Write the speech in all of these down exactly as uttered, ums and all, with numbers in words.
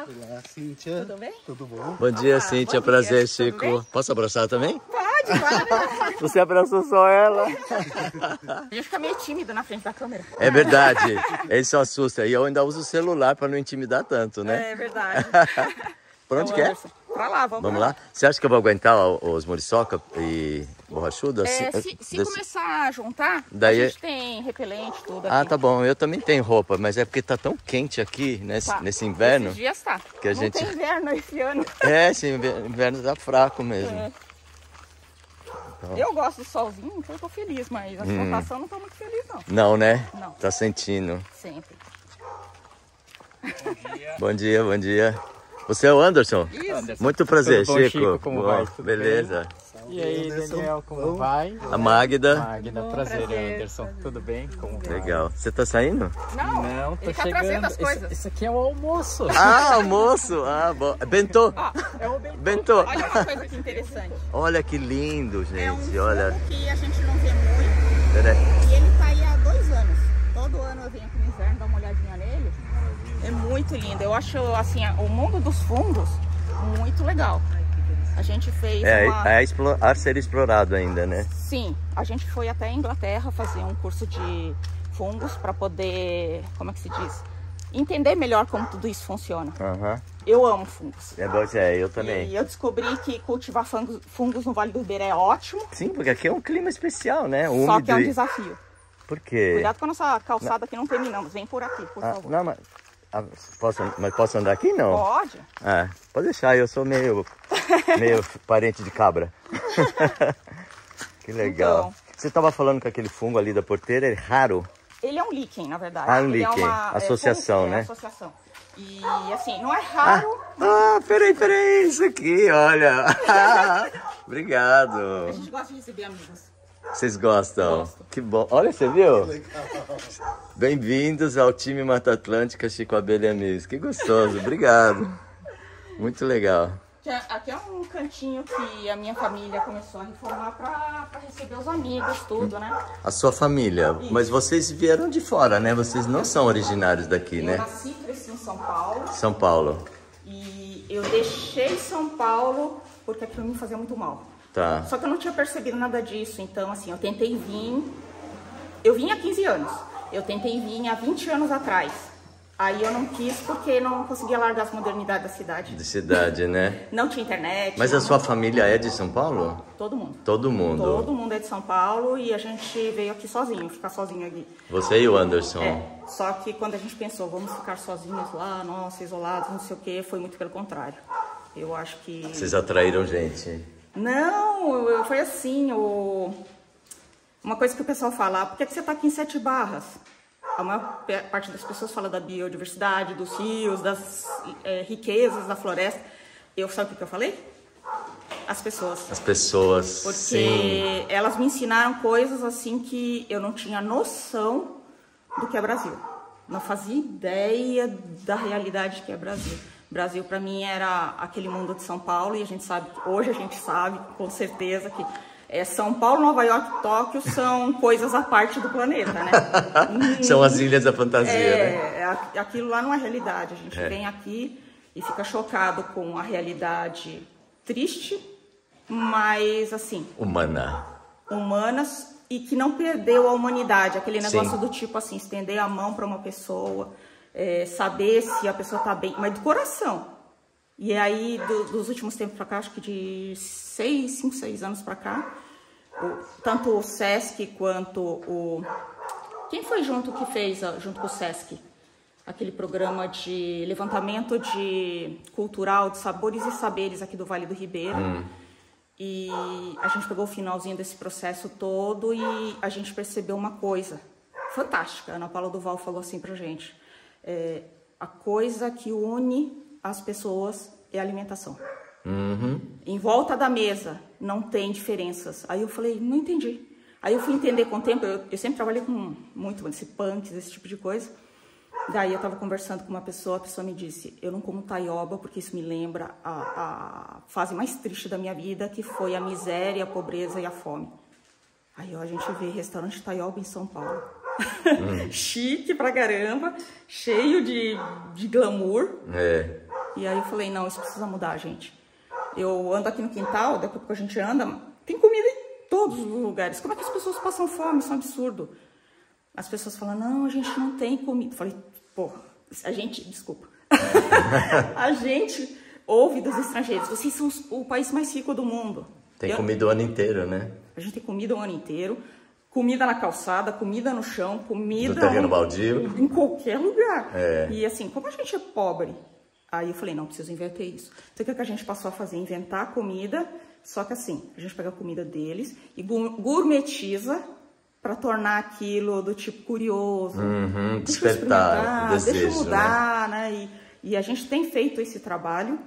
Olá, Cíntia. Tudo bem? Tudo bom? Bom dia, Olá, Cíntia. bom Prazer, dia. Chico. Tudo bem? Posso abraçar também? Pode, pode. Você abraçou só ela. A gente fica meio tímido na frente da câmera. É verdade. Isso assusta. E eu ainda uso o celular para não intimidar tanto, né? É verdade. Por onde Então, que é? Anderson, Pra lá, vamos, Vamos pra lá? Você acha que eu vou aguentar os muriçoca e borrachudo? É, Assim, se se desse- começar a juntar, Daí- a gente tem repelente, tudo Ah, aqui. tá bom. Eu também tenho roupa, mas é porque tá tão quente aqui nesse, Tá. nesse inverno. Esses dias tá. que a Não gente- tem inverno esse ano. É, esse inver- inverno tá fraco mesmo. É. Eu gosto do solzinho, então eu tô feliz, mas a Hum. situação não tô muito feliz, não. Não, né? Não. Tá sentindo. Sempre. Bom dia, bom dia. Você é o Anderson? Isso. Muito prazer, Tudo bom, Chico. Chico? Como Bom, vai? Tudo beleza. E aí, Daniel, como vai? A Magda. Magda, Bom, prazer, prazer. Anderson. Tudo bem? Como vai? Legal. Você tá saindo? Não, Não, tô ele tá chegando. trazendo as Isso, coisas. isso aqui é o almoço. Ah, almoço. Ah, bom. Bentô. Ó, é o bem... Bentô. Olha uma coisa que interessante. Olha que lindo, É um gente. Olha. fungo que a gente não vê muito. Peraí. E ele tá aí há dois anos. Todo ano eu venho aqui no inverno dar uma olhadinha nele. É muito lindo. Eu acho, assim, o mundo dos fungos muito legal. A gente fez É, uma... é a, explo- a ser explorado ainda, né? Sim, a gente foi até a Inglaterra fazer um curso de fungos para poder, como é que se diz? Entender melhor como tudo isso funciona. Aham. Eu amo fungos. É bom, é, eu também. E eu descobri que cultivar fungos, fungos no Vale do Ribeira é ótimo, Sim, porque aqui é um clima especial, né? só Úmido. que é um e- desafio. Por quê? Cuidado com a nossa calçada que não terminamos. Vem por aqui, por Ah, favor. não, mas, ah, posso, mas posso andar aqui? Não. Pode? Ah, pode deixar, eu sou meio, meio parente de cabra. Que legal. Então. Você estava falando que aquele fungo ali da porteira é raro? Ele é um líquen, na verdade. Ah, um Ele é líquen. uma, é, Associação, fungo, é, né? associação. E assim, não é raro. Ah, peraí, peraí, isso aqui, olha. A Obrigado. gente gosta de receber amigos. Vocês gostam? Gosto. Que bom. Olha, você viu? Bem-vindos ao time Mata Atlântica Chico Abelha Amigos. Que gostoso, obrigado. Muito legal. Aqui é um cantinho que a minha família começou a reformar para receber os amigos, tudo, né? A sua família, mas vocês vieram de fora, né? Vocês não são originários daqui, Eu né? nasci e cresci em São Paulo São Paulo. e eu deixei São Paulo porque aquilo me fazia muito mal. Tá. Só que eu não tinha percebido nada disso, então assim, eu tentei vir, eu vim há quinze anos, eu tentei vir há vinte anos atrás. Aí eu não quis porque não conseguia largar as modernidades da cidade. De cidade, né? Não tinha internet. Mas a não- sua família é de São Paulo? Todo mundo. Todo mundo. Todo mundo é de São Paulo e a gente veio aqui sozinho, ficar sozinho aqui. Você e o Anderson. É, só que quando a gente pensou, vamos ficar sozinhos lá, nossa, isolados, não sei o que, foi muito pelo contrário. Eu acho que... Vocês atraíram gente. Não, eu- foi assim, o... uma coisa que o pessoal fala, ah, por que que você tá aqui em Sete Barras? A maior pe- parte das pessoas fala da biodiversidade, dos rios, das é, riquezas da floresta. Eu, sabe o que eu falei? As pessoas. As pessoas. Porque Sim. elas me ensinaram coisas assim que eu não tinha noção do que é Brasil. Não fazia ideia da realidade que é Brasil. Brasil para mim era aquele mundo de São Paulo e a gente sabe, hoje a gente sabe com certeza que é, São Paulo, Nova York e Tóquio são coisas à parte do planeta, né? São as ilhas da fantasia, né? É, é, aquilo lá não é realidade. A gente É. vem aqui e fica chocado com a realidade triste, mas assim, Humana. humanas e que não perdeu a humanidade. Aquele negócio Sim. do tipo assim, estender a mão para uma pessoa, é, saber se a pessoa tá bem, mas do coração. E aí, do, dos últimos tempos para cá, acho que de seis, cinco, seis anos para cá, o, tanto o Sesc quanto o... Quem foi junto que fez, ó, junto com o Sesc, aquele programa de levantamento de cultural de sabores e saberes aqui do Vale do Ribeira. Hum. E a gente pegou o finalzinho desse processo todo e a gente percebeu uma coisa fantástica. A Ana Paula Duval falou assim pra gente, é, a coisa que une as pessoas é a alimentação. Uhum. Em volta da mesa não tem diferenças. Aí eu falei, não entendi. Aí eu fui entender com o tempo, eu, eu sempre trabalhei com muito esse punk, esse tipo de coisa. Daí eu tava conversando com uma pessoa, a pessoa me disse, eu não como taioba porque isso me lembra a, a fase mais triste da minha vida, que foi a miséria, a pobreza e a fome. Aí ó, a gente vê restaurante taioba em São Paulo. Hum. Chique pra caramba, cheio de, de glamour. É. E aí eu falei, não, isso precisa mudar, gente. Eu ando aqui no quintal, daqui a pouco a gente anda, tem comida em todos os lugares. Como é que as pessoas passam fome? Isso é um absurdo. As pessoas falam, não, a gente não tem comida. Eu falei, pô, a gente, desculpa. A gente ouve dos estrangeiros, vocês são o país mais rico do mundo. Tem eu, comida o ano inteiro, né? A gente tem comida o ano inteiro. Comida na calçada, comida no chão, comida... No terreno baldio. Em qualquer lugar. É. E assim, como a gente é pobre, aí eu falei, não, preciso inverter isso. Então o que, é que a gente passou a fazer? Inventar comida, só que assim, a gente pega a comida deles e gourmetiza para tornar aquilo do tipo curioso. Uhum, deixa despertar o desejo, deixa eu mudar, né? né? E, e a gente tem feito esse trabalho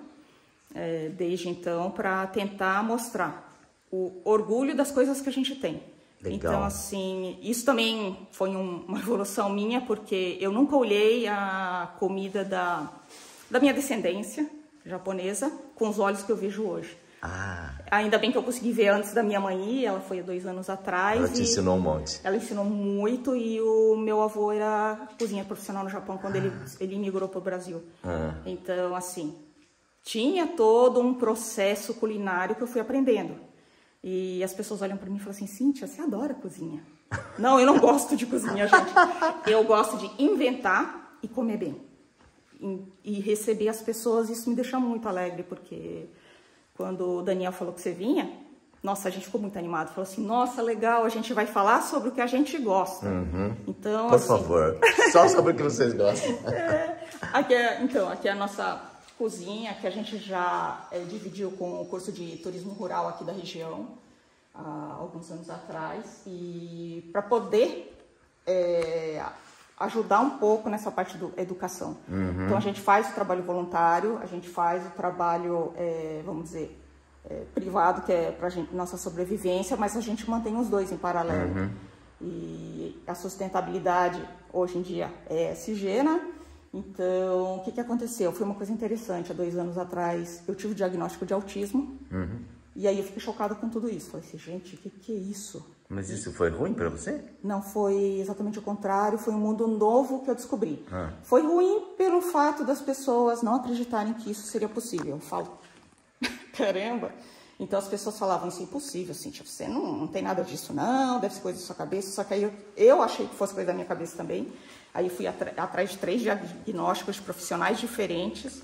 é, desde então para tentar mostrar o orgulho das coisas que a gente tem. Legal. Então, assim, isso também foi um, uma evolução minha, porque eu nunca olhei a comida da, da minha descendência japonesa com os olhos que eu vejo hoje. Ah. Ainda bem que eu consegui ver antes da minha mãe ir, ela foi há dois anos atrás. Ela te ensinou um monte. Ela ensinou muito e o meu avô era cozinheiro profissional no Japão quando ah. ele, ele migrou para o Brasil. Ah. Então, assim, tinha todo um processo culinário que eu fui aprendendo. E as pessoas olham para mim e falam assim, Cíntia, você adora cozinha. Não, eu não gosto de cozinha, gente. Eu gosto de inventar e comer bem. E, e receber as pessoas, isso me deixa muito alegre, porque quando o Daniel falou que você vinha, nossa, a gente ficou muito animado. Falou assim, nossa, legal, a gente vai falar sobre o que a gente gosta. Uhum. Então, Por assim... favor, só sobre o que vocês gostam. É, aqui é, então, aqui é a nossa... cozinha, que a gente já é, dividiu com o curso de turismo rural aqui da região, há alguns anos atrás, e para poder é, ajudar um pouco nessa parte da educação. Uhum. Então a gente faz o trabalho voluntário, a gente faz o trabalho, é, vamos dizer, é, privado, que é para nossa sobrevivência, mas a gente mantém os dois em paralelo. Uhum. E a sustentabilidade, hoje em dia, é E S G, né? Então, o que, que aconteceu? Foi uma coisa interessante. Há dois anos atrás, eu tive o diagnóstico de autismo. Uhum. E aí eu fiquei chocada com tudo isso. Falei assim, gente, o que, que é isso? Mas isso foi ruim pra você? Não, foi exatamente o contrário. Foi um mundo novo que eu descobri. Ah. Foi ruim pelo fato das pessoas não acreditarem que isso seria possível. Eu falo, caramba. Então as pessoas falavam, isso é impossível, Cíntia, você não, não tem nada disso não, deve ser coisa da sua cabeça. Só que aí eu, eu achei que fosse coisa da minha cabeça também. Aí fui atrás de três diagnósticos de profissionais diferentes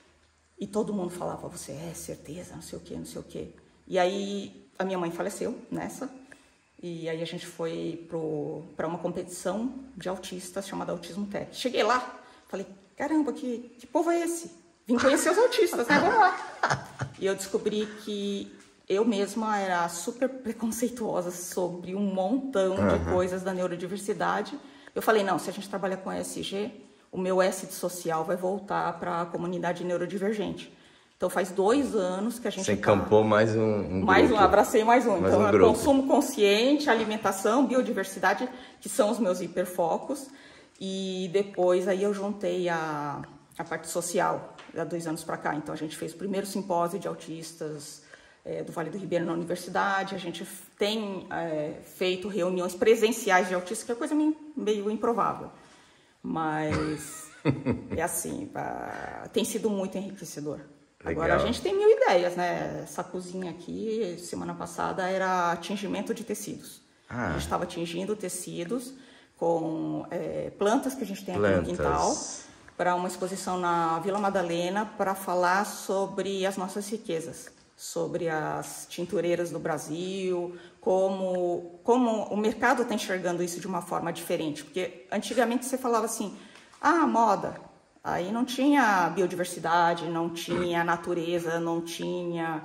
e todo mundo falava, você é certeza, não sei o que, não sei o que. E aí a minha mãe faleceu nessa e aí a gente foi para uma competição de autistas chamada Autismo Tech. Cheguei lá, falei, caramba, que, que povo é esse? Vim conhecer os autistas, né? Vamos lá. E eu descobri que eu mesma era super preconceituosa sobre um montão uhum. de coisas da neurodiversidade. Eu falei, não, se a gente trabalha com E S G, o meu S de social vai voltar para a comunidade neurodivergente. Então faz dois anos que a gente... Você encampou tá... mais um, um Mais grupo. um, abracei mais um. Mais então, um é grupo. Consumo consciente, alimentação, biodiversidade, que são os meus hiperfocos. E depois aí eu juntei a, a parte social, há dois anos para cá. Então a gente fez o primeiro simpósio de autistas É, do Vale do Ribeira na universidade, a gente tem é, feito reuniões presenciais de autistas, que é coisa meio improvável, mas é assim, pra, tem sido muito enriquecedor. Legal. Agora a gente tem mil ideias, né? Essa cozinha aqui, semana passada, era atingimento de tecidos. Ah. A gente estava atingindo tecidos com é, plantas que a gente tem plantas. aqui no quintal, para uma exposição na Vila Madalena, para falar sobre as nossas riquezas. Sobre as tintureiras do Brasil, como, como o mercado está enxergando isso de uma forma diferente. Porque antigamente você falava assim, ah, moda, aí não tinha biodiversidade, não tinha natureza, não tinha...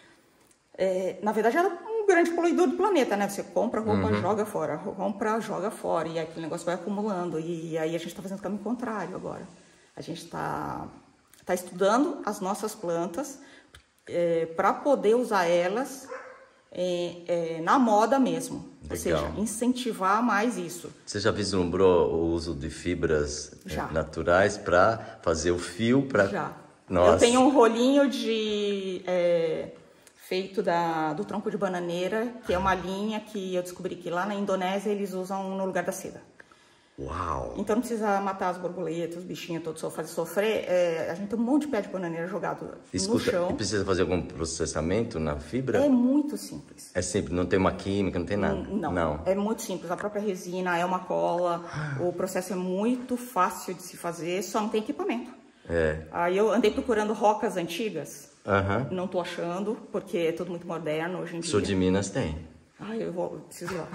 É, na verdade era um grande poluidor do planeta, né? Você compra roupa, uhum. joga fora, compra, joga fora, e aí aquele negócio vai acumulando. E aí a gente está fazendo o caminho contrário agora. A gente está tá estudando as nossas plantas, É, para poder usar elas é, é, na moda mesmo. Legal. Ou seja, incentivar mais isso. Você já vislumbrou o uso de fibras já. naturais para fazer o fio? Pra... Já. Nossa. Eu tenho um rolinho de, é, feito da, do tronco de bananeira, que é uma linha que eu descobri que lá na Indonésia eles usam no lugar da seda. Uau! Então não precisa matar as borboletas, os bichinhos todos, fazer sofrer. É, a gente tem um monte de pé de bananeira jogado Escuta, no chão. e precisa fazer algum processamento na fibra? É muito simples. É simples, não tem uma química, não tem nada? Não, não. É muito simples. A própria resina é uma cola, o processo é muito fácil de se fazer, só não tem equipamento. É. Aí eu andei procurando rocas antigas, Uhum. não tô achando, porque é tudo muito moderno hoje em dia. Sul de Minas tem. Ai, eu vou, preciso ir lá.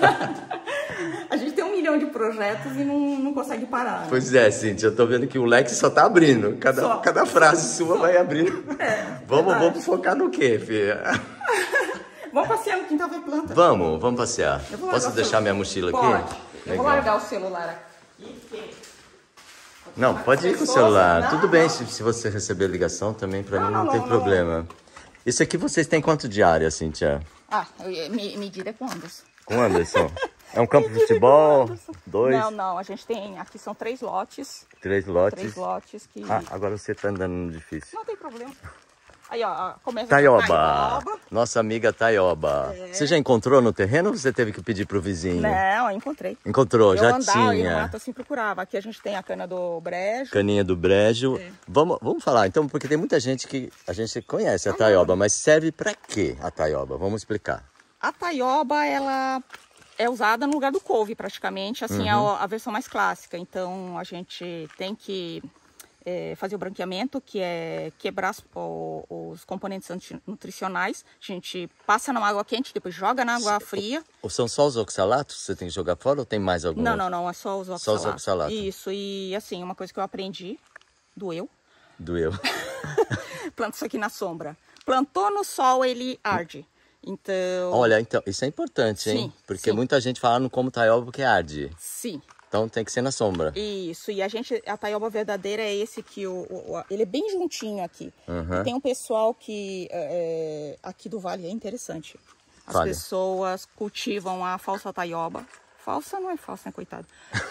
A gente tem um milhão de projetos e não, não consegue parar. Né? Pois é, Cíntia, eu tô vendo que o leque só tá abrindo. Cada, Só. cada frase sua vai abrindo. É, vamos, verdade. vamos focar no quê, filha? Vamos passear no quintal da planta. Vamos, vamos passear. Eu vou Posso largar o deixar celular. minha mochila Pode. aqui? Eu Legal. vou largar o celular aqui. porque- Não, pode ir com o Pessoas, celular. não, Tudo bem, não. se, se você receber ligação também, pra Não, mim não, não, tem não, problema. Isso aqui vocês têm quanto de área, Cíntia? Ah, eu- me- medida é com Anderson. Com o Anderson? É um campo de futebol? Dois? Não, não, a gente tem, aqui são três lotes. Três lotes? Três lotes que... Ah, agora você tá andando no difícil. Não tem problema. Aí, ó, começa Taioba. Taioba. Nossa amiga Taioba. É. Você já encontrou no terreno ou você teve que pedir pro vizinho? Não, eu encontrei. Encontrou, eu já andava e no tinha. mato assim procurava. Aqui a gente tem a cana do brejo. Caninha do brejo. É. Vamos, vamos falar então, porque tem muita gente que a gente conhece a taioba, mas serve pra quê a taioba? Vamos explicar. A taioba, ela é usada no lugar do couve praticamente, assim, Uhum. a, a versão mais clássica. Então a gente tem que é, fazer o branqueamento, que é quebrar as- o- os componentes anti- nutricionais. A gente passa na água quente, depois joga na água fria. Ou são só os oxalatos que você tem que jogar fora ou tem mais algum? Não, não, não, é só os Só os oxalatos. oxalatos. Isso, e assim, uma coisa que eu aprendi, doeu, Doeu. planta isso aqui na sombra. Plantou no sol, ele arde. Então, Olha, então, isso é importante, hein? Sim, Porque sim. muita gente fala não como taioba porque arde. sim. Então tem que ser na sombra. Isso, e a gente, a taioba verdadeira é esse que o, o- o- ele é bem juntinho aqui. Uhum. E tem um pessoal que é, aqui do Vale é interessante. As Fale. pessoas cultivam a falsa taioba. Falsa não é falsa, né, coitada?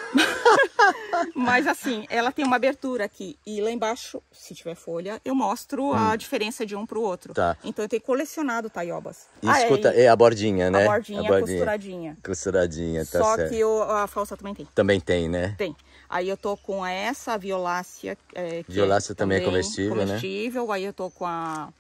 Mas assim, ela tem uma abertura aqui. E lá embaixo, se tiver folha, eu mostro a diferença de um pro outro. Tá. Então eu tenho colecionado taiobas. E Ah, é, escuta, e é a bordinha, né? a bordinha, costuradinha. Costuradinha, tá Só certo. que o- a falsa também tem. Também tem, né? Tem. Aí eu tô com essa violácea. É, que Violácea também é comestível, né? comestível. Aí eu tô com a,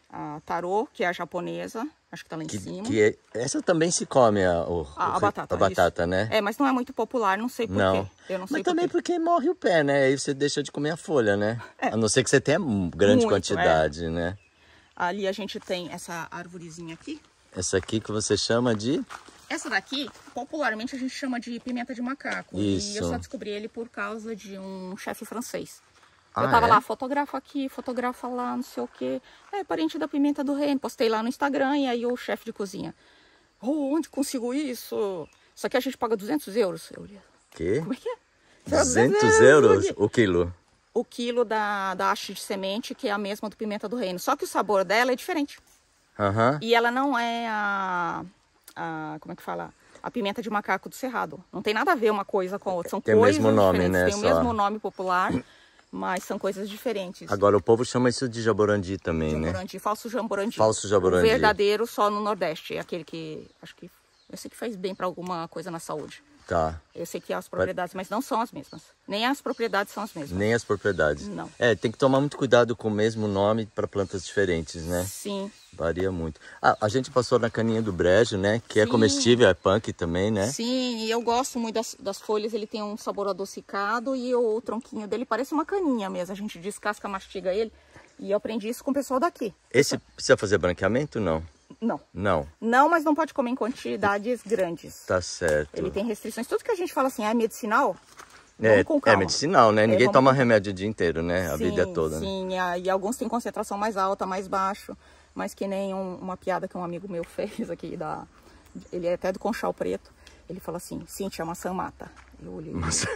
a tarô, que é a japonesa. Acho que tá lá em Que, cima. que é- essa também se come, a, o, A, o- a batata. a batata, isso. né? É, mas não é muito popular, não sei por Não. quê. Eu não sei Mas por também quê. porque morre o pé, né? Aí você deixa de comer a folha, né? É. A não ser que você tenha m- grande Muito, quantidade, né? Ali a gente tem essa árvorezinha aqui. Essa aqui que você chama de... Essa daqui, popularmente, a gente chama de pimenta de macaco. Isso. E eu só descobri ele por causa de um chefe francês. Ah, eu tava é? lá, fotografa aqui, fotografa lá, não sei o quê. É parente da pimenta do reino. Postei lá no Instagram e aí o chefe de cozinha. Oh, onde consigo isso? Isso aqui a gente paga duzentos euros. Eu olhei, Quê? como é que é? duzentos euros o quilo. O quilo da, da haste de semente, que é a mesma do pimenta do reino. Só que o sabor dela é diferente. Aham. E ela não é a, a... Como é que fala? A pimenta de macaco do Cerrado. Não tem nada a ver uma coisa com a outra. São Tem o coisas mesmo nome, diferentes. né, Tem o só. mesmo nome popular, mas são coisas diferentes. Agora o povo chama isso de jaborandi também, né? Jamborandi, falso jamborandi. Falso jamborandi. O verdadeiro só no Nordeste. É aquele que, acho que, eu sei que faz bem para alguma coisa na saúde. Tá. Eu sei que as propriedades, mas não são as mesmas. Nem as propriedades são as mesmas. Nem as propriedades. Não. É, tem que tomar muito cuidado com o mesmo nome para plantas diferentes, né? Sim, Varia muito. Ah, a gente passou na caninha do brejo, né? Que é Sim. comestível, é punk também, né? sim, e eu gosto muito das, das folhas, ele tem um sabor adocicado e o, o tronquinho dele parece uma caninha mesmo. A gente descasca, mastiga ele e eu aprendi isso com o pessoal daqui. Esse precisa fazer branqueamento? Não. Não, Não. não, mas não pode comer em quantidades grandes. Tá certo. Ele tem restrições. Tudo que a gente fala assim, ah, é medicinal, É, vamos com é calma. medicinal, né? É, Ninguém vamos toma com- remédio o dia inteiro, né? A Sim, vida toda. né? Sim, e, a- e alguns têm concentração mais alta, mais baixo. Mas que nem um- uma piada que um amigo meu fez aqui, da, ele é até do Conchal Preto. Ele falou assim, Cíntia, a maçã mata. Eu olhei,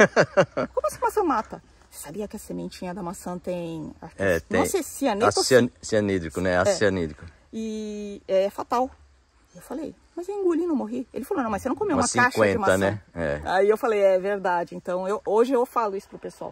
como assim maçã mata? Você sabia que a sementinha da maçã tem... É, tem. Nossa, é cianeto, Ácido cian- cianídrico, né? Ácido cianídrico. e é fatal. Eu falei, mas eu engoli, não morri. Ele falou, não, mas você não comeu Umas uma caixa de cinquenta, maçã. né? É. Aí eu falei, é verdade. Então, eu, hoje eu falo isso pro pessoal.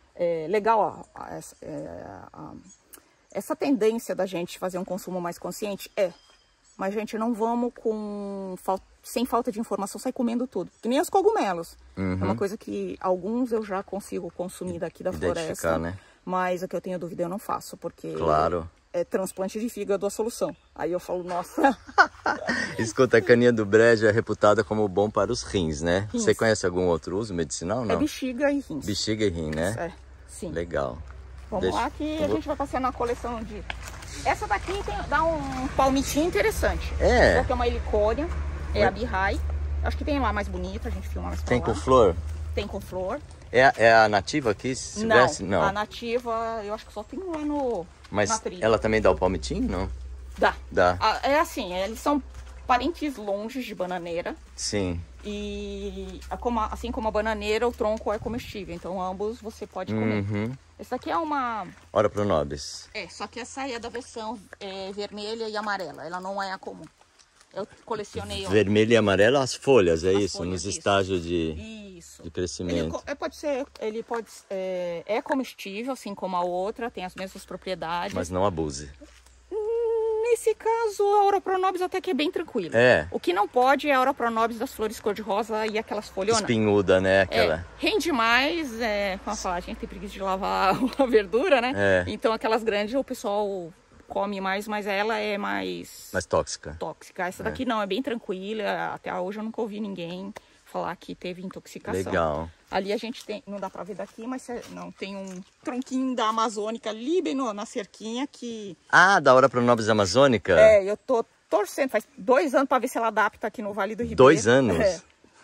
É legal, ó, a- essa, é, a- essa tendência da gente fazer um consumo mais consciente é. Mas, gente, não vamos com fal... sem falta de informação sair comendo tudo. Que nem os cogumelos. Uhum. É uma coisa que alguns eu já consigo consumir daqui da floresta. Né? Mas o que eu tenho dúvida eu não faço, porque claro. é transplante de fígado a solução. Aí eu falo, nossa... Escuta, a caninha do brejo é reputada como bom para os rins, né? Rins. Você conhece algum outro uso medicinal, não? É bexiga e rins. Bexiga e rim, né? É, sim. Legal. Vamos Deixa... lá que a gente vai passear na coleção de... Essa daqui tem, dá um palmitinho interessante. É. Essa aqui é uma helicônia, é a Bihai. Acho que tem lá mais bonita, a gente filma mais pra Tem lá. com flor? Tem com flor. É, é a nativa aqui? Se não, tivesse? Não, a nativa eu acho que só tem lá no... Mas na trilha. ela também dá o palmitinho, não? Dá. Dá. É assim, eles são parentes longes de bananeira. Sim. E assim como a bananeira, o tronco é comestível. Então ambos você pode comer. Uhum. Essa aqui é uma... Ora pro nobis. É, só que essa aí é da versão é, vermelha e amarela. Ela não é a comum. Eu colecionei... Vermelho e amarelo, as folhas, é as isso? folhas, nos isso. estágios de, isso. de crescimento. Ele pode ser... Ele pode... É, é comestível, assim como a outra. Tem as mesmas propriedades. Mas não abuse. Nesse caso, a Aura Pronobis até que é bem tranquila. É. O que não pode é a Aura Pronobis das flores cor-de-rosa e aquelas folhonas. Espinhuda, né? Aquela... É, rende mais, é, como eu falo, a gente tem preguiça de lavar a verdura, né? É. Então aquelas grandes o pessoal come mais, mas ela é mais... Mais tóxica. Tóxica. Essa daqui é. não, é bem tranquila. Até hoje eu nunca ouvi ninguém falar que teve intoxicação. Legal. Ali a gente tem, não dá pra ver daqui, mas não, tem um tronquinho da Amazônica ali bem no, na cerquinha que... Ah, da Aura Pronobis amazônica? É, eu tô torcendo, faz dois anos pra ver se ela adapta aqui no Vale do Ribeiro. Dois anos? É.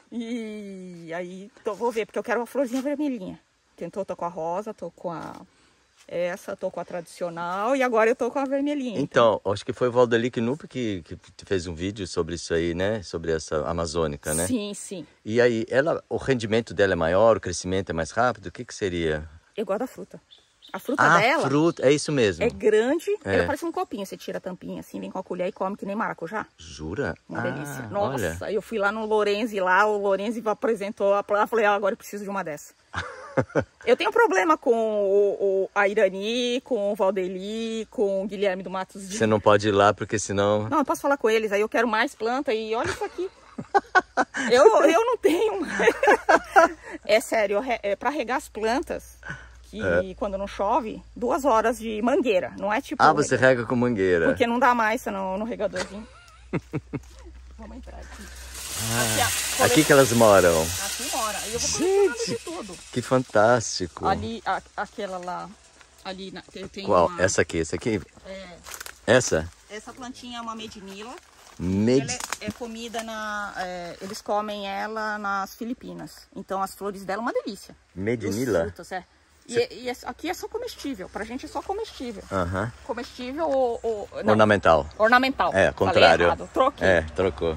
E aí, tô, vou ver, porque eu quero uma florzinha vermelhinha. Tentou, tô com a rosa, tô com a... Essa, tô com a tradicional e agora eu tô com a vermelhinha. Então, então. acho que foi o Valdelic Nup que, que fez um vídeo sobre isso aí, né? Sobre essa amazônica, né? Sim, sim. E aí, ela, o rendimento dela é maior, o crescimento é mais rápido? O que que seria? Eu gosto da fruta. A fruta ah, dela... Ah, fruta, é isso mesmo. É grande, é. ela parece um copinho. Você tira a tampinha assim, vem com a colher e come que nem maracujá. Jura? Uma ah, delícia. Nossa, olha. eu fui lá no Lorenzi lá, o Lorenzi apresentou a planta, falei, ah, agora eu preciso de uma dessa. Eu tenho problema com o, o, a Irani, com o Valdeli, com o Guilherme do Matos. Você não pode ir lá porque senão... Não, eu posso falar com eles, aí eu quero mais planta e olha isso aqui. eu, eu não tenho. É sério, é para regar as plantas, que é. quando não chove, duas horas de mangueira, não é tipo... Ah, você rega com mangueira. Porque não dá mais no, no regadorzinho. Vamos entrar aqui. Ah, aqui, a, aqui que elas moram. Aqui mora. E eu vou Gente, de tudo. Que fantástico. Ali, a, aquela lá, ali na, eu tenho Qual? uma... Essa aqui, essa aqui? É. Essa? Essa plantinha é uma medinila. Med... Ela é, é comida na... É, eles comem ela nas Filipinas. Então as flores dela é uma delícia. Medinila? Frutos, é. E, Cê... e aqui é só comestível. Pra gente é só comestível. Uh-huh. Comestível ou... ou ornamental. Ornamental. É, contrário. Falei errado. Troquei. É, trocou.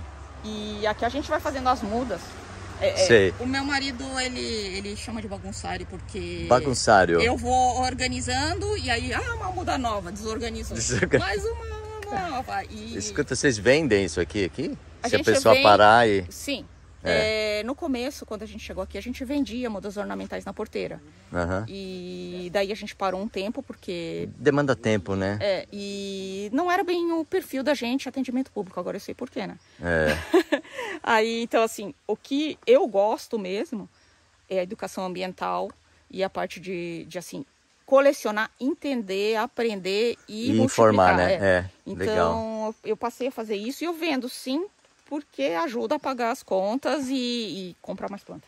E aqui a gente vai fazendo as mudas. É, Sei. É, o meu marido, ele, ele chama de bagunçário porque... Bagunçário. Eu vou organizando e aí, ah, uma muda nova, desorganizou. Desorgan... Mais uma nova. E... Escuta, vocês vendem isso aqui? aqui? A Se a gente pessoa vem... parar e... Sim. É. É, no começo, quando a gente chegou aqui, a gente vendia mudas ornamentais na porteira. Uhum. E daí a gente parou um tempo porque... Demanda tempo, né? É, e não era bem o perfil da gente, atendimento público, agora eu sei porquê, né? É. Aí, então assim, o que eu gosto mesmo é a educação ambiental e a parte de, de assim, colecionar, entender, aprender e, e informar, né? É. É, então, legal. eu passei a fazer isso e eu vendo, sim, porque ajuda a pagar as contas e, e comprar mais planta.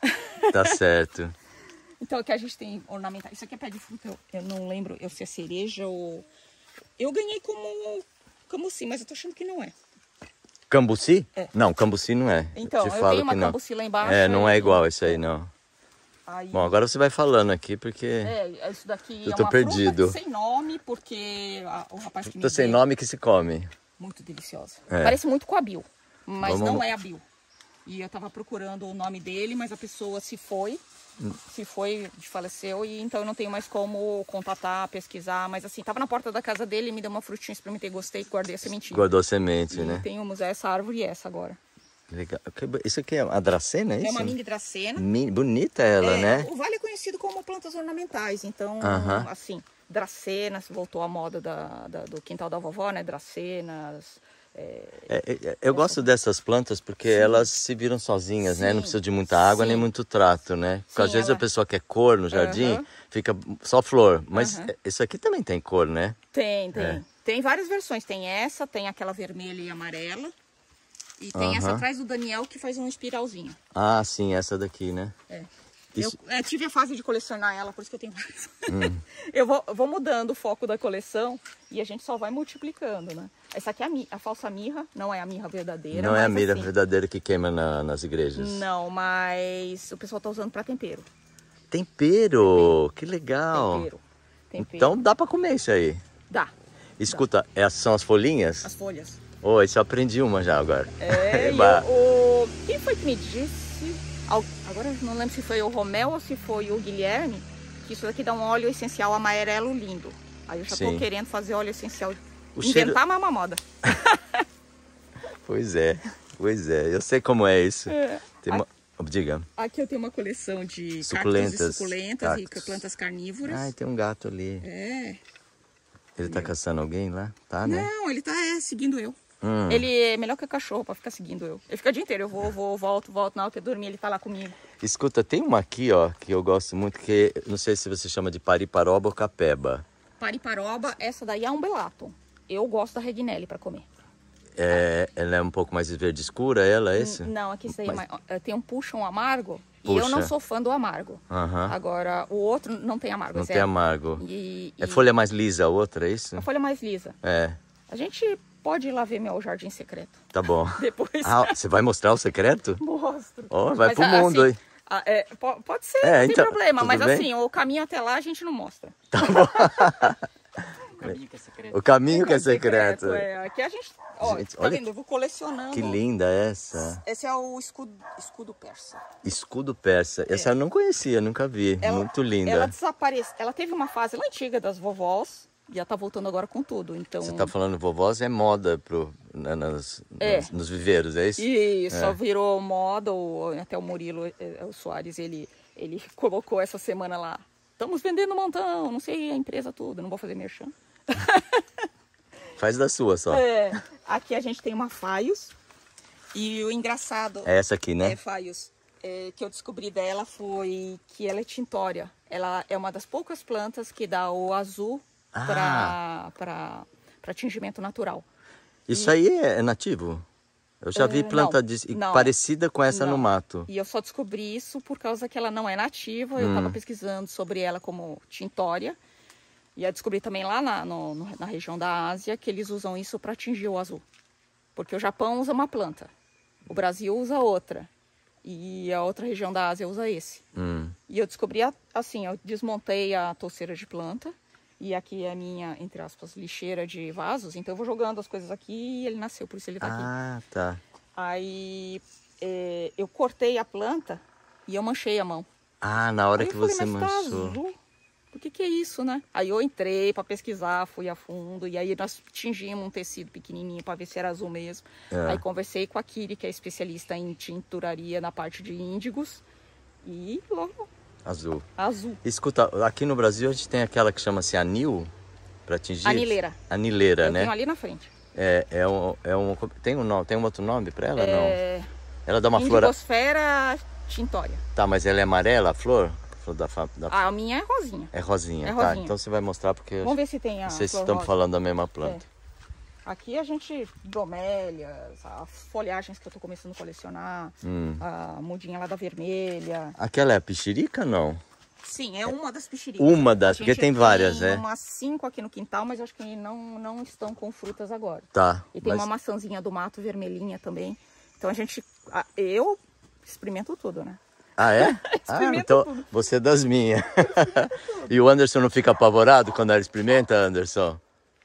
Tá certo. Então, aqui a gente tem ornamental. Isso aqui é pé de fruta, eu, eu não lembro eu se é cereja ou... Eu ganhei como cambuci, mas eu tô achando que não é. Cambuci? É. Não, cambuci não é. Então, eu, eu falo tenho uma que não. cambuci lá embaixo. É, não é e... igual esse aí, não. Aí... Bom, agora você vai falando aqui, porque... É, isso daqui eu é tô uma perdido. fruta sem nome, porque a, o rapaz que me tô sem deu... nome que se come. Muito deliciosa. É. Parece muito com a Bill, mas Vamos... não é a Bill. E eu tava procurando o nome dele, mas a pessoa se foi, hum. se foi, faleceu, e então eu não tenho mais como contatar, pesquisar, mas assim, tava na porta da casa dele, me deu uma frutinha, experimentei, gostei, guardei a sementinha. Guardou a semente, e né? Temos essa árvore e essa agora. Legal. Isso aqui é a dracena, é isso? É uma mini dracena. Mi... Bonita ela, é, né? O vale é conhecido como plantas ornamentais, então, uh-huh. assim, dracenas, voltou à moda da, da, do quintal da vovó, né? Dracenas, É, É, é, eu gosto dessas plantas porque Sim. elas se viram sozinhas, Sim. né? Não precisa de muita água Sim. nem muito trato, né? Porque Sim, às vezes ela... a pessoa quer cor no jardim, uhum. fica só flor. Mas uhum. isso aqui também tem cor, né? Tem, tem. É. Tem várias versões. Tem essa, tem aquela vermelha e amarela. E tem uhum. essa atrás do Daniel que faz uma espiralzinha. Ah, sim, essa daqui, né? É. Isso... Eu é, tive a fase de colecionar ela, por isso que eu tenho mais. Hum. eu, vou, eu vou mudando o foco da coleção e a gente só vai multiplicando, né? Essa aqui é a, a falsa mirra, não é a mirra verdadeira. Não é a mirra assim, verdadeira que queima na, nas igrejas? Não, mas o pessoal tá usando para tempero. tempero. Tempero? Que legal. Tempero. Tempero. Então dá para comer isso aí? Dá. Escuta, dá. Essas são as folhinhas? As folhas. Oh, isso eu aprendi uma já agora. É, e o, o... Quem foi que me disse? Agora não lembro se foi o Romel ou se foi o Guilherme, que isso daqui dá um óleo essencial amarelo lindo. Aí eu já Sim. tô querendo fazer óleo essencial. O Inventar cheiro... uma moda. Pois é, pois é. Eu sei como é isso. É. Tem uma... aqui, Diga. Aqui eu tenho uma coleção de suculentas, cactos e suculentas cactos. E plantas carnívoras. Ah, tem um gato ali. É. Ele tá é. caçando alguém lá? Tá, né? Não, ele tá é, seguindo eu. Hum. Ele é melhor que o cachorro pra ficar seguindo eu. Ele fica o dia inteiro, eu vou, vou, volto, volto. Na hora que eu dormir, ele tá lá comigo. Escuta, tem uma aqui, ó, que eu gosto muito, que não sei se você chama de pariparoba ou capeba. Pariparoba, essa daí é um belato. Eu gosto da Regnelli pra comer. É, ela é um pouco mais verde escura, ela, é esse? Não, aqui isso aí Mas... é mais, tem um puxão amargo. Puxa. E eu não sou fã do amargo. Uhum. Agora, o outro não tem amargo. Não tem é... amargo. E, e... É e... folha mais lisa a outra, é isso? A folha mais lisa. É. A gente pode ir lá ver meu jardim secreto. Tá bom. Depois. Ah, você vai mostrar o secreto? Mostro. Oh, vai mas, pro mundo, assim, hein? É, pode ser, é, não então, tem problema. Mas bem? assim, o caminho até lá a gente não mostra. Tá bom. O caminho que é secreto. O caminho que é secreto. secreto é. Aqui a gente, ó, gente, tá vendo? Eu vou colecionando. Que linda essa. Esse é o escudo, escudo persa. Escudo persa. Essa é. eu não conhecia, nunca vi. Ela, Muito linda. Ela desapareceu. Ela teve uma fase lá antiga das vovós. Já tá voltando agora com tudo, então... Você tá falando vovós, é moda pro, né, nas, é. nos, nos viveiros, é isso? Isso, é. virou moda, o, até o Murilo o Soares, ele, ele colocou essa semana lá, estamos vendendo um montão, não sei a empresa toda, não vou fazer merchan. Faz da sua só. É, aqui a gente tem uma Faios, e o engraçado... É essa aqui, né? É, Faios. É, que eu descobri dela foi que ela é tintória. Ela é uma das poucas plantas que dá o azul ah. para tingimento natural. Isso e... aí é nativo? Eu já vi uh, planta não, de... não, parecida com essa não. no mato. E eu só descobri isso por causa que ela não é nativa. Eu estava hum. pesquisando sobre ela como tintória. E eu descobri também lá na, no, na região da Ásia que eles usam isso para tingir o azul. Porque o Japão usa uma planta, o Brasil usa outra. E a outra região da Ásia usa esse. Hum. E eu descobri, assim, eu desmontei a touceira de planta. E aqui é a minha, entre aspas, lixeira de vasos. Então eu vou jogando as coisas aqui e ele nasceu, por isso ele tá aqui. Ah, tá. Aí é, eu cortei a planta e eu manchei a mão. Ah, na hora Aí que eu falei, você mas manchou. tá azul. Por que que é isso, né? Aí eu entrei para pesquisar, fui a fundo. E aí nós tingimos um tecido pequenininho para ver se era azul mesmo. É. Aí conversei com a Kiri, que é especialista em tinturaria na parte de índigos. E logo... Azul. Azul. Escuta, aqui no Brasil a gente tem aquela que chama-se anil para tingir. Anileira. Anileira, eu né? Tenho ali na frente. É, é um, é um, tem um nome, tem um outro nome para ela, é... não? Ela dá uma flor. Indigosfera tintória. Tá, mas ela é amarela, a flor? A flor da, da... Ah, a minha é rosinha. É rosinha, é tá? rosinha. Então você vai mostrar porque. Vamos ver se tem a. Não sei se flor estamos rosa. falando da mesma planta. É. Aqui a gente, bromélias, as folhagens que eu tô começando a colecionar, hum. a mudinha lá da vermelha. Aquela é a pichirica, não? Sim, é uma das pichiricas. Uma das, porque tem várias, tem é? umas cinco aqui no quintal, mas acho que não, não estão com frutas agora. Tá. E tem mas... uma maçãzinha do mato vermelhinha também. Então a gente, eu experimento tudo, né? Ah, é? ah, então tudo. Você é das minhas. E o Anderson não fica apavorado quando ela experimenta, Anderson?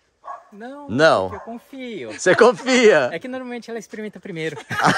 Não, não. Eu confio. Você confia? É que normalmente ela experimenta primeiro.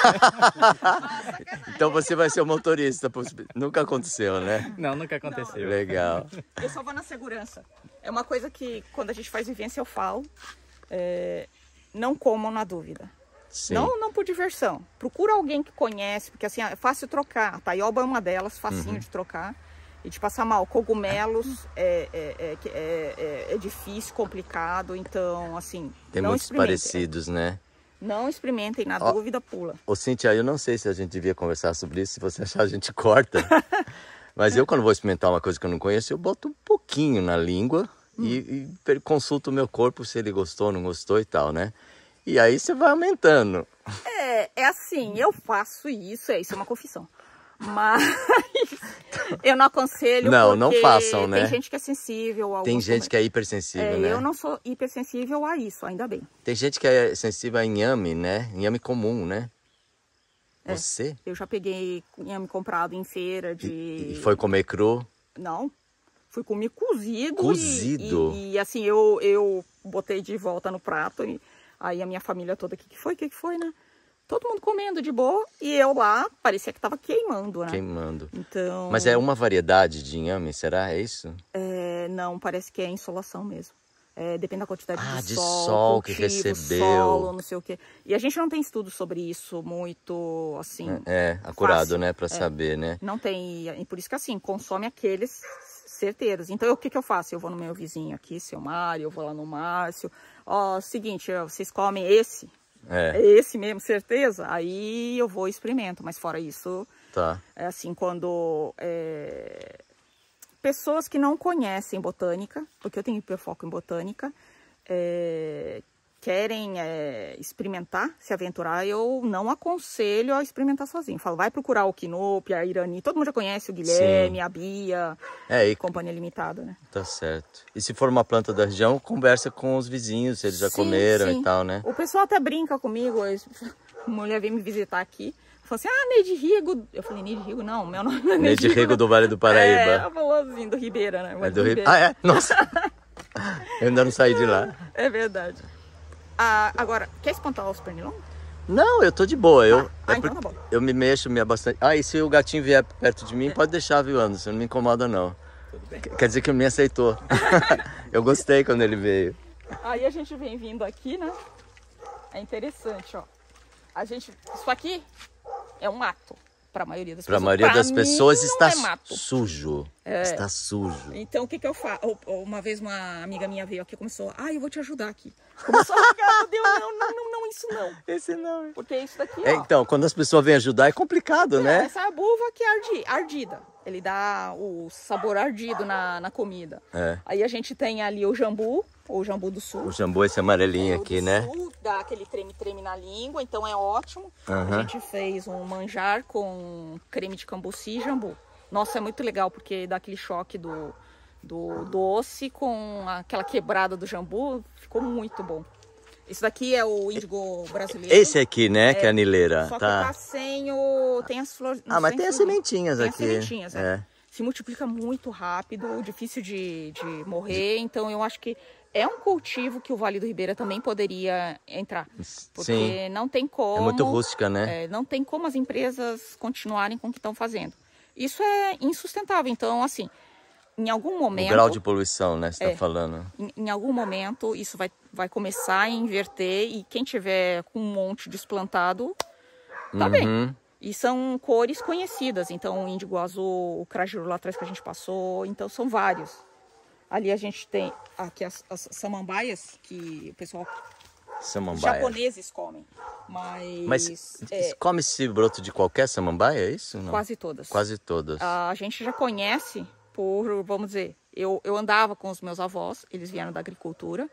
Então você vai ser o motorista. Nunca aconteceu, né? Não, nunca aconteceu. Não. Legal. Eu só vou na segurança. É uma coisa que quando a gente faz vivência eu falo. É, não comam na dúvida. Sim. Não, não por diversão. Procura alguém que conhece, porque assim é fácil trocar. A taioba é uma delas, facinho uhum. de trocar. E de passar mal, cogumelos é, é, é, é, é, é difícil, complicado, então assim... Tem não muitos parecidos, né? Não experimentem, na Ó, dúvida, pula. Ô, Cíntia, eu não sei se a gente devia conversar sobre isso, se você achar a gente corta. Mas eu, quando vou experimentar uma coisa que eu não conheço, eu boto um pouquinho na língua hum. e, e consulto o meu corpo se ele gostou, não gostou e tal, né? E aí você vai aumentando. É, é assim, eu faço isso, é isso, é uma confissão. Mas eu não aconselho. Não, não façam, né? Tem gente que é sensível a Tem gente comer. que é hipersensível, é, né? Eu não sou hipersensível a isso, ainda bem. Tem gente que é sensível a inhame, né? Inhame comum, né? É, Você? Eu já peguei inhame comprado em feira de... E, e foi comer cru? Não. Fui comer cozido. Cozido? E, e, e assim, eu, eu botei de volta no prato. E aí a minha família toda, o que, que foi? O que, que foi, né? Todo mundo comendo de boa. E eu lá, parecia que tava queimando, né? Queimando. Então... Mas é uma variedade de inhame, será? É isso? É, não, parece que é insolação mesmo. É, depende da quantidade ah, de, de sol, sol cultivo, que recebeu. Solo, não sei o quê. E a gente não tem estudo sobre isso muito, assim... É, acurado, fácil. né? Pra é, saber, né? Não tem. E por isso que, assim, consome aqueles certeiros. Então, o que que eu faço? Eu vou no meu vizinho aqui, seu Mário, eu vou lá no Márcio. Ó, seguinte, ó, vocês comem esse? É. É esse mesmo, certeza? Aí eu vou e experimento. Mas fora isso, Tá. é assim, quando... É... Pessoas que não conhecem botânica, porque eu tenho hiperfoco em botânica, é, querem é, experimentar, se aventurar, eu não aconselho a experimentar sozinho. Falo, vai procurar o Quinop, a Irani, todo mundo já conhece o Guilherme, Sim. a Bia, é, e... Companhia Limitada, né? Tá certo. E se for uma planta da região, conversa com os vizinhos, se eles já sim, comeram sim. e tal, né? O pessoal até brinca comigo, a mulher veio me visitar aqui. Falou assim, ah, Neide Rigo. Eu falei, Neide Rigo? Não, meu nome é Neide, Neide Rigo. Rigo do Vale do Paraíba. É, ela falou assim, do Ribeira, né? É do Ribeira. Ah, é? Nossa. Eu ainda não saí de lá. É verdade. Ah, agora, quer espantar os pernilongos? Não, eu tô de boa. Eu, ah, ah, é então tá bom. Eu me mexo, me bastante. Ah, e se o gatinho vier perto de mim, é. pode deixar, viu, Anderson? Não me incomoda, não. Tudo bem. Quer dizer que me aceitou. Eu gostei quando ele veio. Aí a gente vem vindo aqui, né? É interessante, ó. A gente... Isso aqui... É um mato, para a maioria das pra pessoas. Maioria pra das pessoas está é mato. sujo. É. Está sujo. Então, o que que eu faço? Uma vez uma amiga minha veio aqui e começou, ah, eu vou te ajudar aqui. Começou a ficar, meu Deus, não, não, não, não, isso não. Esse não. Porque isso daqui, é, ó. Então, quando as pessoas vêm ajudar, é complicado, é, né? Essa é a buva que é ardi, ardida. Ele dá o sabor ardido na, na comida. É. Aí a gente tem ali o jambu, o jambu do sul. O jambu, esse amarelinho o aqui, do né? Sul, dá aquele treme-treme na língua, então é ótimo. Uhum. A gente fez um manjar com creme de cambuci e jambu. Nossa, é muito legal, porque dá aquele choque do, do doce com aquela quebrada do jambu. Ficou muito bom. Esse daqui é o índigo brasileiro. Esse aqui, né? É, que é a nileira. Só tá. que tá sem o... Tem as flores... Ah, mas tem as sementinhas tem aqui. Tem as sementinhas, é. é. Se multiplica muito rápido, difícil de, de morrer. Então, eu acho que é um cultivo que o Vale do Ribeira também poderia entrar. Porque Sim. não tem como... É muito rústica, né? É, não tem como as empresas continuarem com o que estão fazendo. Isso é insustentável. Então, assim... Em algum momento... O grau de poluição, né? Você é, tá falando. Em, em algum momento, isso vai, vai começar a inverter e quem tiver com um monte desplantado, tá uhum. bem. E são cores conhecidas. Então, o índigo azul, o crajiru lá atrás que a gente passou. Então, são vários. Ali a gente tem aqui as, as samambaias, que o pessoal... Samambaia. Japoneses comem. Mas... Mas é, come esse broto de qualquer samambaia, é isso? Não? Quase todas. Quase todas. A gente já conhece... Por, vamos dizer, eu, eu andava com os meus avós, eles vieram da agricultura,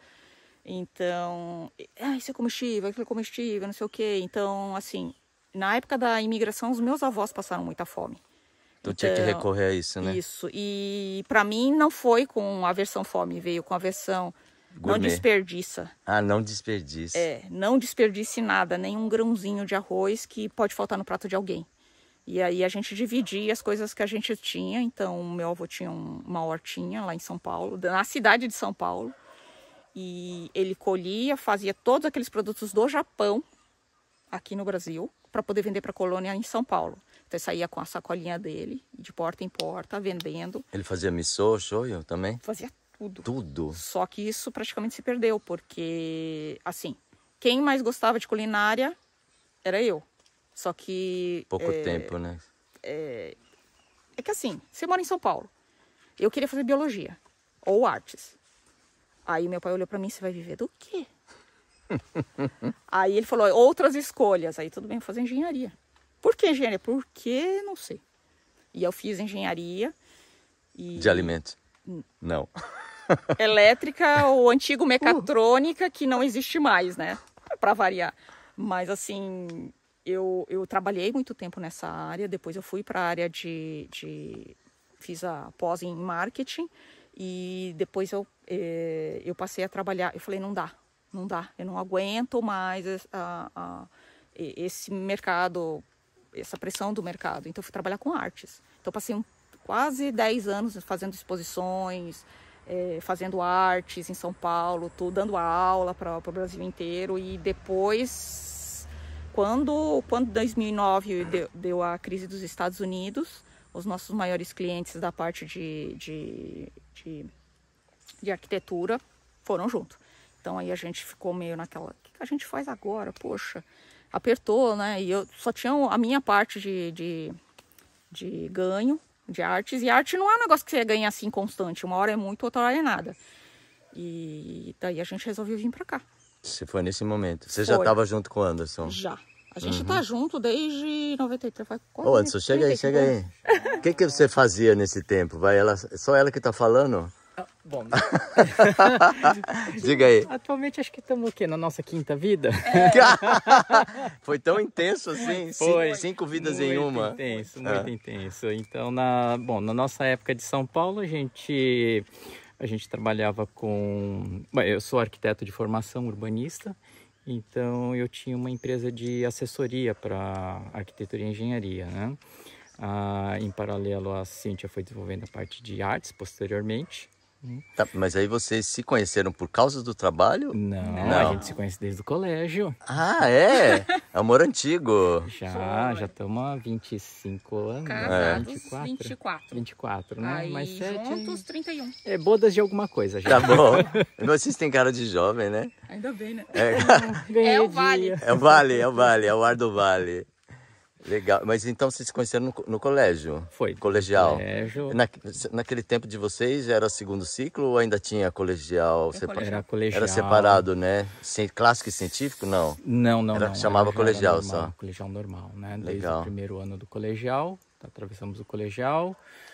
então, ah, isso é comestível, aquilo é comestível, não sei o quê. Então, assim, na época da imigração, os meus avós passaram muita fome. Então, então tinha que recorrer a isso, né? Isso, e para mim não foi com a versão fome, veio com a versão Gourmet. Não desperdiça. Ah, não desperdiça. É, não desperdice nada, nem um grãozinho de arroz que pode faltar no prato de alguém. E aí a gente dividia as coisas que a gente tinha. Então, o meu avô tinha um, uma hortinha lá em São Paulo, na cidade de São Paulo. E ele colhia, fazia todos aqueles produtos do Japão, aqui no Brasil, para poder vender para a colônia em São Paulo. Então, ele saía com a sacolinha dele, de porta em porta, vendendo. Ele fazia miso, shoyu também? Fazia tudo. Tudo? Só que isso praticamente se perdeu, porque, assim, quem mais gostava de culinária era eu. Só que... Pouco é, tempo, né? É, é que assim, você mora em São Paulo. Eu queria fazer biologia ou artes. Aí meu pai olhou pra mim, você vai viver do quê? Aí ele falou, outras escolhas. Aí tudo bem, vou fazer engenharia. Por que engenharia? Porque não sei. E eu fiz engenharia. E... De alimentos? Não. Elétrica, o antigo mecatrônica, que não existe mais, né? Para variar. Mas assim, eu, eu trabalhei muito tempo nessa área. Depois eu fui para a área de, de... Fiz a pós em marketing. E depois eu, eh, eu passei a trabalhar. Eu falei, não dá, não dá. Eu não aguento mais a, a, esse mercado, essa pressão do mercado. Então eu fui trabalhar com artes. Então eu passei um, quase dez anos fazendo exposições, eh, fazendo artes em São Paulo, tô dando aula para o Brasil inteiro. E depois, quando, quando dois mil e nove deu, deu a crise dos Estados Unidos, os nossos maiores clientes da parte de, de, de, de arquitetura foram junto. Então aí a gente ficou meio naquela, o que a gente faz agora? Poxa, apertou, né? E eu só tinha a minha parte de, de, de ganho, de artes. E arte não é um negócio que você ganha assim constante. Uma hora é muito, outra hora é nada. E daí a gente resolveu vir pra cá. Você foi nesse momento. Você Foi. já estava junto com o Anderson? Já. A gente tá Uhum. junto desde noventa e três. Vai quase Ô, Anderson, chega aí, chega aí. O que, que você fazia nesse tempo? Vai, ela, só ela que tá falando? Ah, bom, Diga aí. atualmente acho que estamos o quê? Na nossa quinta vida? Foi tão intenso assim? Foi. Cinco, cinco vidas muito em uma? intenso, muito Ah. intenso. Então, na, bom, na nossa época de São Paulo, a gente, a gente trabalhava com... Bom, eu sou arquiteto de formação, urbanista. Então, eu tinha uma empresa de assessoria para arquitetura e engenharia, né? Ah, em paralelo, a Cíntia foi desenvolvendo a parte de artes posteriormente. Tá, mas aí vocês se conheceram por causa do trabalho? Não, Não. a gente se conhece desde o colégio. Ah, é? Amor antigo. Já, já estamos há vinte e cinco anos. Casados, vinte e quatro. vinte e quatro. vinte e quatro, né? Aí Mais sete. juntos, trinta e um. É bodas de alguma coisa já. Tá bom. Vocês têm cara de jovem, né? Ainda bem, né? É, Ganhei É o dia. vale. é o Vale, é o Vale, é o ar do Vale. Legal. Mas então vocês se conheceram no, no colégio? Foi. Colegial. Colégio. Na, naquele tempo de vocês era segundo ciclo ou ainda tinha colegial? É sepa- colegial. Era colegial. Era separado, né? Sem, clássico e científico, não? Não, não, Era- não. chamava já colegial era normal, só. Colegial normal, né? Desde Legal. o primeiro ano do colegial, atravessamos o colegial.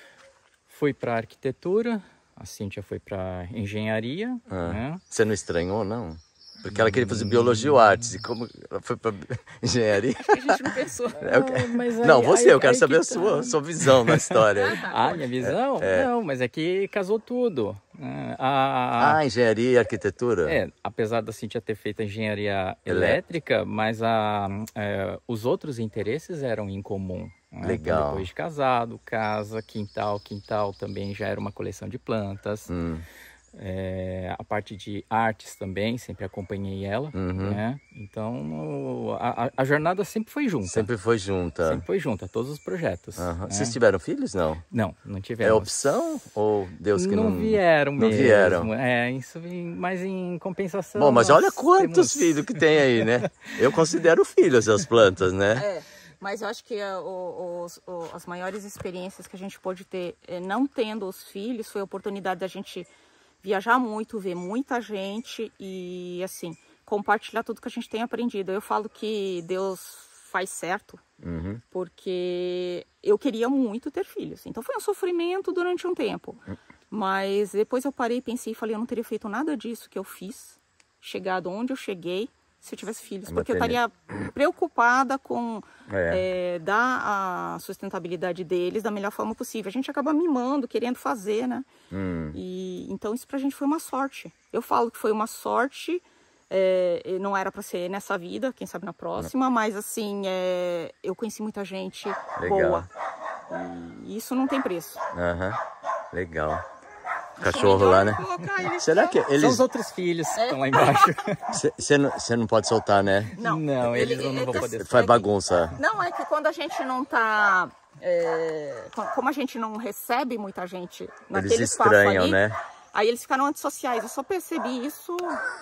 Fui para arquitetura, a Cíntia foi para engenharia, Ah. né? Você não estranhou, não? Porque ela queria fazer biologia ou artes. E como ela foi para engenharia? A gente não pensou. É o que- mas aí- Não, você, aí- eu quero aí saber que a sua, tá. sua visão na história. Ah, minha visão? Não, mas é que casou tudo. né? A, Ah, engenharia e arquitetura? É, apesar da Cíntia ter feito a engenharia elétrica, mas a, é, os outros interesses eram em comum. né? Legal. Então, depois de casado, casa, quintal, quintal também já era uma coleção de plantas. Hum, É, a parte de artes também, sempre acompanhei ela. Uhum. Né? Então, o- a, a- a jornada sempre foi junta. sempre foi junta. Sempre foi junta, todos os projetos. Aham. né? Vocês tiveram filhos, não? Não, não É tivemos. opção ou Deus que não... não vieram não mesmo. vieram. É, isso, em- mas em compensação... Bom, mas olha nós quantos temos- filhos que tem aí, né? Eu considero filhos as plantas, né? É, mas eu acho que a, o- os- o- as maiores experiências que a gente pôde ter, eh, não tendo os filhos, foi a oportunidade da gente viajar muito, ver muita gente e, assim, compartilhar tudo que a gente tem aprendido. Eu falo que Deus faz certo, Uhum. porque eu queria muito ter filhos. Então foi um sofrimento durante um tempo. Mas depois eu parei e pensei e falei, eu não teria feito nada disso que eu fiz, chegado onde eu cheguei, se eu tivesse filhos. É Porque eu maternidade. estaria preocupada com É. é, dar a sustentabilidade deles da melhor forma possível. A gente acaba mimando, querendo fazer, né? Hum. E, então isso pra gente foi uma sorte. Eu falo que foi uma sorte, é, e não era pra ser nessa vida, quem sabe na próxima, mas assim, é, eu conheci muita gente Legal. boa. E isso não tem preço. Aham. Legal. Cachorro lá, né? Colocar eles Será que São os eles... outros filhos que estão lá embaixo. Você não, cê não pode soltar, né? Não, Não, eles ele- não vão ele- poder. Faz bagunça. Não, é que quando a gente não tá... é, co- como a gente não recebe muita gente naquele Eles espaço estranham, ali, né? aí eles ficaram antissociais. Eu só percebi isso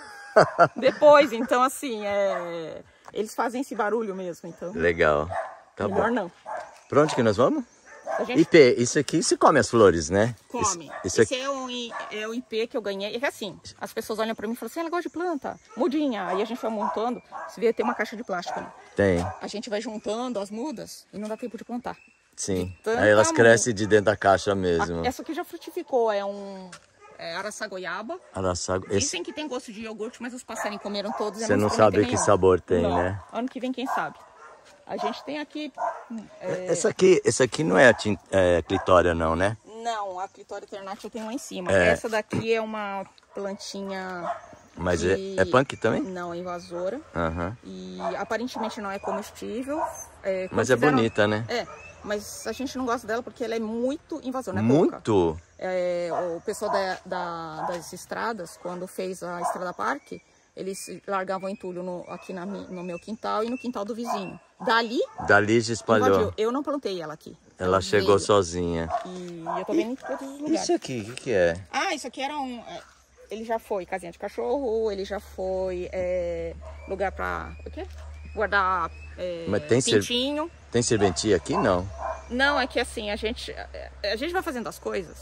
depois. Então, assim, é, eles fazem esse barulho mesmo. Então, Legal. Tá melhor bom. não. Pra onde que nós vamos? gente... I P, isso aqui se come as flores, né? Come. Isso, Esse isso aqui... é, um, é o I P que eu ganhei. É assim, as pessoas olham pra mim e falam assim, ela gosta de planta, mudinha. Aí a gente vai montando, você vê, tem uma caixa de plástico ali. Tem. A gente vai juntando as mudas e não dá tempo de plantar. Sim, aí elas crescem de dentro da caixa mesmo. A, essa aqui já frutificou, é um é araçagoiaba. Araçago... Dizem que tem gosto de iogurte, mas os passarinhos comeram todos. Você não sabe que sabor tem, não. né? Ano que vem, quem sabe. A gente tem aqui... É... Essa aqui, essa aqui não é a tin... é, clitória não, né? Não, a clitória ternate eu tenho lá em cima. É. Essa daqui é uma plantinha... Mas que... é, é punk também? Não, é invasora. Uhum. E aparentemente não é comestível. É, mas é fizeram... bonita, né? É, mas a gente não gosta dela porque ela é muito invasora, não é muito? pouca. É, o pessoal da, da, das estradas, quando fez a Estrada Parque, eles largavam entulho no, aqui na, no meu quintal e no quintal do vizinho. Dali, Dali se espalhou. invadiu. Eu não plantei ela aqui. Ela, ela chegou veio. sozinha. E eu tô vendo em todos os lugares. Isso aqui, o que, que é? Ah, isso aqui era um... Ele já foi casinha de cachorro, ele já foi é, lugar pra... O quê? Guardar é, Mas tem pintinho. Ser... Tem serventia aqui? Não. Não, é que assim, a gente, a gente vai fazendo as coisas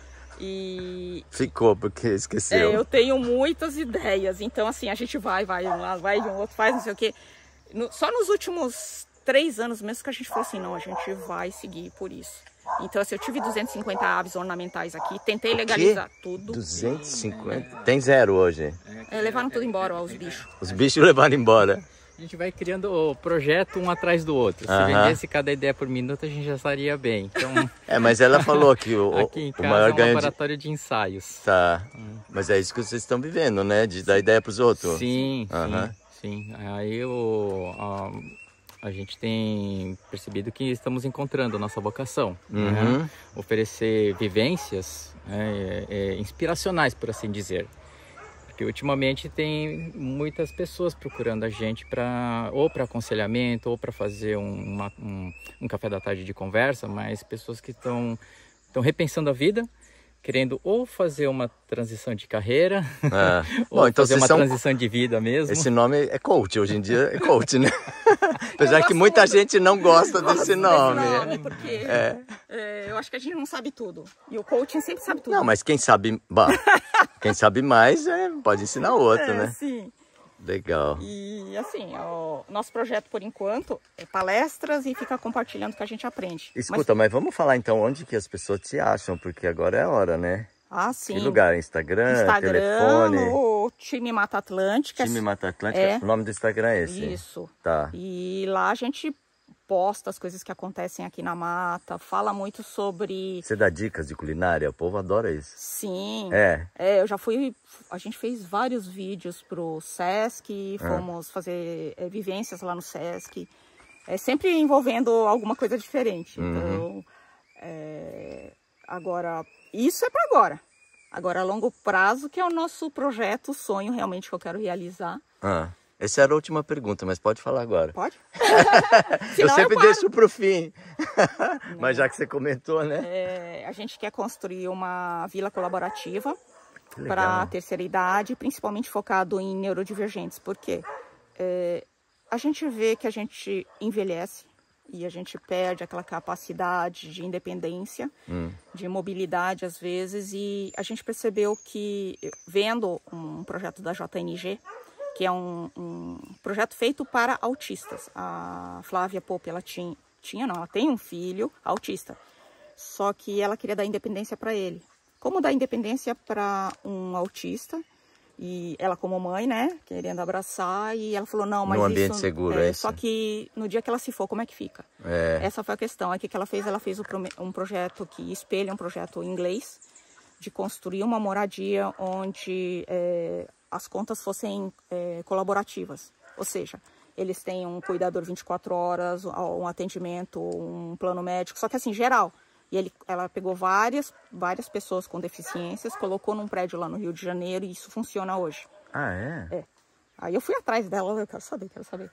e... Ficou, porque esqueceu. É, eu tenho muitas ideias, então assim, a gente vai, vai, um lá, vai, um outro faz, não sei o quê. No, só nos últimos três anos mesmo que a gente falou assim, não, a gente vai seguir por isso. Então assim, eu tive duzentas e cinquenta aves ornamentais aqui, tentei legalizar tudo. duzentos e cinquenta? Tem zero hoje? É, levaram tudo embora, ó, os bichos. Os bichos levaram embora. A gente vai criando o projeto um atrás do outro. Se uh-huh. vendesse cada ideia por minuto, a gente já estaria bem. Então, é, mas ela falou que o, aqui em o casa maior é um ganho laboratório de... de ensaios. Tá. Hum. Mas é isso que vocês estão vivendo, né? De dar ideia para os outros. Sim, uh-huh. sim, sim. Aí o, a, a gente tem percebido que estamos encontrando a nossa vocação. Uhum. Né? Oferecer vivências é, é, inspiracionais, por assim dizer. Porque ultimamente tem muitas pessoas procurando a gente para ou para aconselhamento ou para fazer um, uma, um, um café da tarde de conversa, mas pessoas que estão estão repensando a vida, querendo ou fazer uma transição de carreira, é. ou Bom, então fazer uma são... transição de vida mesmo. Esse nome é coach, hoje em dia é coach, né? Apesar que muita muito. gente não gosta desse nome. Desse nome porque é. É, eu acho que a gente não sabe tudo. E o coaching sempre sabe tudo. Não, mas quem sabe, bah, quem sabe mais é, pode ensinar outro, é, né? Sim. Legal. E assim, o nosso projeto por enquanto é palestras e ficar compartilhando o que a gente aprende. Escuta, mas... mas vamos falar então onde que as pessoas te acham, porque agora é a hora, né? Ah, sim. Que lugar? Instagram, Instagram, telefone? O Time Mata Atlântica. Time Mata Atlântica, é. O nome do Instagram é esse? Isso. Tá. E lá a gente posta as coisas que acontecem aqui na mata, fala muito sobre... Você dá dicas de culinária? O povo adora isso. Sim. É? É, eu já fui... A gente fez vários vídeos pro Sesc, fomos ah. fazer é, vivências lá no Sesc. É, sempre envolvendo alguma coisa diferente. Uhum. Então, é, agora, isso é para agora. Agora, a longo prazo, que é o nosso projeto, o sonho realmente que eu quero realizar. Ah. Essa era a última pergunta, mas pode falar agora. Pode? eu sempre eu deixo para o fim. Mas já que você comentou, né? É, a gente quer construir uma vila colaborativa para a terceira idade, principalmente focado em neurodivergentes. Por quê? É, a gente vê que a gente envelhece e a gente perde aquela capacidade de independência, hum. de mobilidade às vezes. E a gente percebeu que, vendo um projeto da J N G, que é um, um projeto feito para autistas. A Flávia Pope, ela tinha, tinha, não, ela tem um filho autista, só que ela queria dar independência para ele. Como dar independência para um autista? E ela como mãe, né, querendo abraçar, e ela falou, não, mas no ambiente isso, seguro, é, é só que no dia que ela se for, como é que fica? É. Essa foi a questão. Aí o que ela fez? Ela fez um projeto que espelha um projeto em inglês, de construir uma moradia onde é, as contas fossem é, colaborativas. Ou seja, eles têm um cuidador vinte e quatro horas, um atendimento, um plano médico, só que assim, geral. E ele, ela pegou várias, várias pessoas com deficiências, colocou num prédio lá no Rio de Janeiro e isso funciona hoje. Ah, é? É. Aí eu fui atrás dela, eu quero saber, quero saber.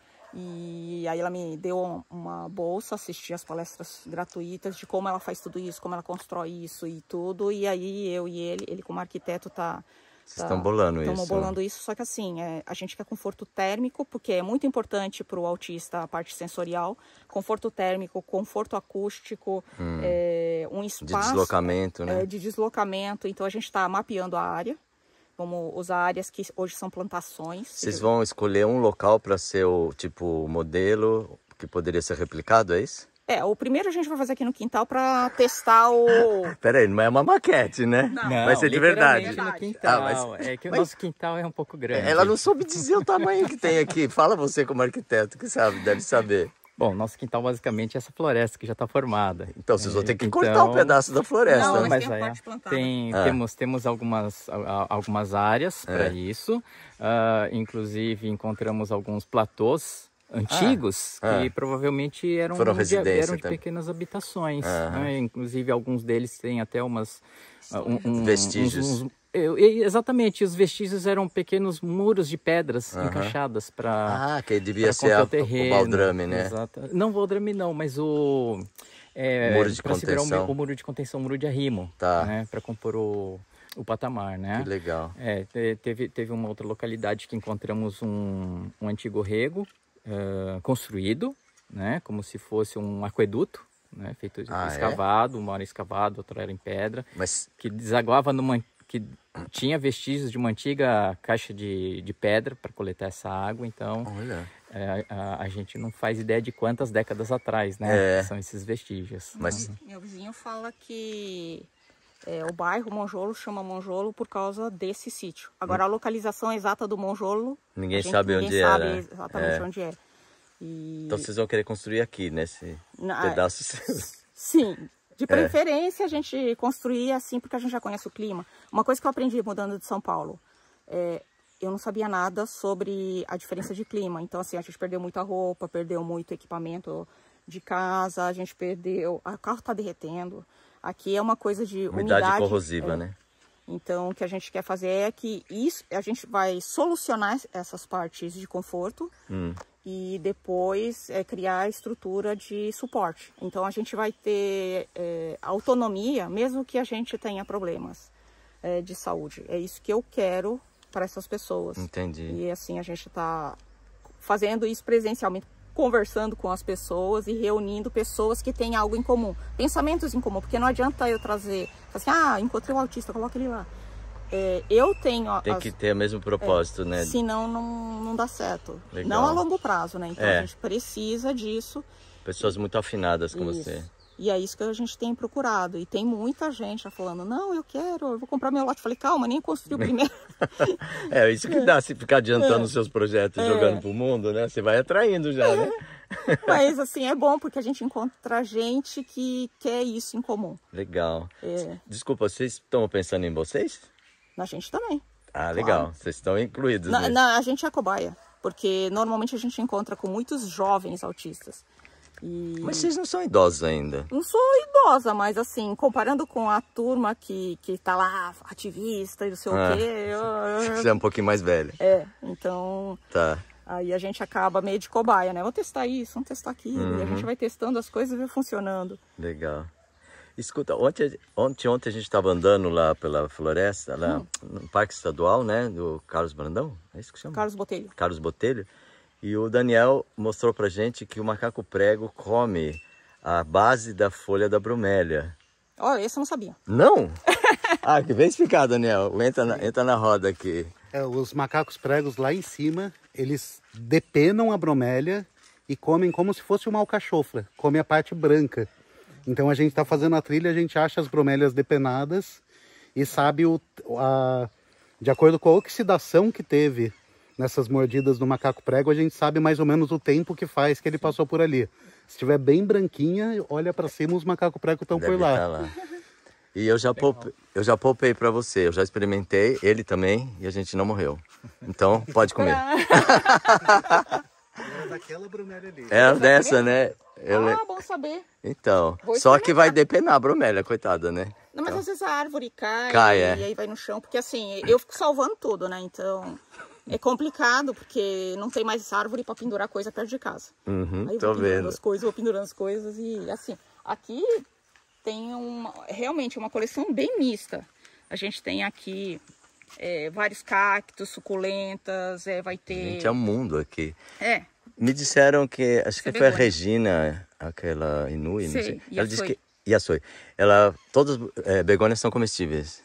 E aí ela me deu uma bolsa, assisti as palestras gratuitas de como ela faz tudo isso, como ela constrói isso e tudo. E aí eu e ele, ele como arquiteto tá Vocês estão tá, bolando isso. Estamos bolando isso, só que assim, é, a gente quer conforto térmico, porque é muito importante para o autista a parte sensorial. Conforto térmico, conforto acústico, hum. é, um espaço... De deslocamento, né? É, de deslocamento. Então, a gente está mapeando a área. Vamos usar áreas que hoje são plantações. Vocês vão escolher um local para ser o tipo modelo que poderia ser replicado, é isso? É, o primeiro a gente vai fazer aqui no quintal para testar o... Peraí, não é uma maquete, né? Não, vai ser de verdade. No quintal. Ah, mas... É que o mas... nosso quintal é um pouco grande. Ela não soube dizer o tamanho que tem aqui. Fala você como arquiteto, que sabe, deve saber. Bom, nosso quintal basicamente é essa floresta que já está formada. Então vocês vão ter que então... cortar um pedaço da floresta. Não, né? mas, mas tem, é, parte tem ah. temos, temos algumas, algumas áreas é. para isso. Uh, inclusive encontramos alguns platôs antigos ah. que ah. provavelmente eram, Foram de, eram de também. pequenas habitações. Ah. Né? Inclusive alguns deles têm até umas... Uh, um, vestígios. Uns, uns, Eu, exatamente, os vestígios eram pequenos muros de pedras uh-huh. encaixadas para Ah, que devia ser a, o baldrame, né? Exato. Não baldrame não, mas o... É, o muro de contenção. O, o muro de contenção, o muro de arrimo, tá. né? Para compor o, o patamar, né? Que legal. É, teve, teve uma outra localidade que encontramos um, um antigo rego uh, construído, né? Como se fosse um aqueduto. Né, feito ah, escavado, é? uma era escavado, outra era em pedra, Mas... que desaguava numa, que tinha vestígios de uma antiga caixa de, de pedra para coletar essa água, então é, a, a gente não faz ideia de quantas décadas atrás, né, é. são esses vestígios. Mas... Meu vizinho fala que é, o bairro Monjolo chama Monjolo por causa desse sítio. Agora hum. a localização exata do Monjolo, ninguém gente, sabe ninguém onde sabe era. exatamente é. onde é. E... Então vocês vão querer construir aqui, nesse Na, pedaço seu. Sim, de preferência é. a gente construir assim, porque a gente já conhece o clima. Uma coisa que eu aprendi mudando de São Paulo, é, eu não sabia nada sobre a diferença de clima. Então assim, a gente perdeu muita roupa, perdeu muito equipamento de casa, a gente perdeu... O carro tá derretendo. Aqui é uma coisa de umidade... Umidade corrosiva, é. né? Então, o que a gente quer fazer é que isso, a gente vai solucionar essas partes de conforto hum. e depois é, criar a estrutura de suporte. Então, a gente vai ter é, autonomia, mesmo que a gente tenha problemas é, de saúde. É isso que eu quero para essas pessoas. Entendi. E assim, a gente está fazendo isso presencialmente, conversando com as pessoas e reunindo pessoas que têm algo em comum, pensamentos em comum, porque não adianta eu trazer, assim, ah, encontrei o autista, coloca ele lá. É, eu tenho... Tem as, que ter o mesmo propósito, é, né? Senão não, não dá certo. Legal. Não a longo prazo, né? Então é. a gente precisa disso. Pessoas muito afinadas com isso. você. E é isso que a gente tem procurado. E tem muita gente já falando, não, eu quero, eu vou comprar meu lote. Falei, calma, nem construiu primeiro. É, isso que dá, se ficar adiantando os é. seus projetos, é. jogando pro mundo, né? Você vai atraindo já, é. né? Mas assim, é bom porque a gente encontra gente que quer isso em comum. Legal. É. Desculpa, vocês estão pensando em vocês? Na gente também. Ah, legal. Claro. Vocês estão incluídos. Na, na, a gente é a cobaia, porque normalmente a gente encontra com muitos jovens autistas. E... Mas vocês não são idosos ainda? Não sou idosa, mas assim, comparando com a turma que, que tá lá, ativista e não sei ah, o quê... Eu... Você é um pouquinho mais velha. É, então... Tá. Aí a gente acaba meio de cobaia, né? Vamos testar isso, vamos testar aquilo. Uhum. E a gente vai testando as coisas e vai funcionando. Legal. Escuta, ontem, ontem, ontem a gente estava andando lá pela floresta, lá hum. no Parque Estadual, né? Do Carlos Brandão, é isso que chama? Carlos Botelho. Carlos Botelho. E o Daniel mostrou pra gente que o macaco prego come a base da folha da bromélia. Olha, esse eu não sabia. Não? Ah, que vem explicar, Daniel. Entra na, entra na roda aqui. É, os macacos pregos lá em cima, eles depenam a bromélia e comem como se fosse uma alcachofra. Come a parte branca. Então a gente está fazendo a trilha, a gente acha as bromélias depenadas e sabe, o, a, de acordo com a oxidação que teve nessas mordidas do macaco prego, a gente sabe mais ou menos o tempo que faz que ele passou por ali. Se estiver bem branquinha, olha para cima, os macacos pregos estão por lá. Tá lá. E eu já, poupei, eu já poupei para você, eu já experimentei, ele também, e a gente não morreu. Então, pode comer. Era daquela bromélia ali. Era dessa, né? Eu... Ah, bom saber. Então, só que vai depenar a bromélia, coitada, né? Não, mas então... às vezes a árvore cai, cai e, é. e aí vai no chão, porque assim, eu fico salvando tudo, né? Então... É complicado, porque não tem mais árvore para pendurar coisa perto de casa. Uhum, aí eu tô vou pendurando vendo. as coisas, vou pendurando as coisas e assim, aqui tem uma, realmente uma coleção bem mista. A gente tem aqui é, vários cactos, suculentas, é, vai ter... Gente, é um mundo aqui. É. Me disseram que, acho que Você foi a begônia. Regina, aquela Inui, não Sei, sei. e Ela a disse Soi. que... E a Soi. Ela, todas é, begônias são comestíveis.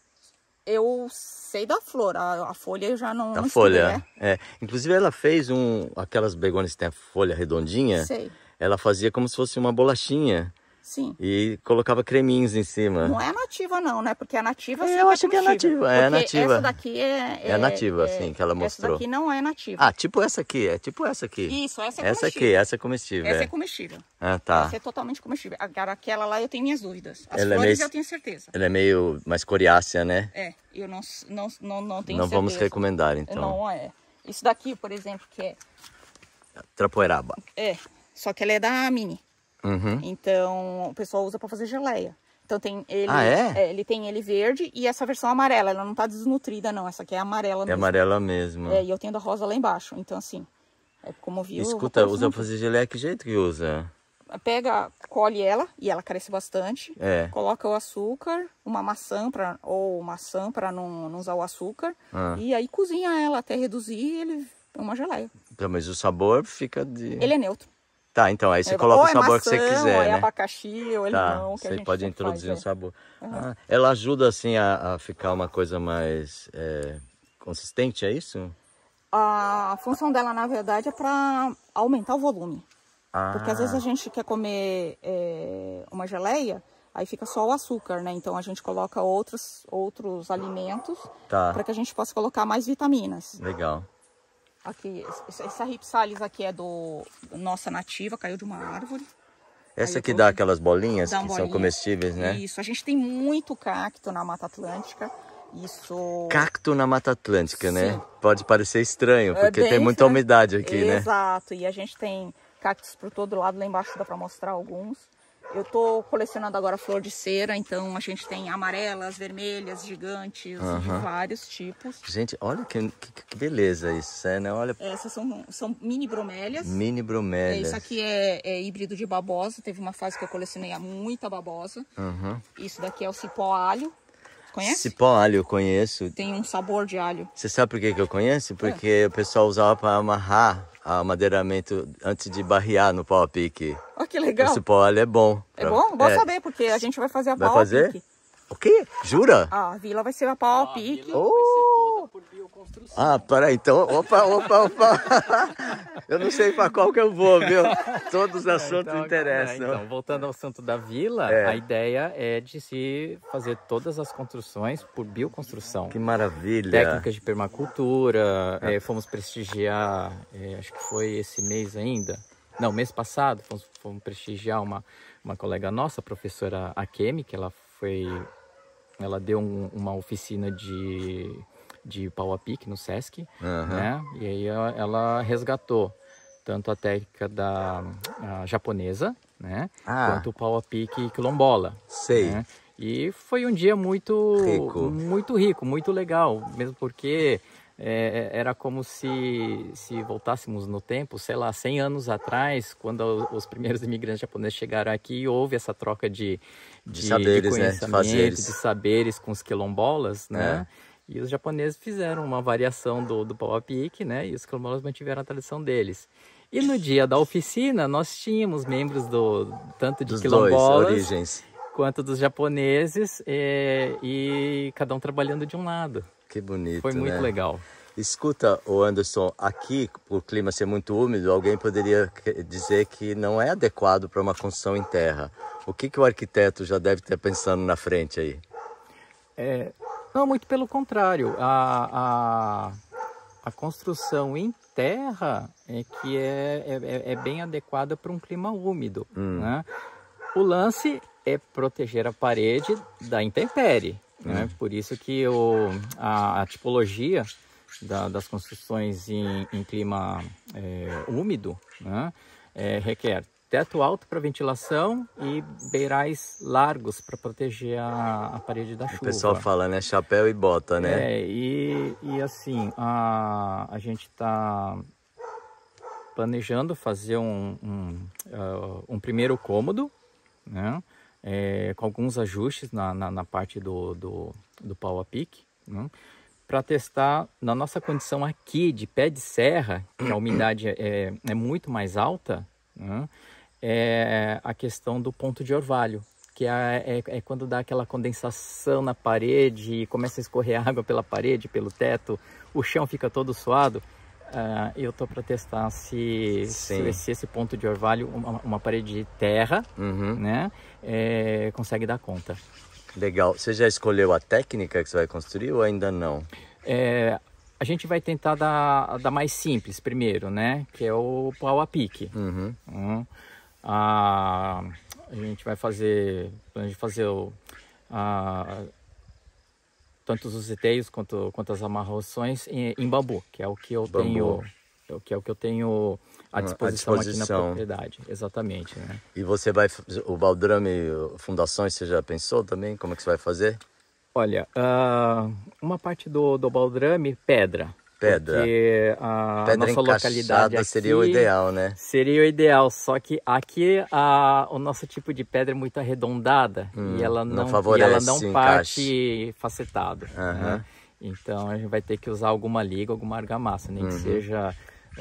Eu sei da flor, a, a folha eu já não, A não folha, estudei, é. Inclusive ela fez um, aquelas begônias que tem a folha redondinha. Sei. Ela fazia como se fosse uma bolachinha Sim. e colocava creminhos em cima. Não é nativa não, né? Porque a nativa É, sim eu que acho que é comestível. nativa, é Porque nativa. essa daqui é... É a nativa, sim, que ela mostrou. Essa daqui não é nativa. Ah, tipo essa aqui, é tipo essa aqui. Isso, essa é Essa aqui, comestível. essa é comestível. Essa é. é comestível. Ah, tá. Essa é totalmente comestível. Agora aquela lá eu tenho minhas dúvidas. As Ela é flores meio- eu tenho certeza. Ela é meio mais coriácea, né? É, eu não, não, não, não tenho Não certeza. vamos recomendar, então. Não é. Isso daqui, por exemplo, que é... Trapoeraba. É, só que ela é da Mini. Uhum. Então, o pessoal usa para fazer geleia. Então tem ele, Ah, é? ele tem ele verde e essa versão amarela. Ela não tá desnutrida, não. Essa aqui é amarela É mesmo. amarela mesmo. É, e eu tenho da rosa lá embaixo. Então, assim, é como viu. eu vou Escuta, pôr usa isso pra fazer geleia, que jeito que usa? no- Pega, colhe ela e ela cresce bastante. É. Coloca o açúcar, uma maçã pra, ou maçã para não, não usar o açúcar. Ah. E aí cozinha ela até reduzir e ele é uma geleia. Então, mas o sabor fica de... Ele é neutro. Tá, então aí você É, coloca ou o sabor é que você maçã, quiser, ou é né? abacaxi, ou é Tá, limão, que a você gente pode sempre introduzir faz, um é. sabor. Ah, ela ajuda, assim, a, a ficar uma coisa mais é, consistente, é isso? A função dela, na verdade, é para aumentar o volume. Ah, Porque às vezes a gente quer comer é, uma geleia, aí fica só o açúcar, né? Então a gente coloca outros, outros alimentos Tá. para que a gente possa colocar mais vitaminas. legal. Aqui, esse- essa ripsalis aqui é do nossa nativa, caiu de uma árvore. Essa Aí eu aqui tô dá vendo. aquelas bolinhas Dá que uma são bolinha. comestíveis, né? Isso, a gente tem muito cacto na Mata Atlântica. Isso... Cacto na Mata Atlântica, né? Sim. Pode parecer estranho, É porque bem tem muita estranho. umidade aqui, né? Exato, e a gente tem cactos por todo lado, lá embaixo dá para mostrar alguns. Eu tô colecionando agora flor de cera, então a gente tem amarelas, vermelhas, gigantes, de vários tipos. Gente, olha que, que, que beleza isso, né? Olha, Essas são, são mini bromélias. mini É, bromélias. isso aqui é, é híbrido de babosa, teve uma fase que eu colecionei muita babosa. Uhum. Isso daqui é o cipó alho, conhece? Cipó alho eu conheço. Tem um sabor de alho. Você sabe por que, que eu conheço? Porque o pessoal usava para amarrar o madeiramento antes de barrear no pau a pique. Olha que O legal. cipó alho é bom. É bom? Bom saber, porque a gente vai fazer a Vai pau a fazer? pique. O quê? Jura? A vila vai ser a pau a pique. Oh! Por bioconstrução. Ah, peraí, então, opa, opa, opa. Eu não sei para qual que eu vou, viu? Todos os assuntos Então, interessam. Então, voltando ao assunto da vila, É. a ideia é de se fazer todas as construções por bioconstrução. Que maravilha. Técnicas de permacultura, eh, fomos prestigiar, eh, acho que foi esse mês ainda, não, mês passado, fomos, fomos prestigiar uma, uma colega nossa, a professora Akemi, que ela foi, ela deu um- uma oficina de, de pau a pique no Sesc, Aham. né? E aí ela, ela resgatou tanto a técnica da a japonesa, né? Ah. Quanto o pau a pique quilombola. Sei. Né? E foi um dia muito Rico. muito rico, muito legal, mesmo porque é, era como se, se voltássemos no tempo, sei lá, cem anos atrás, quando os primeiros imigrantes japoneses chegaram aqui, houve essa troca de, De saberes, né? De conhecimento, fazeres. de saberes com os quilombolas, né? É. E os japoneses fizeram uma variação do, do pau a pique, né? E os quilombolas mantiveram a tradição deles. E no dia da oficina, nós tínhamos membros do tanto de Dos dois quilombolas origens. quanto dos japoneses, é, e cada um trabalhando de um lado. Que bonito, Foi muito né? legal. Escuta, o Anderson, aqui, por clima ser muito úmido, alguém poderia que- dizer que não é adequado para uma construção em terra. O que, que o arquiteto já deve estar pensando na frente aí? É, não, muito pelo contrário. A, a, a construção em terra é que é, é, é bem adequada para um clima úmido. Né? O lance é proteger a parede da intempérie. Né? Por isso que o, a, a tipologia da, das construções em, em clima é, úmido, né? é, requer teto alto para ventilação e beirais largos para proteger a, a parede da chuva. O pessoal fala, né? Chapéu e bota, né? É, e, e assim, a, a gente está planejando fazer um, um, uh, um primeiro cômodo, né? É, com alguns ajustes na, na, na parte do, do, do pau a pique, né? para testar na nossa condição aqui de pé de serra, que a umidade é, é muito mais alta, né? É a questão do ponto de orvalho, que é, é, é quando dá aquela condensação na parede e começa a escorrer água pela parede, pelo teto, o chão fica todo suado. Uh, eu tô para testar se, se, se esse ponto de orvalho, uma, uma parede de terra, uhum. né, é, consegue dar conta. Legal. Você já escolheu a técnica que você vai construir ou ainda não? É, a gente vai tentar dar, dar mais simples primeiro, né? Que é o pau a pique. Uhum. Uhum. A, a gente vai fazer, a gente fazer o, a, tanto os eteios quanto, quanto as amarrações em, em bambu, que é o que eu bambu. tenho, que é o que eu tenho à disposição, à disposição aqui na propriedade, exatamente, né? E você vai, o baldrame, fundações, você já pensou também? Como é que você vai fazer? Olha, uh, uma parte do, do baldrame, pedra. Pedra. Porque a pedra nossa localidade aqui seria o ideal, né? Seria o ideal, só que aqui a, o nosso tipo de pedra é muito arredondada hum, e ela não, não favorece e ela não parte facetado. Uhum. Né? Então a gente vai ter que usar alguma liga, alguma argamassa, nem uhum. que seja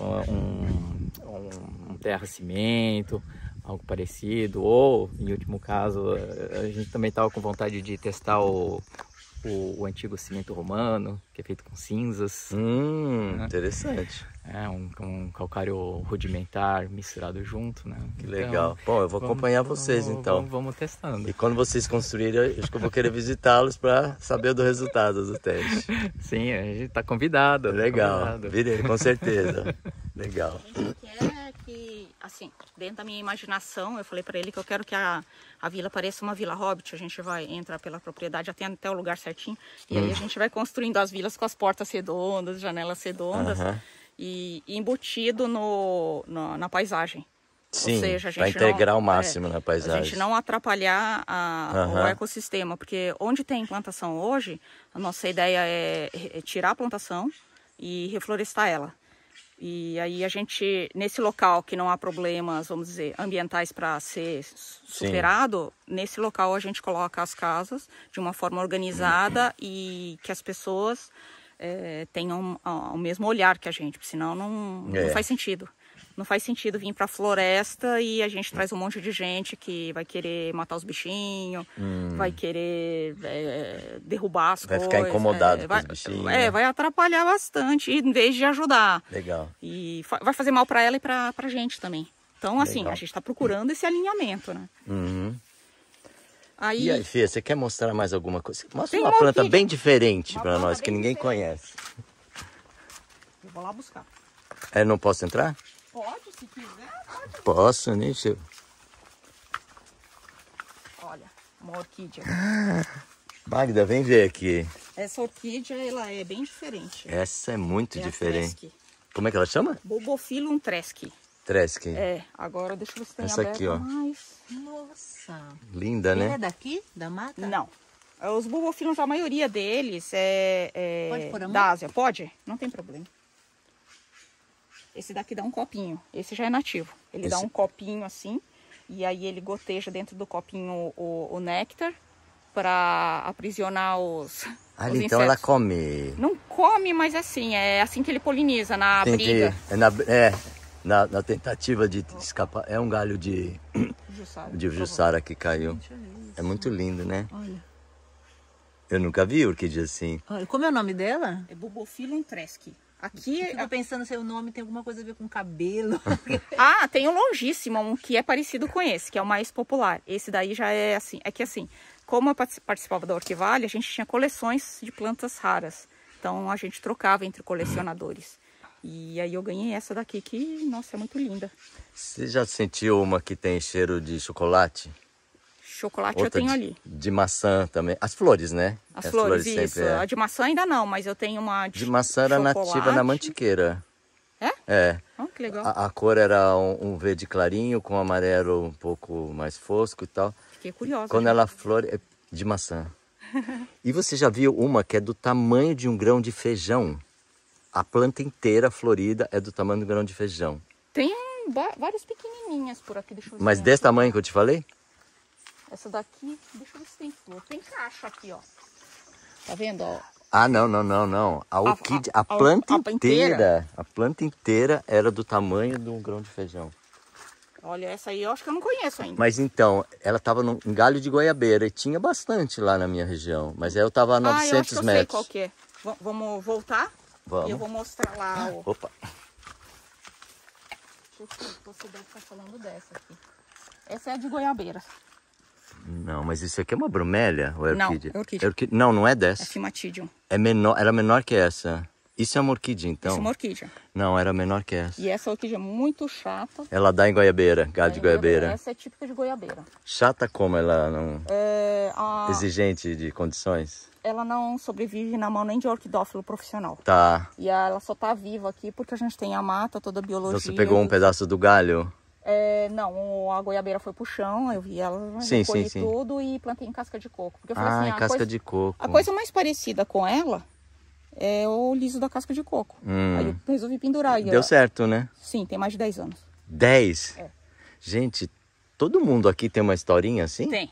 um, um, um terra-cimento, algo parecido, ou, em último caso, a gente também estava com vontade de testar o, o, o antigo cimento romano, que é feito com cinzas. Hum, né? Interessante. É, um, um calcário rudimentar misturado junto, né? Que então, legal. Bom, eu vou vamos, acompanhar vocês, vamos, então. Vamos, vamos testando. E quando vocês construírem, acho que eu vou querer visitá-los para saber do resultado do teste. Sim, a gente está convidado. Legal, tá convidado. Virei, com certeza. Legal. É que, assim, dentro da minha imaginação, eu falei para ele que eu quero que a, a vila pareça uma vila hobbit. A gente vai entrar pela propriedade, já tem até o lugar certinho. E hum. aí a gente vai construindo as vilas com as portas redondas, janelas redondas. Uh-huh. E embutido no, no, na paisagem. Sim, ou seja, a gente vai integrar não, ao máximo é, na paisagem. A gente não atrapalhar a, uhum. o ecossistema, porque onde tem plantação hoje, a nossa ideia é, é tirar a plantação e reflorestar ela. E aí a gente, nesse local que não há problemas, vamos dizer, ambientais para ser superado, Sim. nesse local a gente coloca as casas de uma forma organizada uhum. e que as pessoas... É, tenham o mesmo olhar que a gente, porque senão não, é. não faz sentido. Não faz sentido vir para a floresta e a gente traz um monte de gente que vai querer matar os bichinhos, hum. vai querer é, derrubar as vai coisas. Vai ficar incomodado é, com vai, os bichinhos. É, né? vai atrapalhar bastante em vez de ajudar. Legal. E vai fazer mal para ela e para a gente também. Então, assim, Legal. a gente está procurando esse alinhamento, né? Uhum. Aí... E aí, Fia, você quer mostrar mais alguma coisa? Mostra uma, uma planta orquídea. bem diferente para nós, que ninguém diferente. conhece. Eu vou lá buscar. É, não posso entrar? Pode, se quiser, pode. Posso, nem sei. Olha, uma orquídea. Magda, vem ver aqui. Essa orquídea, ela é bem diferente. Essa é muito é diferente. A Como é que ela chama? Bulbophyllum tresci. Tresci. É, agora deixa eu ver se tem Essa aberto aqui, ó. mais. Nossa. Linda, né? Ele é daqui, da mata? Não. Os bulbophyllums, a maioria deles é, é Pode pôr a mão? da Ásia. Pode? Não tem problema. Esse daqui dá um copinho. Esse já é nativo. Ele Esse... dá um copinho assim. E aí ele goteja dentro do copinho o, o néctar para aprisionar os, ah, os então insetos. ela come. Não come, mas assim, é assim que ele poliniza, na Tem briga. Que, é, na, é na, na tentativa de escapar. É um galho de Jussara, de Jussara que caiu. É muito lindo, né? Olha. Eu nunca vi orquídea assim. Olha, como é o nome dela? É Bulbophyllum tresci. Aqui eu tô pensando se o nome tem alguma coisa a ver com cabelo. Ah, tem o longíssimo, um que é parecido com esse, que é o mais popular. Esse daí já é assim, é que assim, como eu participava da Orquivale, a gente tinha coleções de plantas raras. Então a gente trocava entre colecionadores. E aí eu ganhei essa daqui que, nossa, é muito linda. Você já sentiu uma que tem cheiro de chocolate? Chocolate Outra eu tenho de, ali. De maçã também. As flores, né? As, As flores, flores isso. É. A de maçã ainda não, mas eu tenho uma de De maçã era chocolate. nativa na Mantiqueira. É? É. Oh, que legal. A, a cor era um, um verde clarinho com amarelo um pouco mais fosco e tal. Fiquei curiosa. Quando já. ela flore, é de maçã. E você já viu uma que é do tamanho de um grão de feijão? A planta inteira florida é do tamanho do grão de feijão. Tem várias pequenininhas por aqui. Deixa eu ver. Mas desse tamanho que eu te falei? Essa daqui, deixa eu ver se tem flor. Tem caixa aqui, ó. Tá vendo, ó? Ah, não, não, não, não. A orquídea, a, a- planta a inteira, inteira? a planta inteira era do tamanho de um grão de feijão. Olha, essa aí eu acho que eu não conheço ainda. Mas então, ela estava num em galho de goiabeira e tinha bastante lá na minha região. Mas aí eu estava a Ah, eu acho novecentos que eu sei metros. qual que é. V- vamos voltar? Vamos. E eu vou mostrar lá o... Opa, Você deve estar falando dessa aqui. Essa é a de goiabeira. não, mas isso aqui é uma bromélia ou é Não, orquídea? é orquídea. orquí- Não, não é É dessa. Fimatidium. É menor, era menor que essa. Isso é uma orquídea, então? Isso é uma orquídea. Não, era menor que essa. E essa orquídea é muito chata. Ela dá em goiabeira, galho de goiabeira. Essa é típica de goiabeira. Chata como ela não... É, a- Exigente de condições? ela não sobrevive na mão nem de orquidófilo profissional. Tá. E ela só tá viva aqui porque a gente tem a mata, toda a biologia. Você pegou um pedaço do galho? É, não, a goiabeira foi pro chão, eu vi ela, Sim, recolhi sim, sim. tudo e plantei em casca de coco. Porque eu falei Ah, assim, é a casca coisa, de coco. a coisa mais parecida com ela é o liso da casca de coco. Hum. Aí eu resolvi pendurar. E Deu eu- certo, né? Sim, tem mais de dez anos. Dez? É. Gente, todo mundo aqui tem uma historinha assim? Tem.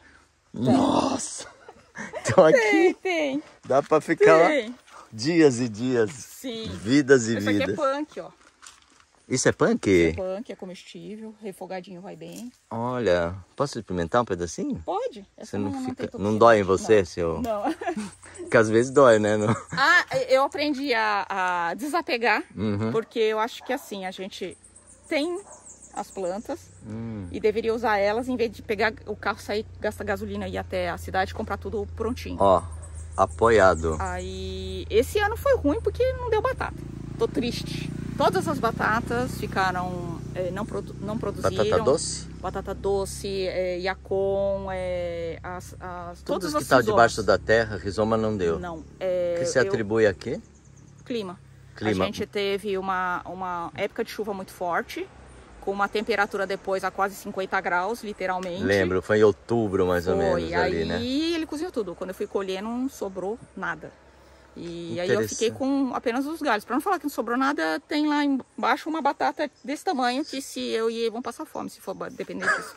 Nossa! Então aqui Tem, tem. dá pra ficar lá Tem. dias e dias. Sim. Vidas e Isso aqui é vidas. punk, ó. Isso é punk? É punk, é comestível, refogadinho vai bem. Olha, posso experimentar um pedacinho? Pode. Essa Você não tem fica- toxina. não dói em você, Não. seu- Não. Porque às vezes dói, né? Não- Ah, eu aprendi a, a desapegar, Uhum. porque eu acho que assim, a gente tem as plantas Hum. e deveria usar elas em vez de pegar o carro, sair, gastar gasolina e ir até a cidade e comprar tudo prontinho. Ó, apoiado. Aí, esse ano foi ruim porque não deu batata. Tô triste. Todas as batatas ficaram, eh, não, produ não produziram. Batata doce? Batata doce, é, yacon, é, as, as, Todos todos que os estavam rizomas. debaixo da terra, rizoma não deu. Não. O É, que se eu- atribui a quê? Clima. Clima. A gente teve uma, uma época de chuva muito forte, com uma temperatura depois a quase cinquenta graus, literalmente. Lembro, foi em outubro mais ou Foi. menos ali, Aí né? ele cozinhou tudo. Quando eu fui colher, não sobrou nada. E aí eu fiquei Interessante. com apenas os galhos. Para não falar que não sobrou nada, tem lá embaixo uma batata desse tamanho que se eu e ele vão passar fome, se for depender disso.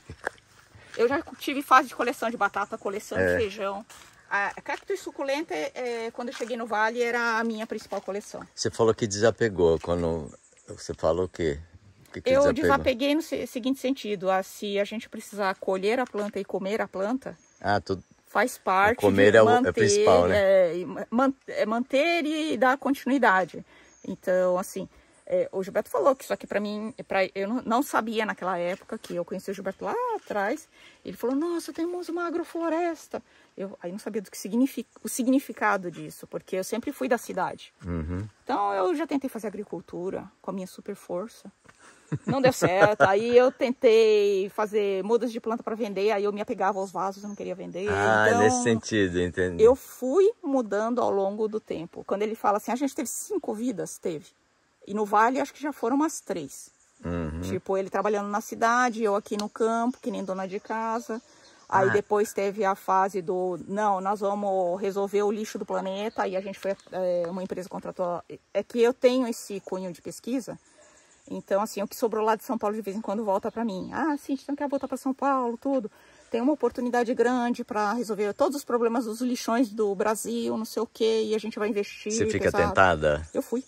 Eu já tive fase de coleção de batata, coleção É. de feijão. A cactus suculenta, é, é, quando eu cheguei no Vale, era a minha principal coleção. Você falou que desapegou. Quando você falou o quê? O que que Eu desapegou? desapeguei no se- seguinte sentido, a, se a gente precisar colher a planta e comer a planta, Ah, tudo. faz parte comer de é o- é manter, principal, né? é, e man- é manter e dar continuidade. Então, assim, é, o Gilberto falou que isso aqui pra mim, é pra, eu não, não sabia naquela época, que eu conheci o Gilberto lá atrás, ele falou, nossa, temos uma agrofloresta. Eu aí não sabia do que significa, o significado disso, porque eu sempre fui da cidade. Uhum. Então eu já tentei fazer agricultura com a minha super força. Não deu certo. Aí eu tentei fazer mudas de planta para vender, aí eu me apegava aos vasos, eu não queria vender. Ah, então, nesse sentido, entendi. eu fui mudando ao longo do tempo. Quando ele fala assim, a gente teve cinco vidas, teve. E no Vale acho que já foram umas três. Uhum. Tipo, ele trabalhando na cidade, eu aqui no campo, que nem dona de casa. Aí Ah. depois teve a fase do, não, nós vamos resolver o lixo do planeta. Aí a gente foi, é, uma empresa contratou. É que eu tenho esse cunho de pesquisa. Então, assim, o que sobrou lá de São Paulo de vez em quando volta para mim. Ah, sim, a gente não quer voltar para São Paulo, tudo. Tem uma oportunidade grande para resolver todos os problemas dos lixões do Brasil, não sei o quê, e a gente vai investir. Você fica pesado. tentada? Eu fui.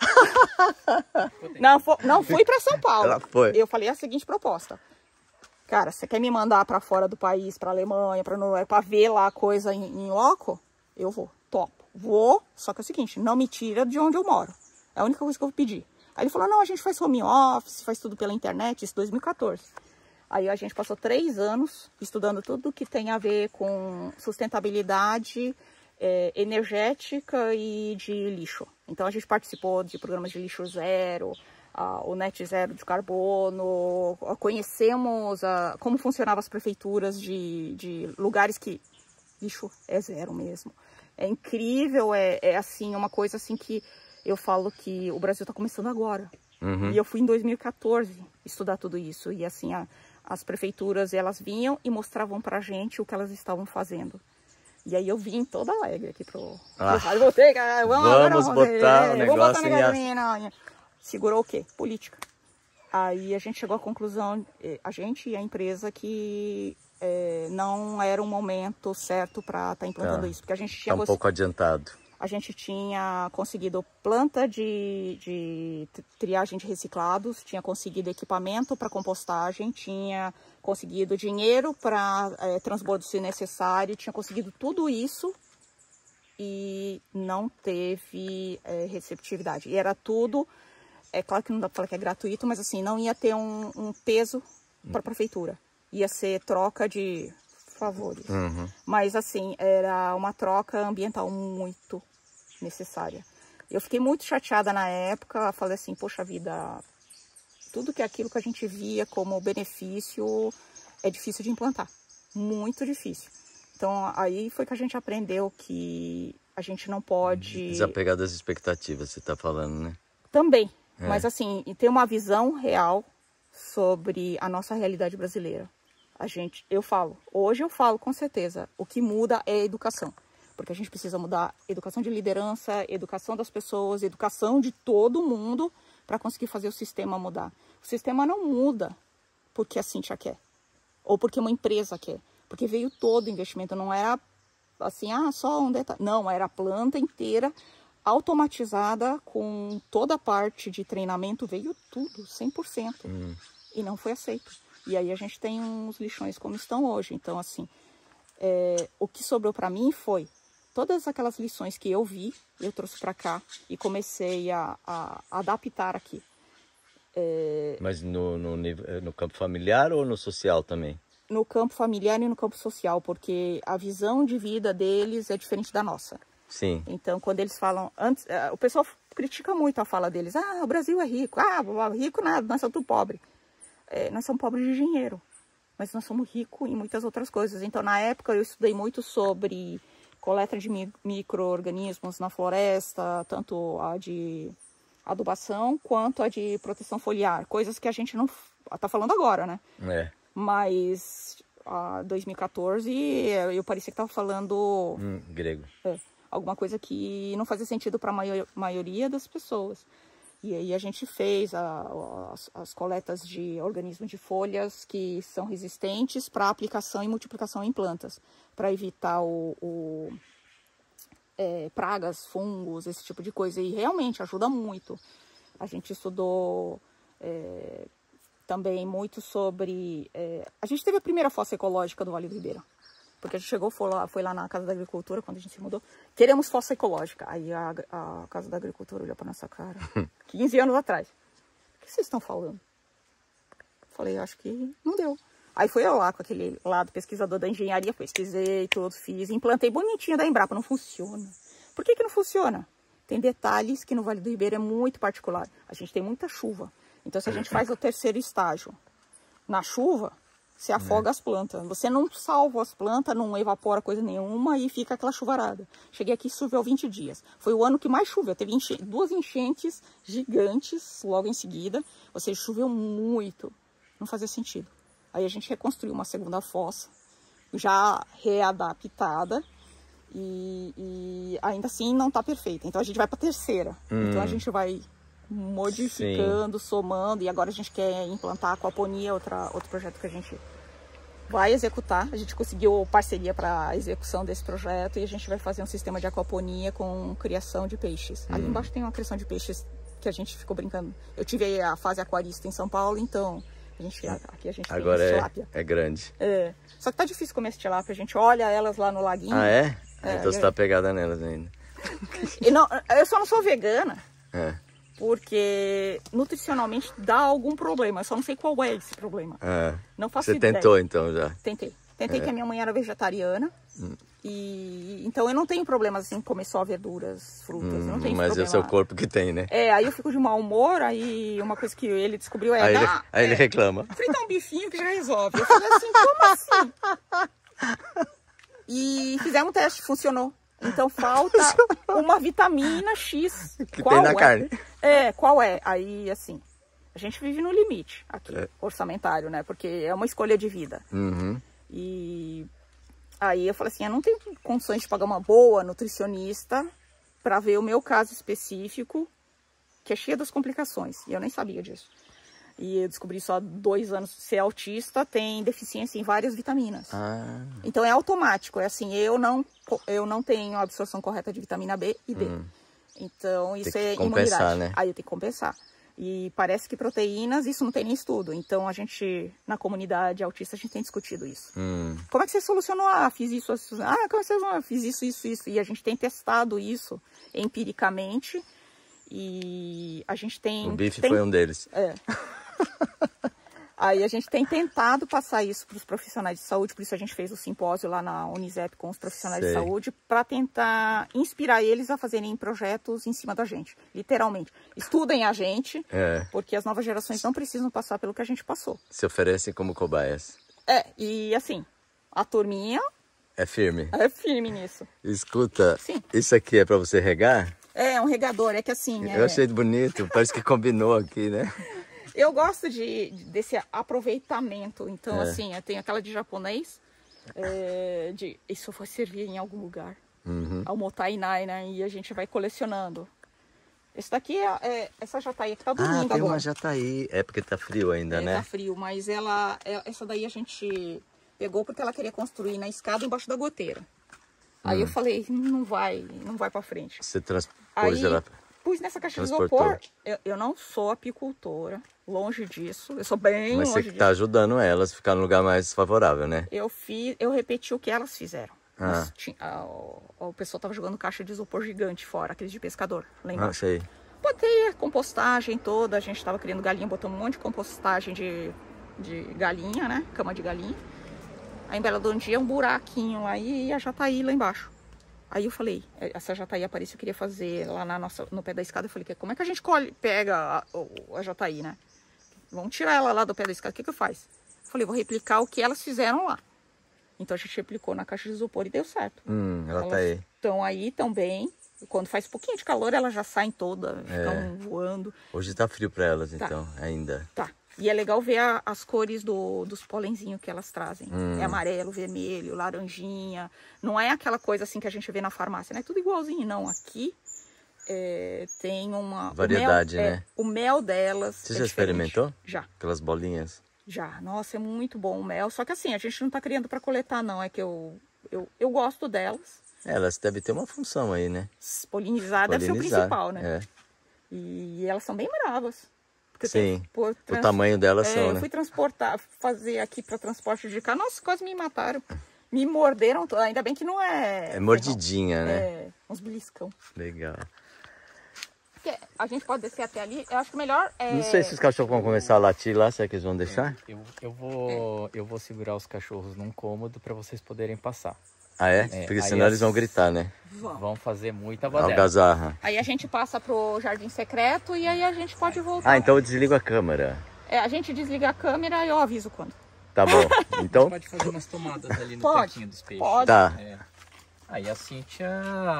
não, fo- não fui para São Paulo. Ela foi. Eu falei a seguinte proposta. Cara, você quer me mandar para fora do país, para Alemanha, para Noruega, para ver lá a coisa em, em loco? Eu vou, topo. Vou, só que é o seguinte, não me tira de onde eu moro. É a única coisa que eu vou pedir. Aí ele falou, não, a gente faz home office, faz tudo pela internet, isso em dois mil e quatorze. Aí a gente passou três anos estudando tudo que tem a ver com sustentabilidade é, energética e de lixo. Então a gente participou de programas de lixo zero, a, o net zero de carbono, a, conhecemos a, como funcionavam as prefeituras de, de lugares que lixo é zero mesmo. É incrível, é, é assim, uma coisa assim que eu falo que o Brasil está começando agora. Uhum. E eu fui em dois mil e quatorze estudar tudo isso. E assim, a, as prefeituras, elas vinham e mostravam pra gente o que elas estavam fazendo. E aí eu vim toda alegre aqui pro... Ah. Eu voltei, cara, vamos, agora Vamos vamos botar é, o vamos negócio botar na em gasolina. Segurou o quê? Política. Aí a gente chegou à conclusão, eh, a gente e a empresa, que eh, não era o momento certo para estar implantando Tá. isso. Porque a gente Tá tinha... um gost- pouco adiantado. a gente tinha conseguido planta de, de triagem de reciclados, tinha conseguido equipamento para compostagem, tinha conseguido dinheiro para é, transbordo se necessário, tinha conseguido tudo isso e não teve é, receptividade. E era tudo, é claro que não dá para falar que é gratuito, mas assim, não ia ter um, um peso para a prefeitura. Ia ser troca de favores. Uhum. Mas assim, era uma troca ambiental muito necessária. Eu fiquei muito chateada na época, falei assim, poxa vida, tudo que é aquilo que a gente via como benefício é difícil de implantar. Muito difícil. Então, aí foi que a gente aprendeu que a gente não pode... Desapegar das expectativas, você está falando, né? Também. É. Mas, assim, ter uma visão real sobre a nossa realidade brasileira. A gente, eu falo, hoje eu falo com certeza, o que muda é a educação. Porque a gente precisa mudar educação de liderança, educação das pessoas, educação de todo mundo para conseguir fazer o sistema mudar. O sistema não muda porque a Cíntia quer. Ou porque uma empresa quer. Porque veio todo o investimento, não era assim, ah, só um detalhe. Não, era a planta inteira, automatizada, com toda a parte de treinamento, veio tudo, cem por cento. Hum. E não foi aceito. E aí a gente tem uns lixões como estão hoje. Então, assim, é, o que sobrou para mim foi todas aquelas lições que eu vi, eu trouxe para cá e comecei a, a, a adaptar aqui. É, Mas no, no, no campo familiar ou no social também? No campo familiar e no campo social, porque a visão de vida deles é diferente da nossa. Sim. Então, quando eles falam... antes, o pessoal critica muito a fala deles. Ah, o Brasil é rico. Ah, rico nada, nós somos tudo pobres. É, nós somos pobres de dinheiro, mas nós somos ricos em muitas outras coisas. Então, na época, eu estudei muito sobre coleta de mi micro-organismos na floresta, tanto a de adubação quanto a de proteção foliar. Coisas que a gente não está falando agora, né? É. Mas, em dois mil e quatorze, eu parecia que estava falando... Hum, grego. É, alguma coisa que não fazia sentido para a maio maioria das pessoas. E aí a gente fez a, as, as coletas de organismos de folhas que são resistentes para aplicação e multiplicação em plantas, para evitar o, o, é, pragas, fungos, esse tipo de coisa. E realmente ajuda muito. A gente estudou é, também muito sobre... É, a gente teve a primeira fossa ecológica do Vale do Ribeira. Porque a gente chegou, foi lá, foi lá na Casa da Agricultura, quando a gente se mudou. Queremos fossa ecológica. Aí a, a Casa da Agricultura olhou para nossa cara. quinze anos atrás. O que vocês estão falando? Falei, acho que não deu. Aí fui eu lá, com aquele lado pesquisador da engenharia, pesquisei tudo, fiz, implantei bonitinho da Embrapa. Não funciona. Por que que não funciona? Tem detalhes que no Vale do Ribeira é muito particular. A gente tem muita chuva. Então, se a gente faz o terceiro estágio na chuva... Você afoga é. as plantas. Você não salva as plantas, não evapora coisa nenhuma e fica aquela chuvarada. Cheguei aqui e choveu vinte dias. Foi o ano que mais choveu. Teve enche... duas enchentes gigantes logo em seguida. Ou seja, choveu muito. Não fazia sentido. Aí a gente reconstruiu uma segunda fossa, já readaptada. E, e ainda assim não está perfeita. Então a gente vai para a terceira. Hum. Então a gente vai modificando, Sim. somando, e agora a gente quer implantar a aquaponia, outra, outro projeto que a gente vai executar. A gente conseguiu parceria para a execução desse projeto e a gente vai fazer um sistema de aquaponia com criação de peixes. Hum. Ali embaixo tem uma criação de peixes que a gente ficou brincando. Eu tive a fase aquarista em São Paulo, então a gente, aqui a gente agora tem tilápia. É, é grande. É. Só que tá difícil comer esse tilápia, a gente olha elas lá no laguinho. Ah, é? é então você tá pegada nelas ainda. E não, eu só não sou vegana. É. Porque nutricionalmente dá algum problema. Eu só não sei qual é esse problema. É. Não faço Você ideia. tentou então já? Tentei. Tentei, é. que a minha mãe era vegetariana. Hum. E então eu não tenho problemas assim, comer só verduras, frutas. Hum, não tenho mas problema. é o seu corpo que tem, né? É, aí eu fico de mau humor. Aí uma coisa que ele descobriu é... Aí, dar, ele, aí é, ele reclama. Fritar um bifinho que já resolve. Eu falei assim, como assim? E fizemos um teste, funcionou. Então falta uma vitamina X. Que qual tem na é? carne. É, qual é? Aí, assim, a gente vive no limite aqui, é. orçamentário, né? Porque é uma escolha de vida. Uhum. E aí eu falei assim, eu não tenho condições de pagar uma boa nutricionista para ver o meu caso específico, que é cheio das complicações. E eu nem sabia disso. E eu descobri só há dois anos ser autista, tem deficiência em várias vitaminas. Ah. Então é automático, é assim, eu não, eu não tenho a absorção correta de vitamina B e D. Hum. Então isso tem é que compensar, imunidade. Né? Aí eu tenho que compensar. E parece que proteínas, isso não tem nem estudo. Então a gente, na comunidade autista, a gente tem discutido isso. Hum. Como é que você solucionou? Ah, fiz isso, isso. Ah, como é que você ah, fiz isso, isso, isso. E a gente tem testado isso empiricamente. E a gente tem... O bife tem, foi um deles. É. Aí a gente tem tentado passar isso para os profissionais de saúde, por isso a gente fez o simpósio lá na Unisep com os profissionais Sei. de saúde, para tentar inspirar eles a fazerem projetos em cima da gente, literalmente. Estudem a gente, É. porque as novas gerações não precisam passar pelo que a gente passou. Se oferecem como cobaias. É, e assim, a turminha É firme. é firme nisso. Escuta, Sim. isso aqui é para você regar? É, um regador, é que assim... Eu é... achei bonito, parece que combinou aqui, né? Eu gosto de, desse aproveitamento. Então, É. assim, eu tenho aquela de japonês, é, de isso vai servir em algum lugar. Uhum. Ao motainai, né? E a gente vai colecionando. Esse daqui, é, é essa jataí que tá dormindo Ah, tem agora. uma jataí. É porque tá frio ainda, É, né? tá frio, mas ela, é- essa daí a gente pegou porque ela queria construir na escada embaixo da goteira. Aí Hum. eu falei, não vai, não vai pra frente. Você transpôs Aí ela... pus nessa caixa de transportou. isopor. Eu, eu não sou apicultora, longe disso. Eu sou bem Mas você longe que disso. tá ajudando elas a ficar num lugar mais favorável, né? Eu fiz, eu repeti o que elas fizeram. Ah. Nós ti- a- o, o pessoal tava jogando caixa de isopor gigante fora, aqueles de pescador, lá Ah, embaixo. sei. Botei a compostagem toda, a gente tava criando galinha, botamos um monte de compostagem de, de galinha, né? Cama de galinha. Aí em belo de um dia, um buraquinho lá e a jataí lá embaixo. Aí eu falei, essa jataí apareceu, eu queria fazer lá na nossa, no pé da escada. Eu falei, como é que a gente colhe, pega a, a jataí, né? Vamos tirar ela lá do pé da escada, o que que eu faço? Eu falei, vou replicar o que elas fizeram lá. Então a gente replicou na caixa de isopor e deu certo. Hum, ela Elas tá aí. estão aí também. E quando faz pouquinho de calor, elas já saem todas, É. ficam voando. Hoje tá frio pra elas, Tá. então, ainda. Tá. E é legal ver a- as cores do, dos polenzinhos que elas trazem. Hum. É amarelo, vermelho, laranjinha. Não é aquela coisa assim que a gente vê na farmácia, né? É tudo igualzinho, não. Aqui é, tem uma... Variedade, o mel, né? É, o mel delas Você é já diferente. experimentou? Já. Aquelas bolinhas. Já. Nossa, é muito bom o mel. Só que assim, a gente não tá criando para coletar, não. É que eu, eu, eu gosto delas. Elas devem ter uma função aí, né? Polinizar deve ser o Polinizar, principal, né? É. E elas são bem bravas. Porque eu Sim. tenho que pôr O trans- tamanho delas É, são, eu né? fui transportar, fazer aqui para transporte de carro. Nossa, quase me mataram. Me morderam. to- Ainda bem que não é... É mordidinha, né? É, uns beliscão. Legal. Porque a gente pode descer até ali. Eu acho que o melhor é... Não sei se os cachorros vão começar a latir lá, será que eles vão deixar? Eu, eu, vou, eu vou segurar os cachorros num cômodo para vocês poderem passar. Ah, é? É, Porque aí senão as- eles vão gritar, né? Vamos. Vão fazer muita baderna. Algazarra. Aí a gente passa pro jardim secreto e aí a gente pode voltar. Ah, então eu desligo a câmera. É, a gente desliga a câmera e eu aviso quando. Tá bom. Então, Pode fazer umas tomadas ali no Pode, cantinho dos peixes. pode. tá. É. Aí a Cíntia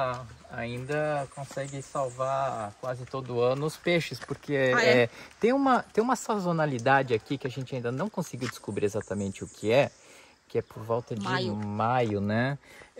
ainda consegue salvar quase todo ano os peixes, porque Ah, é? é, tem, uma, tem uma sazonalidade aqui que a gente ainda não conseguiu descobrir exatamente o que é, que é por volta de Maio. maio, né?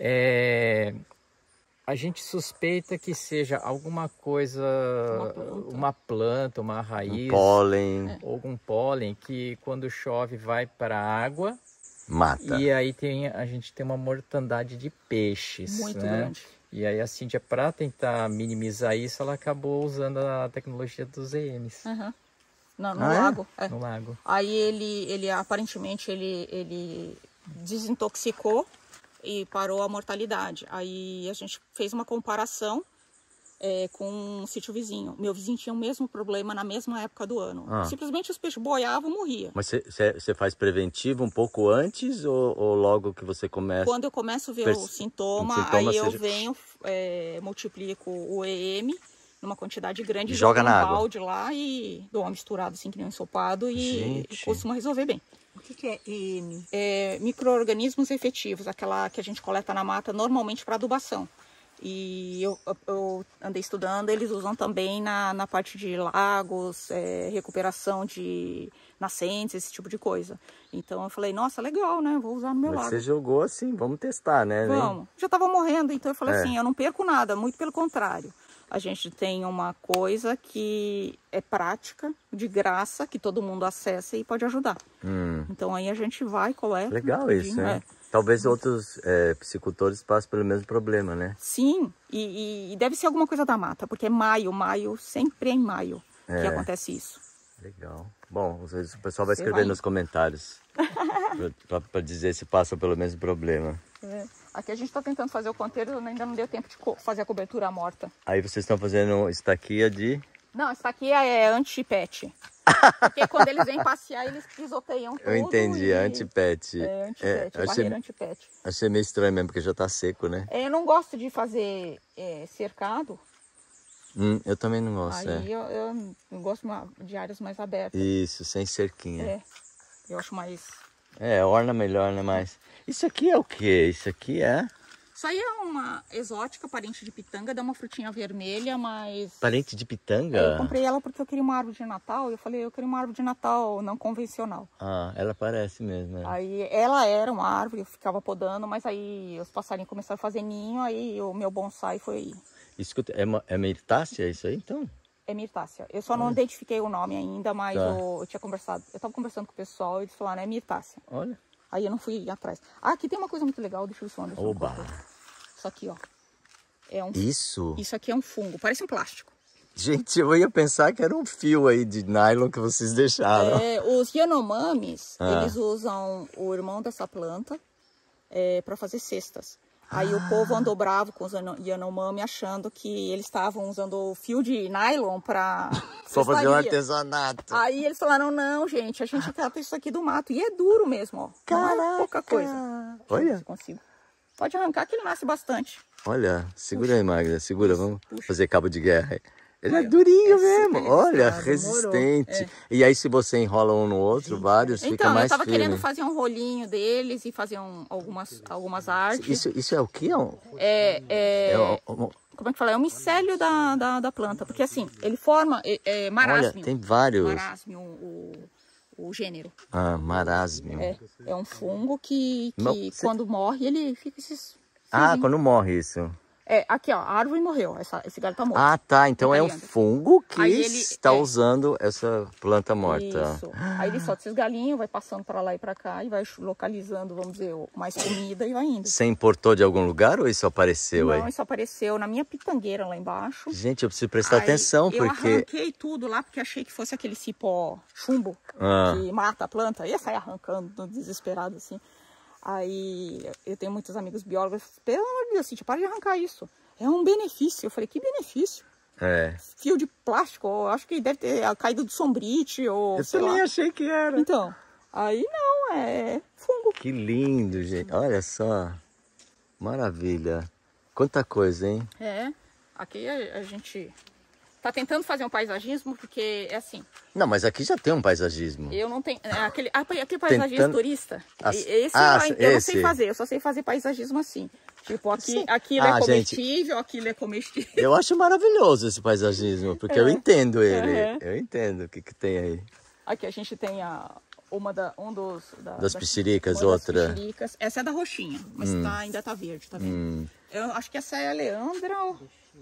É, a gente suspeita que seja alguma coisa, Uma planta. uma planta, uma raiz, Um pólen. ou algum pólen que quando chove vai para a água. Mata. E aí tem, a gente tem uma mortandade de peixes, Muito né? grande. E aí a Cíntia, para tentar minimizar isso, ela acabou usando a tecnologia dos E Ms Aham. Não, no Ah, é? lago. É. no lago. Aí ele, ele aparentemente, ele, ele desintoxicou e parou a mortalidade. Aí a gente fez uma comparação é, com um sítio vizinho. Meu vizinho tinha o mesmo problema na mesma época do ano. Ah. Simplesmente os peixes boiavam e morriam. Mas você faz preventivo um pouco antes ou, ou logo que você começa? Quando eu começo a ver Perce- o sintoma, o sintoma aí eu seja- venho, é, multiplico o E M numa quantidade grande, Joga jogo na um água. balde lá e dou uma misturada assim que nem um ensopado e Gente. costuma resolver bem. O que, que é E M? É, micro-organismos efetivos, aquela que a gente coleta na mata normalmente para adubação. E eu, eu andei estudando, eles usam também na, na parte de lagos, é, recuperação de nascentes, esse tipo de coisa. Então eu falei, nossa, legal, né? Vou usar no meu Mas lago. você jogou assim, vamos testar, né? Vamos. Já estava morrendo, então eu falei É. assim, eu não perco nada, muito pelo contrário. A gente tem uma coisa que é prática, de graça, que todo mundo acessa e pode ajudar. Hum. Então aí a gente vai, coleta. Legal tudinho, isso, né? é. Talvez outros é, piscicultores passem pelo mesmo problema, né? Sim, e, e- e deve ser alguma coisa da mata, porque é maio, maio, sempre é em maio É. que acontece isso. Legal. Bom, às vezes o pessoal vai Você escrever vai- nos comentários para dizer se passa pelo mesmo problema. É. Aqui a gente está tentando fazer o canteiro, ainda não deu tempo de co- fazer a cobertura morta. Aí vocês estão fazendo estaquia de... Não, essa aqui é anti-pet. Porque quando eles vêm passear, eles pisoteiam tudo. Eu entendi, e... anti-pet. É, anti-pet, É, é, achei, barreira anti-pet. achei meio estranho mesmo, porque já tá seco, né? É, eu não gosto de fazer é, cercado, Hum, eu também não gosto, aí é. eu, eu, eu gosto ma- de áreas mais abertas. Isso, sem cerquinha. É, eu acho mais... É, orna melhor, né? Mas isso aqui é o quê? Isso aqui é Isso aí é uma exótica, parente de pitanga, dá uma frutinha vermelha, mas... parente de pitanga? Eu comprei ela porque eu queria uma árvore de Natal, e eu falei, eu queria uma árvore de Natal não convencional. Ah, ela parece mesmo, é. Aí ela era uma árvore, eu ficava podando, mas aí os passarinhos começaram a fazer ninho, aí o meu bonsai foi... Escuta, é, uma- é mirtácea isso aí, então? É mirtácea. Eu só não identifiquei o nome ainda, mas Tá. eu, eu tinha conversado, eu tava conversando com o pessoal e eles falaram, é mirtácea. Olha. Aí eu não fui atrás. Ah, aqui tem uma coisa muito legal, deixa eu ver se o Anderson Oba. encontrou. Isso aqui, ó. É um, Isso? isso aqui é um fungo, parece um plástico. Gente, eu ia pensar que era um fio aí de nylon que vocês deixaram. É, os Yanomamis, Ah. eles usam o irmão dessa planta é, para fazer cestas. Aí o povo andou bravo com os Yano- Yanomami, achando que eles estavam usando fio de nylon para Só fazer um artesanato. Aí eles falaram, não, gente, a gente cata isso aqui do mato. E é duro mesmo, ó. Não é pouca coisa. Deixa eu ver Olha. se eu consigo. Pode arrancar que ele nasce bastante. Olha, segura aí, Magda, segura, vamos puxa. fazer cabo de guerra. Ele é Olha, durinho é super mesmo, olha, resistente, resistente. demorou, E aí se você enrola um no outro, vários, fica Então, eu mais tava firme. querendo fazer um rolinho deles e fazer um- algumas, algumas artes. Isso, isso é o quê? É um- É, é, é um- um- como é que fala? É um micélio da, da, da planta. Porque assim, ele forma é, é, olha, marásmio. tem vários. Marásmio, o, o gênero. Ah, marásmio. É, é um fungo que, que Não, cê- quando morre, ele fica esses... Ah, fiozinhos. quando morre isso. É, aqui ó, a árvore morreu, essa, esse galho tá morto. Ah, tá. Então é um Italiano. fungo que Aí ele- está é. usando essa planta morta. Isso. Aí ele solta esses galinhos, vai passando pra lá e pra cá e vai localizando, vamos dizer, mais comida e vai indo. Você importou de algum lugar ou isso apareceu Não, aí? isso apareceu na minha pitangueira lá embaixo. Gente, eu preciso prestar Aí atenção, eu porque... arranquei tudo lá porque achei que fosse aquele cipó chumbo Ah. que mata a planta. Ia sair arrancando, desesperado assim. Aí eu tenho muitos amigos biólogos, pelo amor de Deus, Cíntia, para de arrancar isso. É um benefício. Eu falei, que benefício? É. Fio de plástico, eu acho que deve ter caído do sombrite ou Eu sei também lá. achei que era. Então, aí não, é fungo. Que lindo, gente. Olha só. Maravilha. Quanta coisa, hein? É, aqui a, a gente tá tentando fazer um paisagismo porque é assim, Não, mas aqui já tem um paisagismo. eu não tenho, é, aquele, ah, aquele paisagismo Tentando- turista, As- e- esse Ah, eu, eu não esse. sei fazer, eu só sei fazer paisagismo assim. Tipo, aqui, Sim. aquilo Ah, é gente. comestível, aquilo é comestível. Eu acho maravilhoso esse paisagismo, porque eu entendo ele. Uhum. Eu entendo o que, que tem aí. Aqui a gente tem a, uma da, um dos... Da, Das da- pixiricas, uma das outra. pixiricas. Essa é da roxinha, mas tá, ainda tá verde, tá vendo? Hum. Eu acho que essa é a Leandra ou...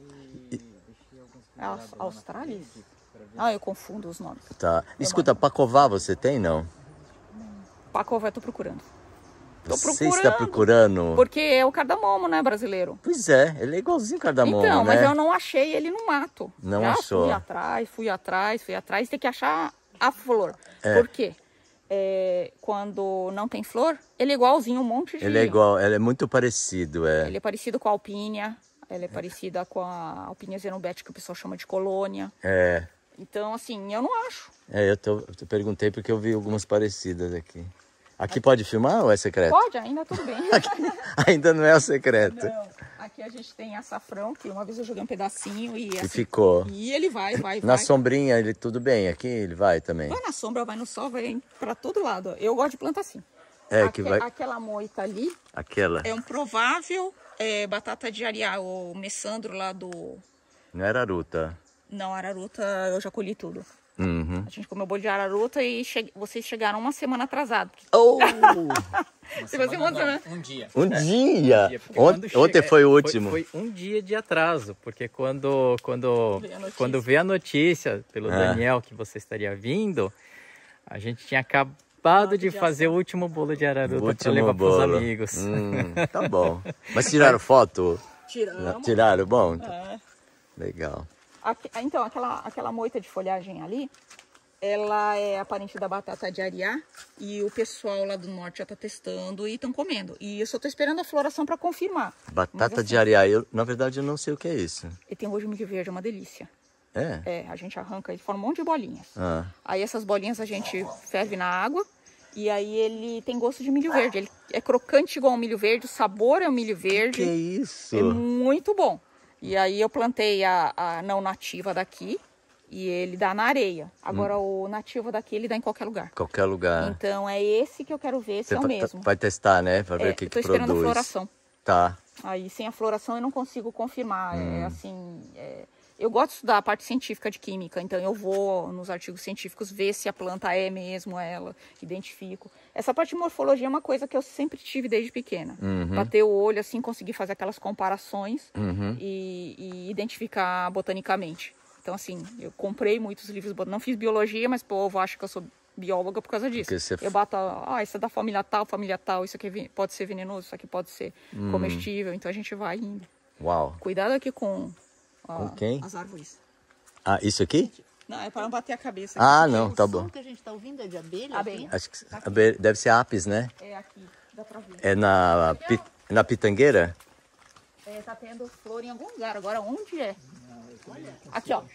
É a Austrália? Ah, eu confundo os nomes. Tá. Escuta, pacovar você tem, não? Paco, eu tô procurando. Tô Você está procurando. procurando? Porque é o cardamomo, né, brasileiro? Pois é, ele é igualzinho cardamomo, Então, né? mas eu não achei ele no mato. Não Já achou. Fui atrás, fui atrás, fui atrás. Tem que achar a flor. É. Por quê? É, quando não tem flor, ele é igualzinho um monte de... Ele é igual, ele é muito parecido, é. Ele é parecido com a alpínia. Ela é parecida com a alpínia xenobete, que o pessoal chama de colônia. É, Então, assim, eu não acho. é eu, tô, eu te perguntei porque eu vi algumas parecidas aqui. Aqui pode filmar ou é secreto? Pode, ainda tudo bem. Ainda não é o secreto. Não, aqui a gente tem açafrão, que uma vez eu joguei um pedacinho e... E assim, ficou. E ele vai, vai, Na vai. sombrinha, ele tudo bem. Aqui ele vai também. Vai na sombra, vai no sol, vai pra todo lado. Eu gosto de planta assim. É, Aque- que vai... Aquela moita ali Aquela. é um provável é, batata de areá, o messandro lá do... Não era aruta. Não, araruta eu já colhi tudo. Uhum. A gente comeu bolo de araruta e che... vocês chegaram uma semana atrasados. Oh! Se você monta, né? Um dia. Um Um dia! dia, porque Ont- quando chega- Ontem foi o último. Foi, foi um dia de atraso, porque quando, quando, Vê a notícia. quando vê a notícia pelo É. Daniel que você estaria vindo, a gente tinha acabado de fazer o último bolo de araruta para Último levar para os bolo. amigos. Hum, tá bom. Mas tiraram foto? Tiramos. Tiraram? Bom, então. É. Legal. Aqui- então, aquela, aquela moita de folhagem ali, ela é a parente da batata de ariá e o pessoal lá do norte já tá testando e estão comendo. E eu só tô esperando a floração para confirmar. Batata Mas, assim, de areia, eu, na verdade eu não sei o que é isso. E tem hoje milho verde, é uma delícia. É? É, a gente arranca, ele forma um monte de bolinhas. Ah, Aí essas bolinhas a gente ferve na água e aí ele tem gosto de milho verde. Ele é crocante igual ao milho verde, o sabor é o milho verde. que isso? É muito bom. E aí eu plantei a, a não nativa daqui e ele dá na areia. Agora Hum. o nativo daqui ele dá em qualquer lugar. Qualquer lugar. Então é esse que eu quero ver se Você é o vai- mesmo. vai testar, né? Pra ver É, o que, eu tô que esperando produz. a floração. Tá. Aí sem a floração eu não consigo confirmar. Hum. É assim. é, Eu gosto de estudar a parte científica de química, então eu vou nos artigos científicos ver se a planta é mesmo ela, identifico. Essa parte de morfologia é uma coisa que eu sempre tive desde pequena. Uhum. Bater o olho assim, conseguir fazer aquelas comparações Uhum. e, e identificar botanicamente. Então assim, eu comprei muitos livros, bot- não fiz biologia, mas o povo acha que eu sou bióloga por causa disso. Porque você- Eu bato, ah, isso é da família tal, família tal, isso aqui é ve- pode ser venenoso, isso aqui pode ser Hum. comestível, então a gente vai indo. Uau. Cuidado aqui com, ó, Com quem? as árvores. Ah, isso aqui? Não, é para não bater a cabeça. Ah, aqui. não, o tá som bom. que a gente tá ouvindo é de abelha? Abelha. aqui? Acho que a be- deve ser apis, né? É aqui, dá pra ver. É na, pi- na pitangueira? É, tá tendo flor em algum lugar, agora onde é? Aqui, ó.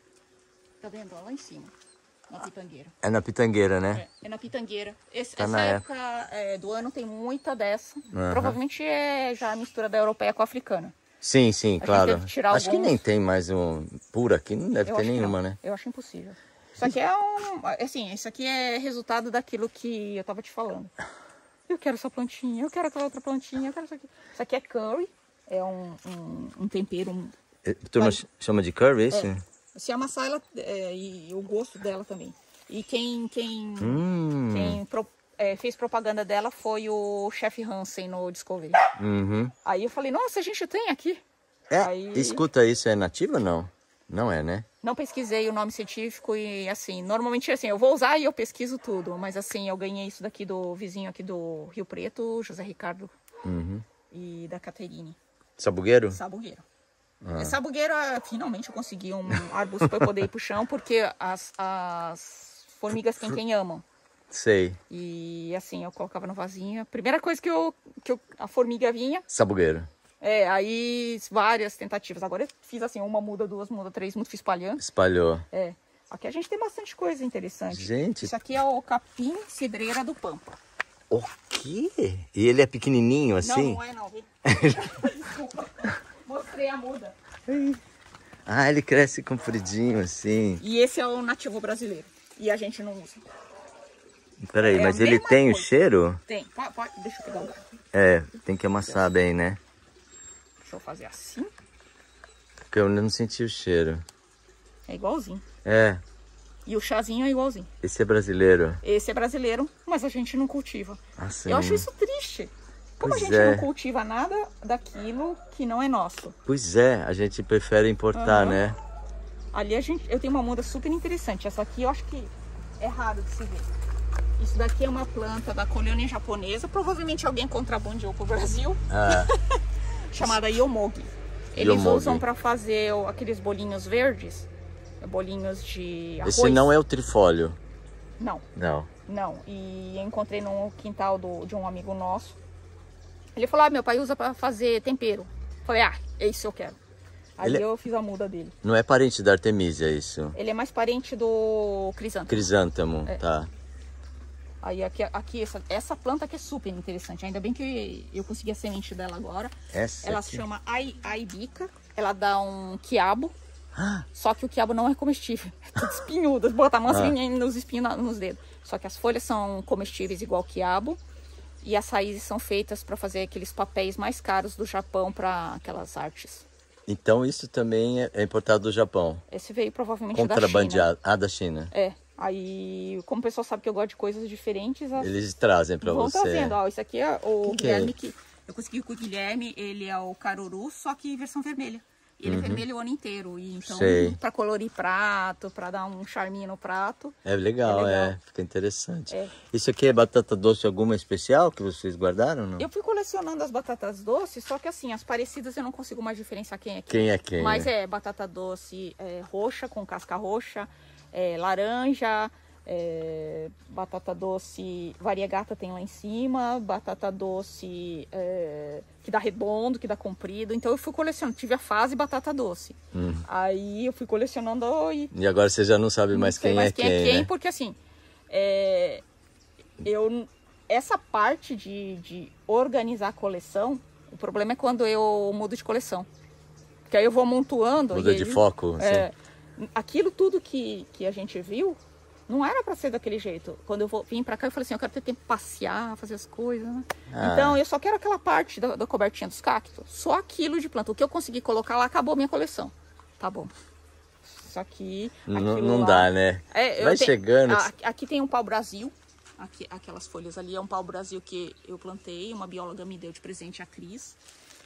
Tá vendo? Ó, lá em cima, na pitangueira. É na pitangueira, né? É, é na pitangueira. Esse- Tá essa na época é, do ano tem muita dessa. Aham. Provavelmente é já a mistura da europeia com a africana. Sim, sim, gente claro. teve que tirar Acho que alguns. nem tem mais um puro aqui, não deve Eu ter acho que nenhuma, não. né? Eu acho impossível. Isso aqui é um. Assim, isso aqui é resultado daquilo que eu tava te falando. Eu quero essa plantinha, eu quero aquela outra plantinha, eu quero isso aqui. Isso aqui é curry, é um, um, um tempero. Um, A turma Vai. chama de curry, isso? é, se amassar ela é, e o gosto dela também. E quem, quem, Hum. quem pro- é, fez propaganda dela foi o chefe Hansen no Discovery. Uhum. Aí eu falei, nossa, a gente tem aqui. É, Aí- escuta, isso é nativo ou não? Não é, né? Não pesquisei o nome científico e assim, normalmente assim, eu vou usar e eu pesquiso tudo, mas assim, eu ganhei isso daqui do vizinho aqui do Rio Preto, José Ricardo, Uhum. e da Caterine, Sabugueiro? sabugueiro. Ah. É, sabugueiro, ah, finalmente eu consegui um arbusto para eu poder ir pro chão, porque as, as formigas quem quem amam. Sei. E assim, eu colocava no vasinho, a primeira coisa que, eu, que eu, a formiga vinha, Sabugueiro. é, aí várias tentativas. Agora eu fiz assim, uma muda, duas muda, três muda, fui espalhando. Espalhou. É, aqui a gente tem bastante coisa interessante. Gente. Isso aqui é o capim cidreira do Pampa. O quê? E ele é pequenininho assim? Não, não é não, viu? Desculpa, mostrei a muda. Ah, ele cresce compridinho assim. E esse é o nativo brasileiro. E a gente não usa. Peraí, É a mas ele mesma tem o coisa. cheiro? Tem, pode, pode, deixa eu pegar o garfo. É, tem que amassar bem, né? Deixa eu fazer assim. Porque eu não senti o cheiro. É igualzinho. É, E o chazinho é igualzinho. esse é brasileiro. Esse é brasileiro, mas a gente não cultiva. Assim. Eu acho isso triste. Como Pois a gente é. não cultiva nada daquilo que não é nosso. Pois é, a gente prefere importar, Aham. né? Ali a gente, eu tenho uma muda super interessante. Essa aqui eu acho que é raro de se ver. Isso daqui é uma planta da colônia japonesa. Provavelmente alguém contrabandeou pro Brasil. Ah, Chamada yomogi. Eles Yomogi. usam para fazer o- aqueles bolinhos verdes. Bolinhos de arroz. esse não é o trifólio. Não, Não. não. E eu encontrei no quintal do, de um amigo nosso. Ele falou, ah, meu pai usa para fazer tempero. Falei, ah, é isso que eu quero. Aí Ele- eu fiz a muda dele. Não é parente da Artemisia, isso. Ele é mais parente do crisântemo. Crisântemo, É. tá. Aí aqui, aqui essa, essa planta aqui é super interessante. Ainda bem que eu consegui a semente dela agora. Essa Ela aqui. se chama ai- aibica. Ela dá um quiabo. Ah. Só que o quiabo não é comestível. É tudo espinhudo. Bota a mão Ah. assim nos espinhos na- nos dedos. Só que as folhas são comestíveis igual o quiabo. E as raízes são feitas para fazer aqueles papéis mais caros do Japão para aquelas artes. Então isso também é importado do Japão? Esse veio provavelmente da China. Contrabandeado. Ah, da China. É. Aí, como o pessoal sabe que eu gosto de coisas diferentes, as... eles trazem para você. Vão trazendo. Ó, isso aqui é o que Guilherme que é? que... Eu consegui com o Guilherme, ele é o caruru, só que versão vermelha. Ele uhum. é vermelho o ano inteiro. E então, para colorir prato, para dar um charminho no prato. É legal, é. Legal. é fica interessante. É. Isso aqui é batata doce alguma especial que vocês guardaram? Não? Eu fui colecionando as batatas doces, só que assim, as parecidas eu não consigo mais diferenciar quem é quem. Quem é quem? Mas é, é batata doce é, roxa, com casca roxa, é, laranja, é, batata doce variegata tem lá em cima, batata doce é, que dá redondo, que dá comprido. Então eu fui colecionando, tive a fase batata doce. Hum. Aí eu fui colecionando e... E agora você já não sabe mais, não quem, mais é quem, quem é quem, né? Porque assim, é, eu, essa parte de, de organizar a coleção, o problema é quando eu mudo de coleção. Porque aí eu vou amontoando... Muda de ele, foco, é, aquilo tudo que, que a gente viu, não era para ser daquele jeito. Quando eu vou, vim para cá, eu falei assim, eu quero ter tempo para passear, fazer as coisas, né? Ah. Então, eu só quero aquela parte da, da cobertinha dos cactos. Só aquilo de planta. O que eu consegui colocar lá, acabou a minha coleção. Tá bom. Só que... Não, não lá, dá, né? É, vai tenho, chegando... A, aqui tem um pau-brasil. Aqui, aquelas folhas ali é um pau-brasil que eu plantei. Uma bióloga me deu de presente, a Cris.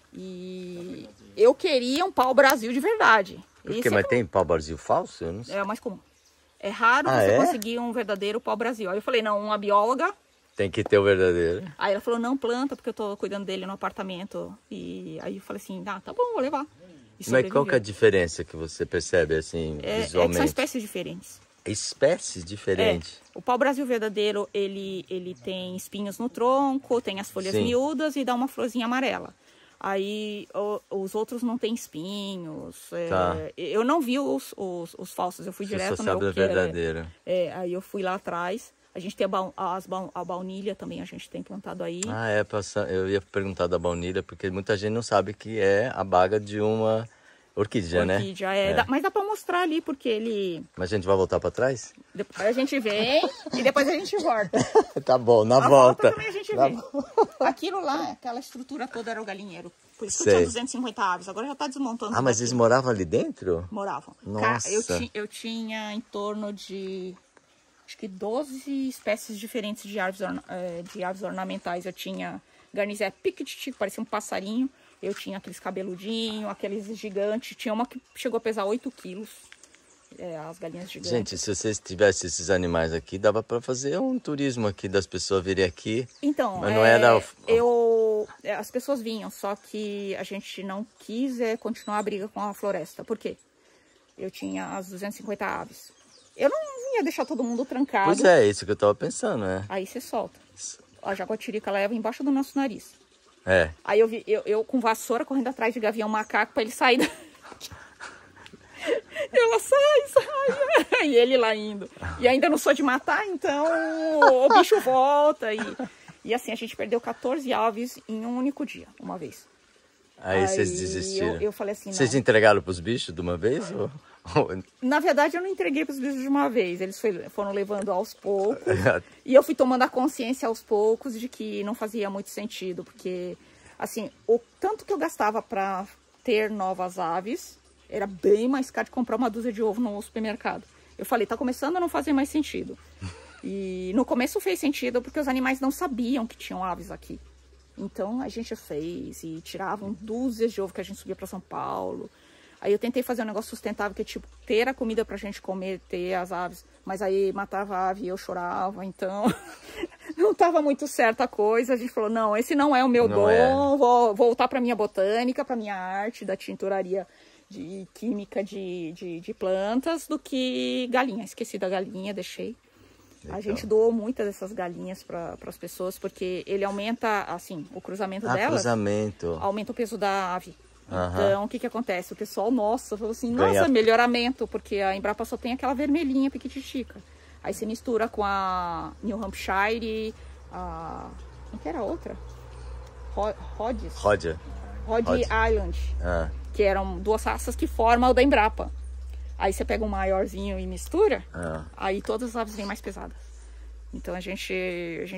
E eu queria um pau-brasil de verdade. Por quê? Mas é tem pau-brasil falso? Eu não sei. É o mais comum. É raro ah, você é? conseguir um verdadeiro pau-brasil. Aí eu falei, não, uma bióloga... Tem que ter o verdadeiro. Aí ela falou, não, planta, porque eu tô cuidando dele no apartamento. E aí eu falei assim, ah, tá bom, vou levar. Mas qual que é a diferença que você percebe, assim, é, visualmente? É que são espécies diferentes. Espécies diferentes? É. O pau-brasil verdadeiro, ele, ele tem espinhos no tronco, tem as folhas Sim. miúdas e dá uma florzinha amarela. Aí o, os outros não tem espinhos. É, tá. Eu não vi os, os, os falsos, eu fui Você direto só no sabe meu a verdadeira. É, é, aí eu fui lá atrás. A gente tem a, ba as, a baunilha também, a gente tem plantado aí. Ah, é, eu ia perguntar da baunilha, porque muita gente não sabe que é a baga de uma orquídea, né? Orquídea, é. é. Dá, mas dá pra mostrar ali, porque ele... Mas a gente vai voltar pra trás? Depois a gente vem e depois a gente volta. Tá bom, na a volta. volta também a gente na vê. Aquilo lá, aquela estrutura toda era o galinheiro. Por isso que eu tinha duzentas e cinquenta aves, agora já tá desmontando. Ah, mas eles moravam ali dentro? Moravam. Nossa. Eu, ti, eu tinha em torno de... acho que doze espécies diferentes de árvores, de árvores ornamentais. Eu tinha garnizé piquititi, que parecia um passarinho. Eu tinha aqueles cabeludinhos, aqueles gigantes. Tinha uma que chegou a pesar oito quilos. É, as galinhas gigantes. Gente, se vocês tivessem esses animais aqui, dava para fazer um turismo aqui, das pessoas virem aqui. Então, mas não é, era... eu, as pessoas vinham, só que a gente não quis é, continuar a briga com a floresta. Por quê? Eu tinha as duzentas e cinquenta aves. Eu não ia deixar todo mundo trancado. Pois é, isso que eu tava pensando, né? Aí você solta. A jaguatirica leva embaixo do nosso nariz. É. Aí eu vi, eu, eu com vassoura correndo atrás de gavião macaco pra ele sair da... Ela sai, sai. E ele lá indo. E ainda não sou de matar, então o bicho volta. E, e assim, a gente perdeu quatorze aves em um único dia, uma vez. Aí, Aí vocês desistiram. Eu, eu falei assim, vocês não. entregaram pros bichos de uma vez? Ou... Na verdade, eu não entreguei pros bichos de uma vez. Eles foi, foram levando aos poucos. E eu fui tomando a consciência aos poucos de que não fazia muito sentido. Porque, assim, o tanto que eu gastava para ter novas aves, era bem mais caro de comprar uma dúzia de ovo no supermercado. Eu falei, tá começando a não fazer mais sentido. E no começo fez sentido porque os animais não sabiam que tinham aves aqui. Então a gente fez e tiravam dúzias de ovo que a gente subia para São Paulo. Aí eu tentei fazer um negócio sustentável, que é tipo, ter a comida pra gente comer, ter as aves. Mas aí matava a ave e eu chorava, então não tava muito certa a coisa. A gente falou, não, esse não é o meu não dom, é. Vou voltar pra minha botânica, pra minha arte da tinturaria de química de, de, de plantas, do que galinha. Esqueci da galinha, deixei. Então. A gente doou muitas dessas galinhas para as pessoas, porque ele aumenta, assim, o cruzamento ah, delas. cruzamento. Aumenta o peso da ave. Uhum. Então, o que que acontece? O pessoal, nossa, falou assim, Ganha... nossa, melhoramento, porque a Embrapa só tem aquela vermelhinha piquititica. Aí você mistura com a New Hampshire, a... Como que era a outra? Rhodes. Roger. Rhode Island. Ah. Que eram duas raças que formam o da Embrapa. Aí você pega um maiorzinho e mistura, ah. aí todas as aves vêm mais pesadas. Então a gente, a gente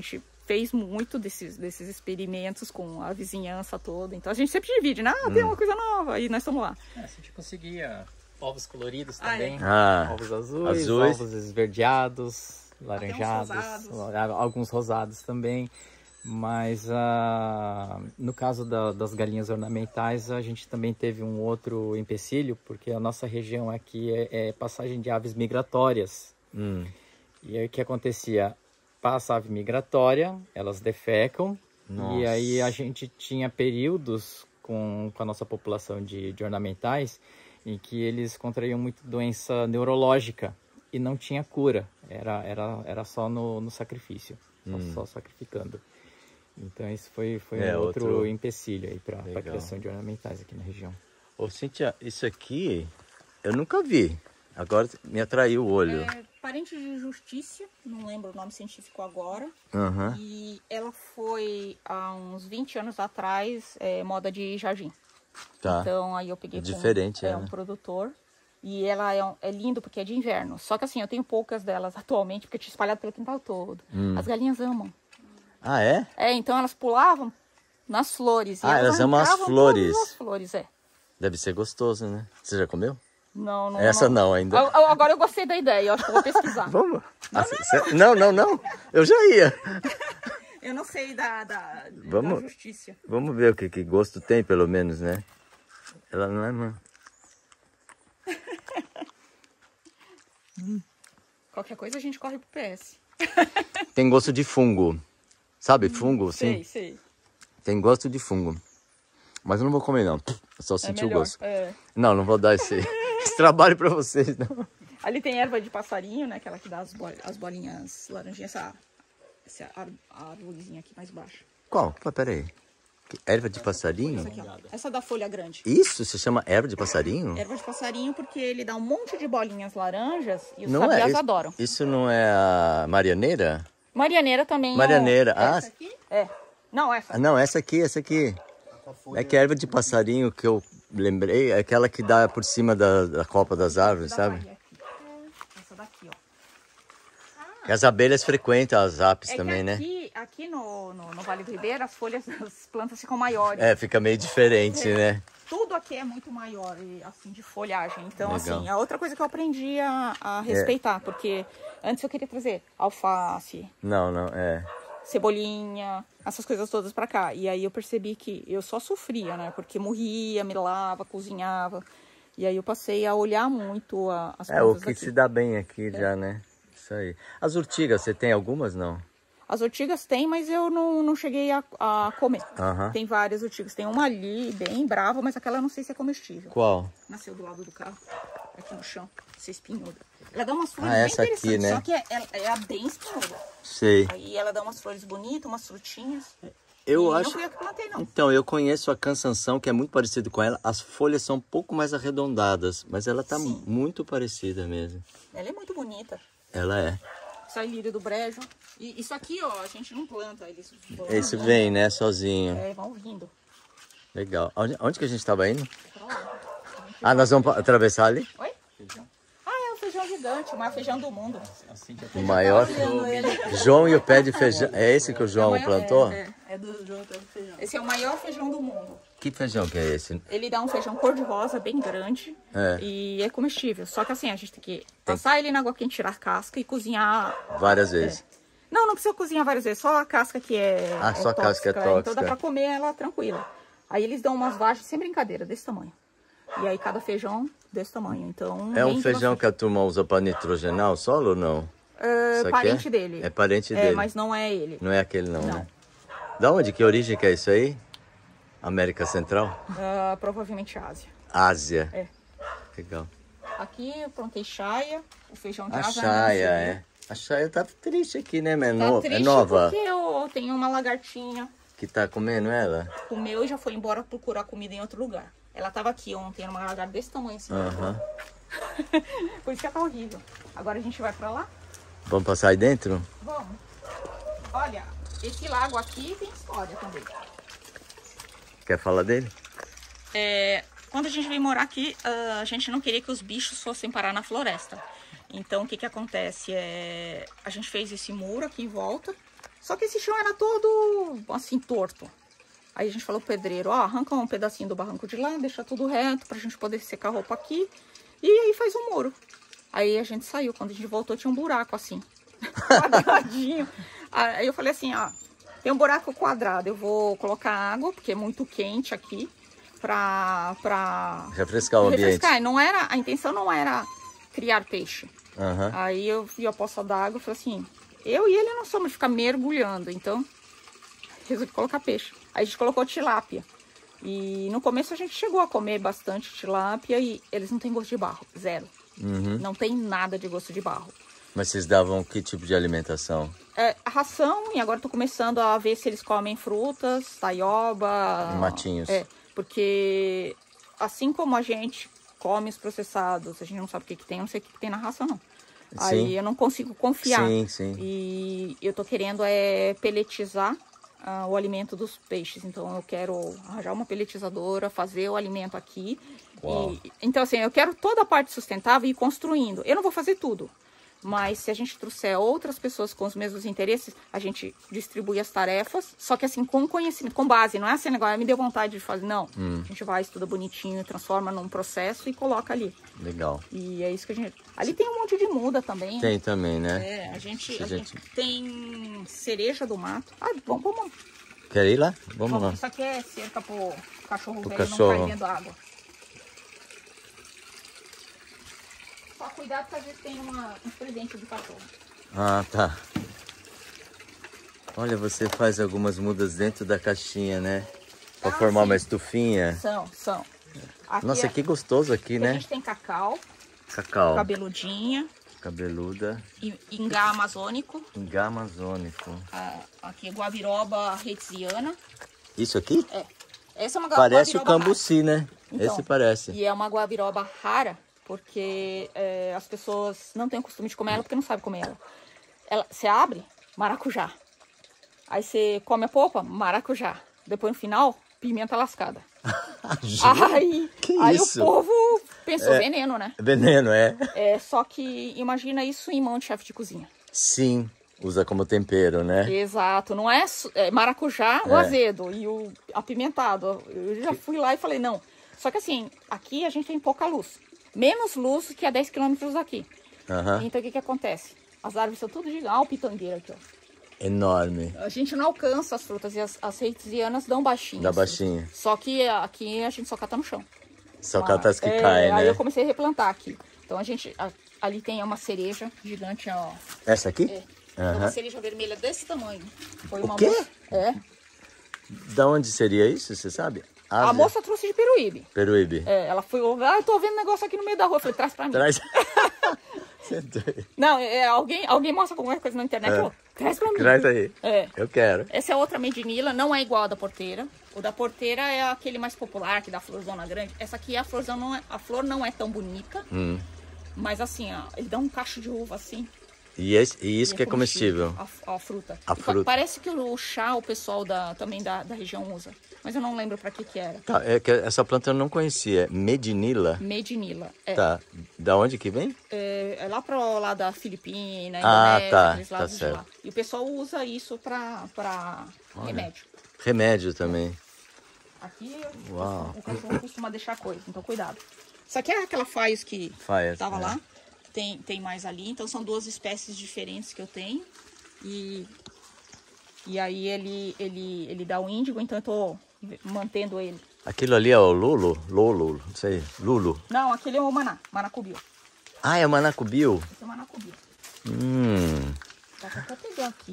fez muito desses, desses experimentos com a vizinhança toda. Então a gente sempre divide, né? Ah, tem uma coisa nova, e nós estamos lá. É, a gente conseguia ovos coloridos Ah, também. é. Ah, Ovos azuis, azuis. ovos esverdeados, laranjados, rosados. alguns rosados também. Mas ah, no caso da- das galinhas ornamentais, a gente também teve um outro empecilho, porque a nossa região aqui é, é passagem de aves migratórias. Hum. E aí o que acontecia? Passa a ave migratória, elas defecam, Nossa. e aí a gente tinha períodos com, com a nossa população de, de ornamentais em que eles contraíam muito doença neurológica e não tinha cura, era, era, era só no, no sacrifício, só, Hum. só sacrificando. Então esse foi, foi É, um outro, outro- empecilho aí para a Legal. criação de ornamentais aqui na região. Ô, Cíntia, isso aqui eu nunca vi. Agora me atraiu o olho. É parente de Justiça, não lembro o nome científico agora. Aham. E ela foi, há uns vinte anos atrás, é, moda de jardim. Tá. Então aí eu peguei É com- diferente, é, é, um né? produtor. E ela é, um- é lindo porque é de inverno. Só que assim, eu tenho poucas delas atualmente, porque eu tinha espalhado pelo quintal todo. Hum. As galinhas amam. Ah, é? É, então elas pulavam nas flores. E Ah, elas amam as arrancavam flores. todas as flores, é. Deve ser gostoso, né? Você já comeu? Não, não. Essa não ainda. Eu- eu- Agora eu gostei da ideia, eu acho que eu vou pesquisar. Vamos. Ah, cê- Não, não, não. Eu já ia. Eu não sei da, da, Vamos. da justiça. Vamos ver o que, que gosto tem, pelo menos, né? Ela não é, mano. Qualquer coisa a gente corre pro P S. Tem gosto de fungo. Sabe, fungo, Sei, sim? sei. Tem gosto de fungo. Mas eu não vou comer, não. Eu só É senti o melhor. gosto. É. Não, não vou dar esse, esse trabalho pra vocês, não. Ali tem erva de passarinho, né? Aquela que dá as, bol- as bolinhas laranjinhas. Essa, essa ar- árvorezinha aqui mais baixa. Qual? Pô, peraí. Que- Erva de passarinho? Essa aqui, ó. Essa da folha grande. Isso se chama erva de passarinho? Erva de passarinho porque ele dá um monte de bolinhas laranjas e os Não é? sabiás Isso, adoram. isso não é a marianeira? Marianeira também. Marianeira. É, Ah, essa aqui? É. Não, essa. ah, não, essa aqui, essa aqui. É que a erva de passarinho que eu lembrei é aquela que dá por cima da, da copa das árvores, Da sabe? Bahia aqui. Essa daqui, ó. Que as abelhas frequentam as apes É também, que né? aqui, aqui no, no, no Vale do Ribeira, as folhas das plantas ficam maiores. É, fica meio diferente, né? Tudo aqui é muito maior, e, assim, de folhagem. Então, Legal. assim, a outra coisa que eu aprendi a, a respeitar, porque antes eu queria trazer alface, Não, não, é. cebolinha, essas coisas todas pra cá. E aí eu percebi que eu só sofria, né? Porque morria, melava, cozinhava. E aí eu passei a olhar muito a, as É o plantas que aqui. se dá bem aqui já, né? Isso aí. As urtigas, você tem algumas, não? As ortigas tem, mas eu não, não cheguei a, a comer. Aham. Tem várias ortigas. Tem uma ali, bem brava, mas aquela eu não sei se é comestível. Qual? Nasceu do lado do carro, aqui no chão, essa espinhuda. Ela dá umas flores Ah, bem essa aqui, interessantes, né? só que é, é, é a bem espinhuda. Sei. Aí ela dá umas flores bonitas, umas frutinhas. Eu e acho... não fui eu que plantei, não. Então, eu conheço a cansanção, que é muito parecido com ela. As folhas são um pouco mais arredondadas, mas ela tá Sim. muito parecida mesmo. Ela é muito bonita. Ela é. Sai lírio do brejo. E isso aqui, ó, a gente não planta. Eles vão, Esse vem, né, sozinho. É, vão vindo. Legal. Onde, onde que a gente tava indo? Pra lá. Ah, nós vamos pa- atravessar ali? Oi? Ah, é o feijão gigante, o maior feijão do mundo. O maior. João e o pé de feijão. É esse que o João É o maior- plantou? É, É do João Pedro Feijão. esse é o maior feijão do mundo. Que feijão que é esse? Ele dá um feijão cor-de-rosa bem grande É. e é comestível. Só que assim, a gente tem que passar ele na água quente, tirar a casca e cozinhar. Várias vezes. Não, não precisa cozinhar várias vezes, só a casca que é, Ah, é só a casca é Então dá tóxica. pra comer ela tranquila. Aí eles dão umas vagens sem brincadeira, desse tamanho. E aí cada feijão desse tamanho. Então É um rende feijão bastante. que a turma usa para nitrogenar o solo ou não? É, Isso aqui parente é? dele. É parente É, dele. mas não é ele. Não é aquele não, Não. né? Da onde? Que origem que é isso aí? América Central? Ah, provavelmente Ásia. Ásia. É. Legal. Aqui eu plantei chaia, o feijão de A asa chaia, nasceu. é. A chaia tá triste aqui, né? É, Tá no- triste é nova. porque eu tenho uma lagartinha. Que tá comendo ela? Comeu e já foi embora procurar comida em outro lugar. Ela tava aqui ontem, era uma lagarta desse tamanho assim. Aham. Por isso que tá horrível. Agora a gente vai pra lá? Vamos passar aí dentro? Vamos. Olha, esse lago aqui tem história também. Quer falar dele? É, quando a gente veio morar aqui, ah, a gente não queria que os bichos fossem parar na floresta. Então, o que que acontece? É, a gente fez esse muro aqui em volta Só que esse chão era todo assim, torto. Aí a gente falou pro pedreiro, ó, arranca um pedacinho do barranco de lá, deixa tudo reto pra gente poder secar a roupa aqui. E aí faz um muro. Aí a gente saiu, quando a gente voltou tinha um buraco assim, quadradinho. Aí eu falei assim, ó, tem um buraco quadrado, eu vou colocar água, porque é muito quente aqui, pra... pra refrescar o ambiente. Refrescar. Não era, a intenção não era criar peixe. Uhum. Aí eu vi a poça d'água e falei assim, eu e ele não somos de ficar mergulhando, então resolvi colocar peixe. Aí a gente colocou tilápia. E no começo a gente chegou a comer bastante tilápia e eles não têm gosto de barro, zero. Uhum. Não tem nada de gosto de barro. Mas vocês davam que tipo de alimentação? É, a ração, e agora tô começando a ver se eles comem frutas, taioba... Matinhos. É, porque assim como a gente come os processados, a gente não sabe o que que tem, eu não sei o que que tem na ração, não. Sim. Aí eu não consigo confiar. Sim, sim. E eu tô querendo é peletizar uh, o alimento dos peixes. Então eu quero arranjar uma peletizadora, fazer o alimento aqui. E, então assim, eu quero toda a parte sustentável e ir construindo. Eu não vou fazer tudo. Mas se a gente trouxer outras pessoas com os mesmos interesses, a gente distribui as tarefas, só que assim, com conhecimento, com base, não é assim, agora me deu vontade de fazer, não. Hum. A gente vai, estuda bonitinho, transforma num processo e coloca ali. Legal. E é isso que a gente... Ali tem um monte de muda também. Tem também, né? É, a gente, a gente... gente tem cereja do mato. Ah, vamos, vamos. Quer ir lá? Vamos, vamos lá. Isso aqui é cerca pro cachorro pro velho cachorro. não cair dentro da água. Só cuidado que às vezes tem uma, um presente do cachorro. Ah, tá. Olha, você faz algumas mudas dentro da caixinha, né? Pra Ah, formar sim. uma estufinha. São, são. Aqui Nossa, é- que gostoso aqui, A né? gente tem cacau, Cacau, cabeludinha, cabeluda, e- ingá amazônico. ingá amazônico. Ah, aqui é guabiroba retiziana. Isso aqui? É. Essa é uma gua- Parece o guabiroba rara. cambuci, né? Então, Esse parece. E é uma guabiroba rara, porque é, as pessoas não têm o costume de comer ela porque não sabem comer ela. Ela você abre, maracujá. Aí você come a polpa, maracujá. Depois no final, pimenta lascada. Aí, Que aí isso? o povo pensou veneno, né? Veneno, é? É, só que imagina isso em mão de chefe de cozinha. Sim, usa como tempero, né? Exato, não é, su- é maracujá, o É. azedo e o apimentado. Eu já fui lá e falei, não. Só que assim, aqui a gente tem pouca luz. Menos luz que a dez quilômetros daqui. Aham. Então o que que acontece? As árvores são tudo de... Ah, o pitangueiro aqui, ó. Enorme. A gente não alcança as frutas e as, as reitizianas dão baixinhas. Dá baixinha. Só que aqui a gente só cata no chão. Só Mas- catas que é, cai, Aí né? eu comecei a replantar aqui. Então a gente... a- ali tem uma cereja gigante, ó. Essa aqui? É. Aham. Uma cereja vermelha desse tamanho. Foi O uma quê? moça- É. Da onde seria isso, você sabe? A Ásia? moça trouxe de Peruíbe. Peruíbe. É, ela foi... Ah, eu tô vendo negócio aqui no meio da rua. Eu falei, traz pra mim. Traz. Você é doido. Não, é, alguém, alguém mostra alguma coisa na internet. É. Ó, traz pra mim. Traz aí. É. Eu quero. Essa é outra medinila, não é igual a da porteira. O da porteira é aquele mais popular, que dá florzona grande. Essa aqui, a florzão não é, a flor não é tão bonita. Hum. Mas assim, ó, ele dá um cacho de uva assim. E, esse- e isso e que é comestível. A, a fruta. A E pa- fruta. Parece que o chá o pessoal da, também da, da região usa. Mas eu não lembro pra que que era. Tá, é que essa planta eu não conhecia. Medinila. Medinila. É, Tá. Da onde que vem? é, é lá pro lado da Filipina, Ah, Indonésia, tá, aqueles tá lados de certo. lá. E o pessoal usa isso pra, pra remédio. Remédio também. Aqui Uau. o cachorro costuma deixar coisa, então cuidado. Isso aqui é aquela faios que Faias, tava né? lá. Tem, tem mais ali, então são duas espécies diferentes que eu tenho. E, e aí ele, ele, ele dá o índigo, então eu tô mantendo ele. Aquilo ali é o Lulu? Lolo, não sei. Lulu. Não, aquele é o maná, manacubio. Ah, é o manacubio? Esse é o manacubio. Hum. Dá pra até pegar aqui.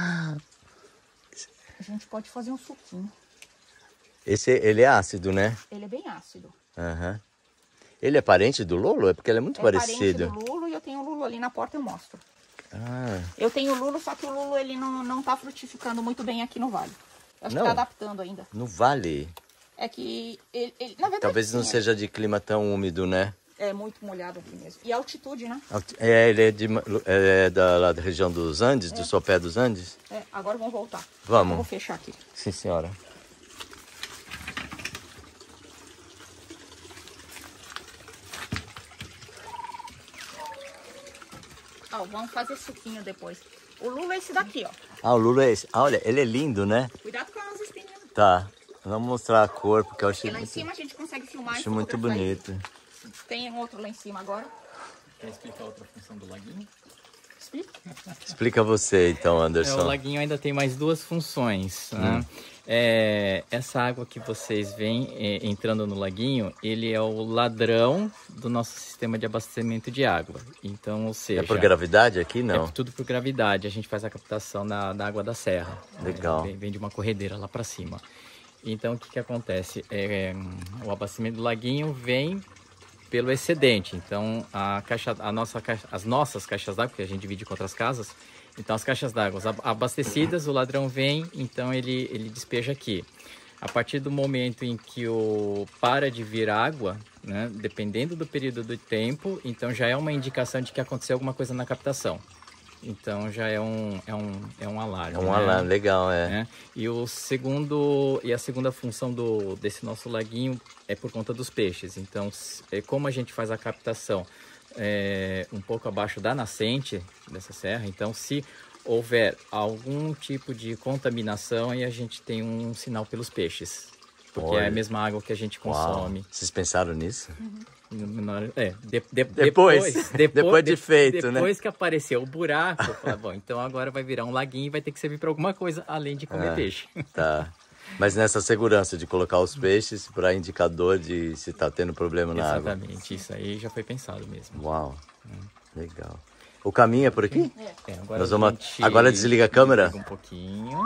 A gente pode fazer um suquinho. Esse, ele é ácido, né? Ele é bem ácido. Aham. Ele é parente do Lolo? É porque ele é muito É parecido. parente do lulo e eu tenho o lulo ali na porta, eu mostro. Ah, Eu tenho o lulo, só que o lulo ele não, não tá frutificando muito bem aqui no vale. Eu acho Não? que tá adaptando ainda. no vale. É que ele, ele- na verdade, Talvez não sim, seja de clima tão úmido, né? É, é muito molhado aqui mesmo. E a altitude, né? É, ele é, de, é da, lá da região dos Andes, do sopé dos Andes? É, agora vamos voltar. Vamos. Eu vou fechar aqui. Sim, senhora. Ó, vamos fazer suquinho depois. O lulo é esse daqui, ó. Ah, o lulo é esse. Ah, olha, ele é lindo, né? Cuidado com as espinhas. Tá. Vamos mostrar a cor, porque eu achei Porque lá em muito, cima a gente consegue filmar acho e muito fotografar ele. bonito. Tem um outro lá em cima agora. Quer explicar outra função do laguinho? Explica. Explica você, então, É, o Anderson. laguinho ainda tem mais duas funções, né? Hum. É, essa água que vocês veem é, entrando no laguinho, ele é o ladrão do nosso sistema de abastecimento de água. Então, ou seja... É por gravidade aqui? Não. É tudo por gravidade. A gente faz a captação da, da água da serra. Legal. É, vem, vem de uma corredeira lá para cima. Então, o que que acontece? É, o abastecimento do laguinho vem pelo excedente. Então, a caixa, a nossa caixa, as nossas caixas d'água, que a gente divide com outras casas, então as caixas d'água abastecidas, o ladrão vem, então ele, ele despeja aqui. A partir do momento em que o para de vir água, né, dependendo do período do tempo, então já é uma indicação de que aconteceu alguma coisa na captação. Então já é um, é um, é um alarme. É um né? alarme, legal, é. Né? E o segundo e a segunda função do desse nosso laguinho é por conta dos peixes. Então, é como a gente faz a captação é, um pouco abaixo da nascente dessa serra, então se houver algum tipo de contaminação, aí a gente tem um sinal pelos peixes, porque Olha. é a mesma água que a gente consome. Uau. Vocês pensaram nisso? É, de, de, Depois, depois, depois de feito, depois né? Depois que apareceu o buraco, eu falei, bom, então agora vai virar um laguinho e vai ter que servir para alguma coisa além de comer Ah, peixe. Tá. Mas nessa segurança de colocar os peixes para indicador de se tá tendo problema na água. Exatamente, isso aí já foi pensado mesmo. Uau, legal. O caminho é por aqui? É, agora Nós a vamos- gente agora desliga a câmera? desliga um pouquinho.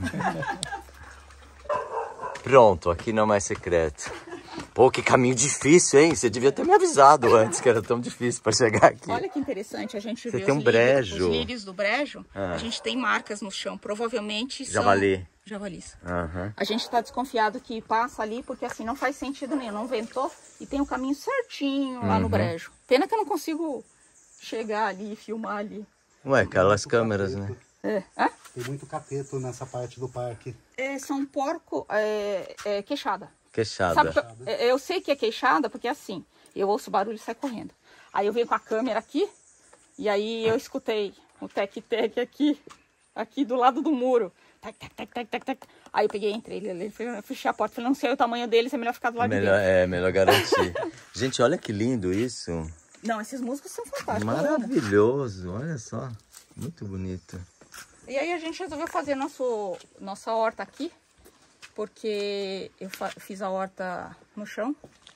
Pronto, aqui não é mais secreto. Pô, que caminho difícil, hein? Você devia ter me avisado antes que era tão difícil para chegar aqui. Olha que interessante, a gente vê tem um os lírios, brejo. os lírios do brejo, Ah. a gente tem marcas no chão, provavelmente são... Javali. Javalis. Aham. A gente está desconfiado que passa ali, porque assim, não faz sentido nenhum, não ventou e tem o caminho certinho lá Uhum. no brejo. Pena que eu não consigo chegar ali, filmar ali. Ué, aquelas câmeras, né? É. Hã? Tem muito capeto nessa parte do parque. É, são porco é, é, queixada. Queixada. Sabe que eu, é, eu sei que é queixada porque assim, eu ouço barulho e saio correndo. Aí eu venho com a câmera aqui e aí eu escutei o tec-tec aqui, aqui do lado do muro. Tac, tac, tac, tac, tac, tac. Aí eu peguei, entrei, ele, ele, eu fechei a porta, falei, não sei o tamanho deles, é melhor ficar do lado Melhor, de dentro. é, melhor garantir. Gente, olha que lindo isso. Não, esses músicos são fantásticos. eu amo. Maravilhoso, olha só. Muito bonito. E aí a gente resolveu fazer nosso, nossa horta aqui, porque eu fa- fiz a horta no chão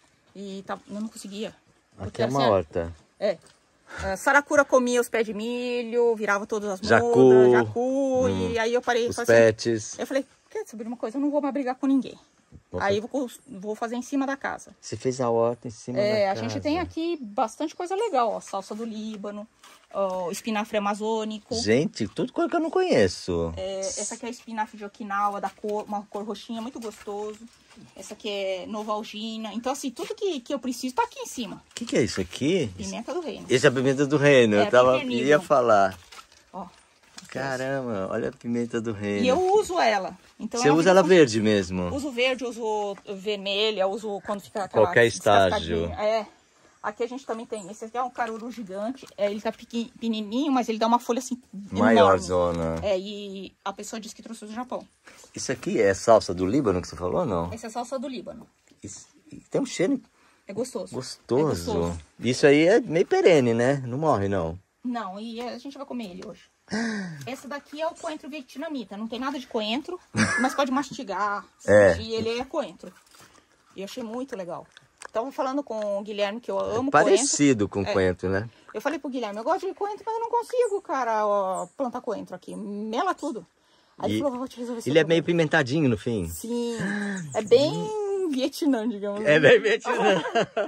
e tá, eu não conseguia. Aqui Porque, é uma assim, horta. É. A saracura comia os pés de milho, virava todas as Jacu. mudas, jacu, Hum. e aí eu parei e Os falei assim, pets. eu falei, quer saber de uma coisa, eu não vou mais brigar com ninguém. Nossa. Aí eu vou, vou fazer em cima da casa. Você fez a horta em cima É, da a casa. gente tem aqui bastante coisa legal, ó, salsa do Líbano, ó, espinafre amazônico. Gente, tudo coisa que eu não conheço. É, essa aqui é espinafre de Okinawa, da cor, uma cor roxinha, muito gostoso. Essa aqui é novalgina. Então, assim, tudo que, que eu preciso tá aqui em cima. O que, que é isso aqui? Pimenta do reino. Esse é a pimenta do reino. É, eu tava, pipernismo. ia falar. Ó. Caramba, olha a pimenta do reino. E eu uso ela. Então Você ela usa fica ela com- verde mesmo? Uso verde, uso vermelha, uso quando fica aquela Qualquer estágio. descascadinha. É. Aqui a gente também tem. Esse aqui é um caruru gigante. É, ele tá pequi- pequenininho, mas ele dá uma folha assim Maior enorme. zona. É, e a pessoa disse que trouxe do Japão. Isso aqui é salsa do Líbano que você falou ou não? Essa é salsa do Líbano. Isso- tem um cheiro É gostoso. gostoso. É gostoso. Isso aí é meio perene, né? Não morre, não. Não, e a gente vai comer ele hoje. Essa daqui é o coentro vietnamita. Não tem nada de coentro, mas pode mastigar. É. E ele é coentro. E eu achei muito legal. Tava falando com o Guilherme que eu amo coentro. Parecido com É. coentro, né? Eu falei pro Guilherme, eu gosto de coentro, mas eu não consigo, cara, ó, plantar coentro aqui. Mela tudo. Aí E ele falou, vou te resolver esse ele é problema. meio pimentadinho no fim. Sim, é bem Vietnã, digamos. É assim. bem Vietnã.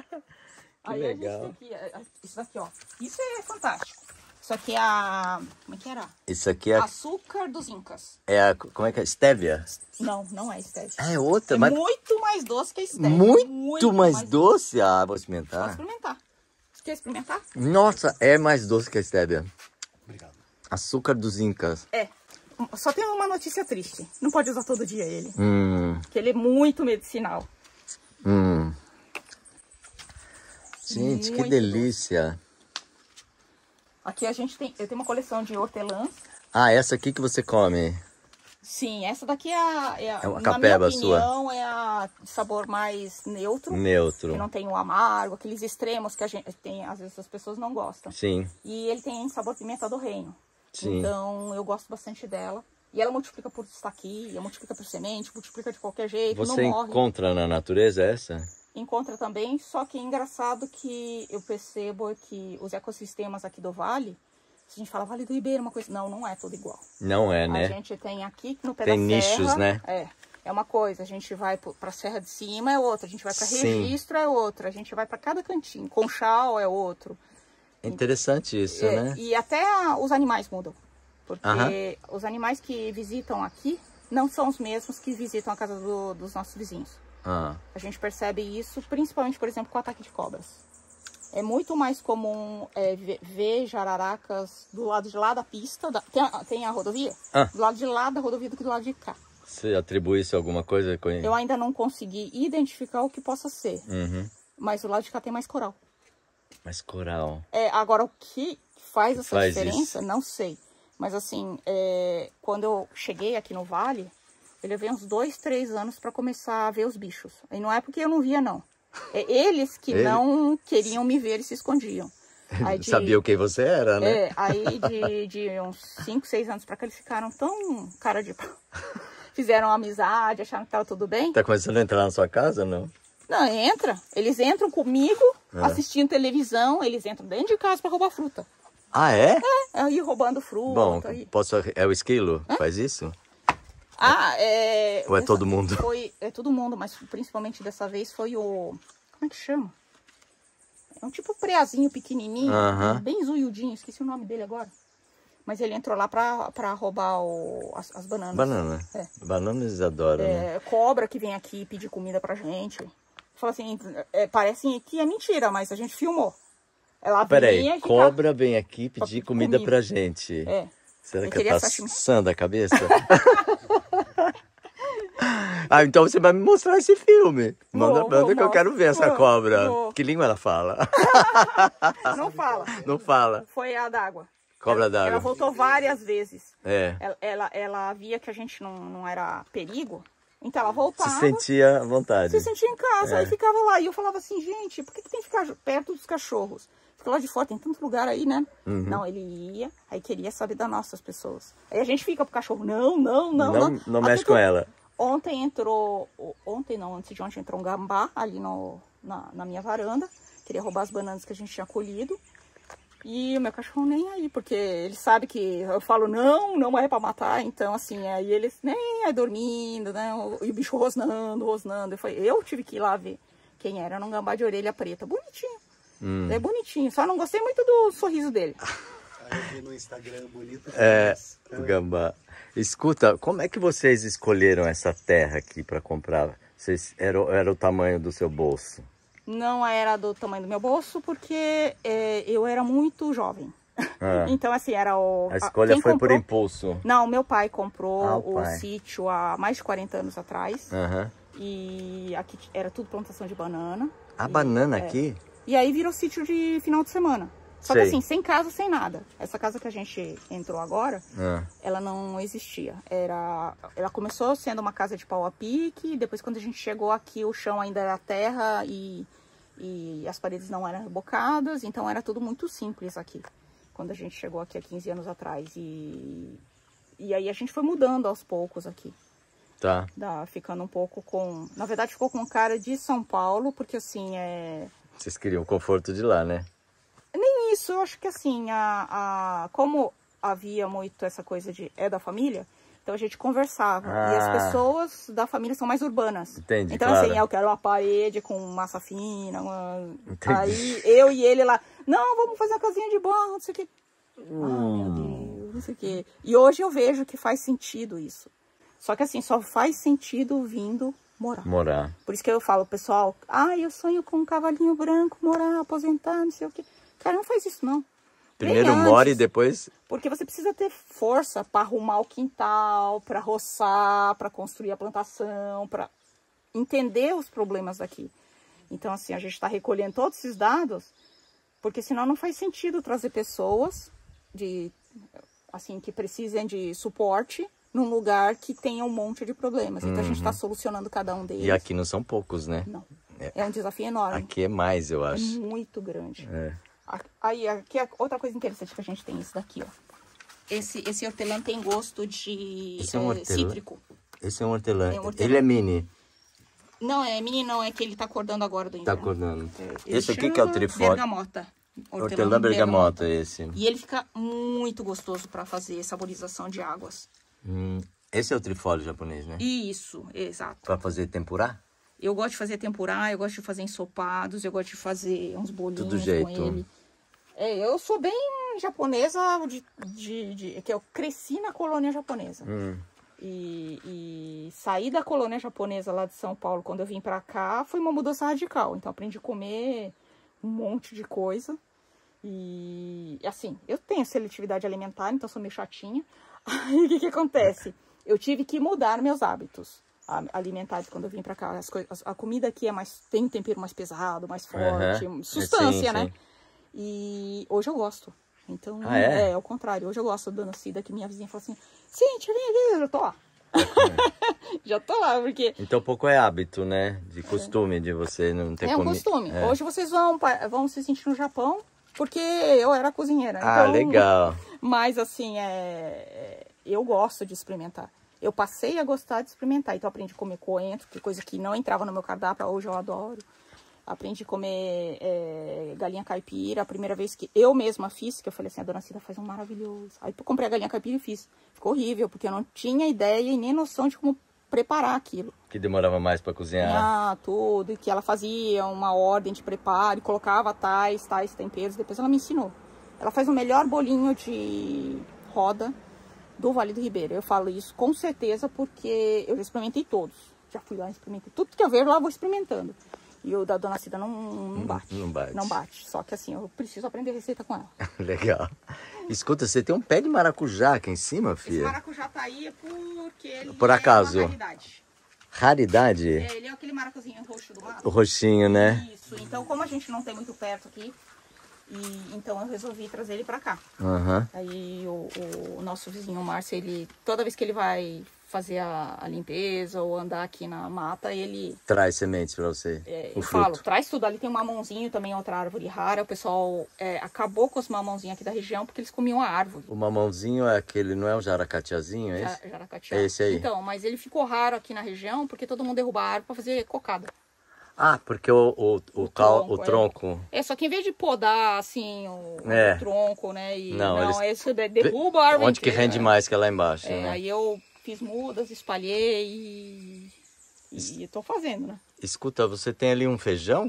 Aí legal. a gente tem aqui, é, isso daqui, ó. Isso é fantástico. Isso aqui é a... Como é que era? Isso aqui é, Açúcar dos Incas. é a... Como é que é? Stevia? Não, não é stevia. Ah, é outra, É mas... muito mais doce que a stevia. Muito, mais, doce? Ah, vou Pode experimentar. experimentar. Você quer experimentar? Nossa, é mais doce que a stevia. Obrigado. Açúcar dos Incas. É. Só tem uma notícia triste. Não pode usar todo dia ele. Hum, Porque ele é muito medicinal. hum. Gente, que Muito delícia. Aqui a gente tem... Eu tenho uma coleção de hortelãs. Ah, essa aqui que você come. Sim, essa daqui é a, é a É uma na capeba minha opinião, é a de sabor mais neutro. Neutro. Que não tem o amargo, aqueles extremos que a gente tem, às vezes as pessoas não gostam. Sim. E ele tem sabor pimenta do reino. Sim. Então eu gosto bastante dela. E ela multiplica por estaquia, multiplica por semente, multiplica de qualquer jeito, Você não morre. encontra na natureza essa? Encontra também, só que é engraçado que eu percebo que os ecossistemas aqui do vale, se a gente fala Vale do Ribeira, uma coisa, não, não é tudo igual. Não é, né? A gente tem aqui no pé Tem da nichos, serra, né? É, é uma coisa, a gente vai para a Serra de Cima é outra, a gente vai para Sim. Registro é outra, a gente vai para cada cantinho, Conchal é outro. É interessante isso, É, né? E até a- os animais mudam, porque Aham. os animais que visitam aqui não são os mesmos que visitam a casa do- dos nossos vizinhos. Ah, A gente percebe isso principalmente, por exemplo, com o ataque de cobras. É muito mais comum é, ver, ver jararacas do lado de lá da pista, da- tem, a, tem a rodovia? Ah. Do lado de lá da rodovia do que do lado de cá. você atribui isso a alguma coisa? com- Eu ainda não consegui identificar o que possa ser, Uhum. mas do lado de cá tem mais coral. Mas coral. É, agora, o que faz essa Faz diferença, isso. não sei. Mas assim, é, quando eu cheguei aqui no Vale, eu levei uns dois, três anos para começar a ver os bichos. E não é porque eu não via, não. É eles que Ele- não queriam me ver e se escondiam. Aí de- Sabia quem você era, né? É, aí de, de uns cinco, seis anos pra cá, eles ficaram tão cara de pau. Fizeram amizade, acharam que tava tudo bem. Tá começando a entrar na sua casa, não? Não, entra. Eles entram comigo, É. assistindo televisão, eles entram dentro de casa pra roubar fruta. Ah, é? É, aí roubando fruta. Bom, aí. posso... é o esquilo? Faz isso? Ah, é... Ou é dessa- todo mundo? Foi, é todo mundo, mas principalmente dessa vez foi o... Como é que chama? É um tipo preazinho pequenininho, Aham. bem zoiudinho, esqueci o nome dele agora. Mas ele entrou lá pra, pra roubar o, as, as bananas. Banana. É. Banana eles adoram, né? É, cobra que vem aqui pedir comida pra gente. Fala assim, é, parece que é mentira, mas a gente filmou. Ela Peraí, vinha ficar- cobra vem aqui pedir Pra- comida comida. pra gente. É. Será Eu que queria ela tá sashimi. sã da cabeça? Ah, então você vai me mostrar esse filme. Manda, Vou, manda vou, que eu quero ver essa vou, cobra. vou. Que língua ela fala? Não fala. Não fala. Foi a d'água. Cobra Ela d'água. voltou várias vezes. É. Ela, ela, ela via que a gente não, não era perigo. Então ela voltava. Se sentia à vontade. se sentia em casa, É. aí ficava lá. E eu falava assim, gente, por que, que tem que ficar perto dos cachorros? Fica lá de fora, tem tanto lugar aí, né? Uhum. Não, ele ia, aí queria saber das nossas pessoas. Aí a gente fica pro cachorro, não, não, não, Não, não. não Até mexe que com ela. Ontem entrou, ontem não, antes de ontem entrou um gambá ali no, na, na minha varanda. Queria roubar as bananas que a gente tinha colhido. E o meu cachorro nem aí, porque ele sabe que eu falo, não, não é pra matar. Então, assim, aí eles nem é dormindo, né? E o bicho rosnando, rosnando. Eu, falei, eu tive que ir lá ver quem era. Era um gambá de orelha preta, bonitinho. Hum. É bonitinho, só não gostei muito do sorriso dele. Aí eu vi no Instagram bonito. É, mas, o gambá. Escuta, como é que vocês escolheram essa terra aqui para comprar? Vocês, era, o- era o tamanho do seu bolso? Não era do tamanho do meu bolso, porque é, eu era muito jovem. Ah. Então, assim, era o... A escolha quem foi comprou- por impulso. Não, meu pai comprou Ah, o o pai. sítio há mais de quarenta anos atrás. Aham. E aqui era tudo plantação de banana. A E- banana é. aqui? E aí virou sítio de final de semana. Só Sei. que assim, sem casa, sem nada. Essa casa que a gente entrou agora, Ah. ela não existia. Era, ela começou sendo uma casa de pau a pique, depois quando a gente chegou aqui, o chão ainda era terra e, e as paredes não eram rebocadas, então era tudo muito simples aqui. Quando a gente chegou aqui há quinze anos atrás. E, e aí a gente foi mudando aos poucos aqui. Tá. Da, ficando um pouco com... Na verdade ficou com cara de São Paulo, porque assim, é... Vocês queriam o conforto de lá, né? Nem isso, eu acho que assim, a, a, como havia muito essa coisa de é da família, então a gente conversava. E as Ah. pessoas da família são mais urbanas. Entendi, Então claro. assim, eu quero uma parede com massa fina. Uma... Entendi. Aí eu e ele lá, não, vamos fazer uma casinha de banho, não sei o que. Hum. Ah, meu Deus, não sei o que. E hoje eu vejo que faz sentido isso. Só que assim, só faz sentido vindo morar. Morar. Por isso que eu falo, pessoal, ah, eu sonho com um cavalinho branco, morar, aposentar, não sei o que. Cara, não faz isso, não. Primeiro Nem mora e antes, depois... Porque você precisa ter força para arrumar o quintal, para roçar, para construir a plantação, para entender os problemas daqui. Então, assim, a gente está recolhendo todos esses dados, porque senão não faz sentido trazer pessoas de... assim, que precisem de suporte num lugar que tenha um monte de problemas. Então, a gente está solucionando cada um deles. E aqui não são poucos, né? Não. É um desafio enorme. Aqui é mais, eu É acho. muito grande. É. Aí, aqui, outra coisa interessante que a gente tem, isso daqui, ó. Esse, esse hortelã tem gosto de Esse é um é, hortelã? cítrico. Esse é um hortelã. É um hortelã. Ele é mini. Não, é mini não, é que ele tá acordando agora do Tá inverno. acordando. Ele Esse aqui que é o chama trifólio. Bergamota. Hortelã bergamota, esse. E ele fica muito gostoso para fazer saborização de águas. Hum, esse é o trifólio japonês, né? Isso, exato. Pra fazer tempurá? Eu gosto de fazer tempurá, eu gosto de fazer ensopados, eu gosto de fazer uns bolinhos Tudo jeito. com ele. É, eu sou bem japonesa, de, de, de, que eu cresci na colônia japonesa. Hum. E, e sair da colônia japonesa lá de São Paulo, quando eu vim pra cá, foi uma mudança radical. Então, aprendi a comer um monte de coisa. E, assim, eu tenho seletividade alimentar, então sou meio chatinha. Aí, o que que acontece? Eu tive que mudar meus hábitos alimentares quando eu vim pra cá. As coisas, a comida aqui é mais, tem um tempero mais pesado, mais forte, Uhum. substância, Sim, né? sim. E hoje eu gosto. Então, Ah, é? é ao contrário. Hoje eu gosto da Dona Cida, que minha vizinha falou assim, Cíntia, vem aqui, eu já tô lá. Já tô lá, porque... Então pouco é hábito, né? De costume, de você não ter É um comi- costume. É. Hoje vocês vão, pa- vão se sentir no Japão, porque eu era cozinheira. Ah, então... legal. Mas, assim, é... é- eu gosto de experimentar. Eu passei a gostar de experimentar. Então, aprendi a comer coentro, que é coisa que não entrava no meu cardápio, hoje eu adoro. Aprendi a comer é, galinha caipira, a primeira vez que eu mesma fiz, que eu falei assim, a Dona Cida faz um maravilhoso. Aí eu comprei a galinha caipira e fiz. Ficou horrível, porque eu não tinha ideia e nem noção de como preparar aquilo. Que demorava mais pra cozinhar. Ah, tudo, e que ela fazia uma ordem de preparo, e colocava tais, tais temperos, depois ela me ensinou. Ela faz o melhor bolinho de roda do Vale do Ribeira. Eu falo isso com certeza porque eu já experimentei todos. Já fui lá e experimentei. Tudo que eu vejo lá eu vou experimentando. E o da Dona Cida não, não bate. Não bate. Não bate. Só que assim, eu preciso aprender receita com ela. Legal. Escuta, você tem um pé de maracujá aqui em cima, Esse filha? maracujá tá aí porque ele Por acaso? é uma raridade. Raridade? É, ele é aquele maracuzinho roxo do mato. O roxinho, né? Isso. Então, como a gente não tem muito perto aqui, e, então eu resolvi trazer ele pra cá. Aham. Aí o, o nosso vizinho Márcio, ele, toda vez que ele vai fazer a, a limpeza ou andar aqui na mata, ele... Traz sementes pra você. É, o eu fruto. falo, traz tudo. Ali tem um mamãozinho, também outra árvore rara. O pessoal é, acabou com os mamãozinhos aqui da região porque eles comiam a árvore. O mamãozinho é aquele, não é o jaracatiazinho, é esse? Ja- Jaracatiá. É esse aí. Então, mas ele ficou raro aqui na região porque todo mundo derruba a árvore pra fazer cocada. Ah, porque o, o, o, O cal, tronco, o é. tronco. É, só que em vez de podar, assim, o, É. o tronco, né? E, Não, não, eles- esse de- derruba a árvore Onde que inteira. rende mais que é lá embaixo, É, né? aí eu fiz mudas, espalhei e... E tô fazendo, né? Escuta, você tem ali um feijão?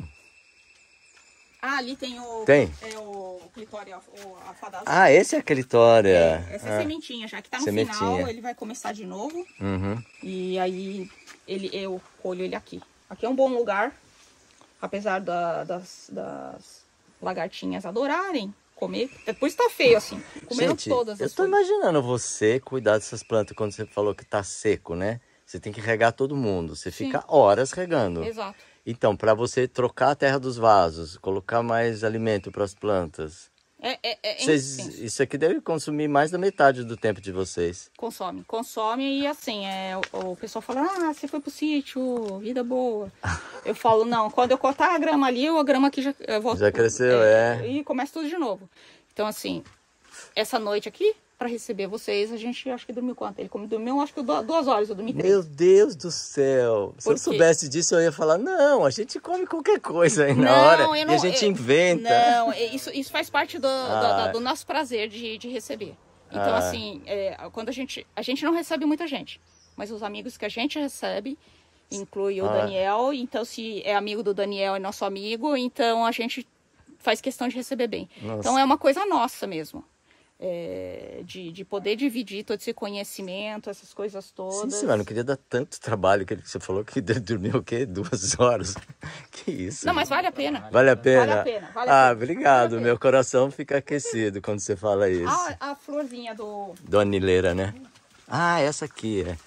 Ah, ali tem o... Tem? É o clitório, o, a fada azul. Ah, esse é aquele Tória. É, essa é Ah. sementinha já, que tá no Sementinha. final, ele vai começar de novo. Uhum. E aí ele, eu colho ele aqui. Aqui é um bom lugar, apesar da- das, das lagartinhas adorarem comer. Depois tá feio assim, comeram Gente, todas eu as tô folhas. imaginando você cuidar dessas plantas quando você falou que tá seco, né? Você tem que regar todo mundo. Você Sim. fica horas regando. Exato. Então, para você trocar a terra dos vasos, colocar mais alimento para as plantas, É, é, é vocês- intenso. isso aqui deve consumir mais da metade do tempo de vocês. Consome, consome e assim, é, o, o pessoal fala, ah, você foi pro sítio, vida boa. Eu falo, não, quando eu cortar a grama ali, a grama aqui já... Eu volto, Já cresceu, é. E começa tudo de novo. Então assim, essa noite aqui, pra receber vocês, a gente acho que dormiu quanto? Ele come- dormiu acho que du- duas horas, eu dormi três. Meu Deus do céu! Se Por eu quê? soubesse disso, eu ia falar, não, a gente come qualquer coisa aí na Não, hora. eu E não- a gente eu- inventa. Não, é- isso, isso faz parte do, Ah. da- da- do nosso prazer de, de receber. Então, Ah. assim, é, quando a gente... A gente não recebe muita gente, mas os amigos que a gente recebe, inclui o Ah. Daniel, então se é amigo do Daniel, é nosso amigo, então a gente faz questão de receber bem. Nossa. Então, é uma coisa nossa mesmo. É, de, de poder dividir todo esse conhecimento, essas coisas Sim, todas. sim, mas não queria dar tanto trabalho que ele- você falou que dormiu o quê? Duas horas? Que isso? Não, mas vale a pena. Vale a pena? Vale a pena, vale a ah, pena. obrigado. Vale a pena. Meu coração fica aquecido quando você fala isso. Ah, a florzinha do... Do anileira, né? Ah, essa aqui é.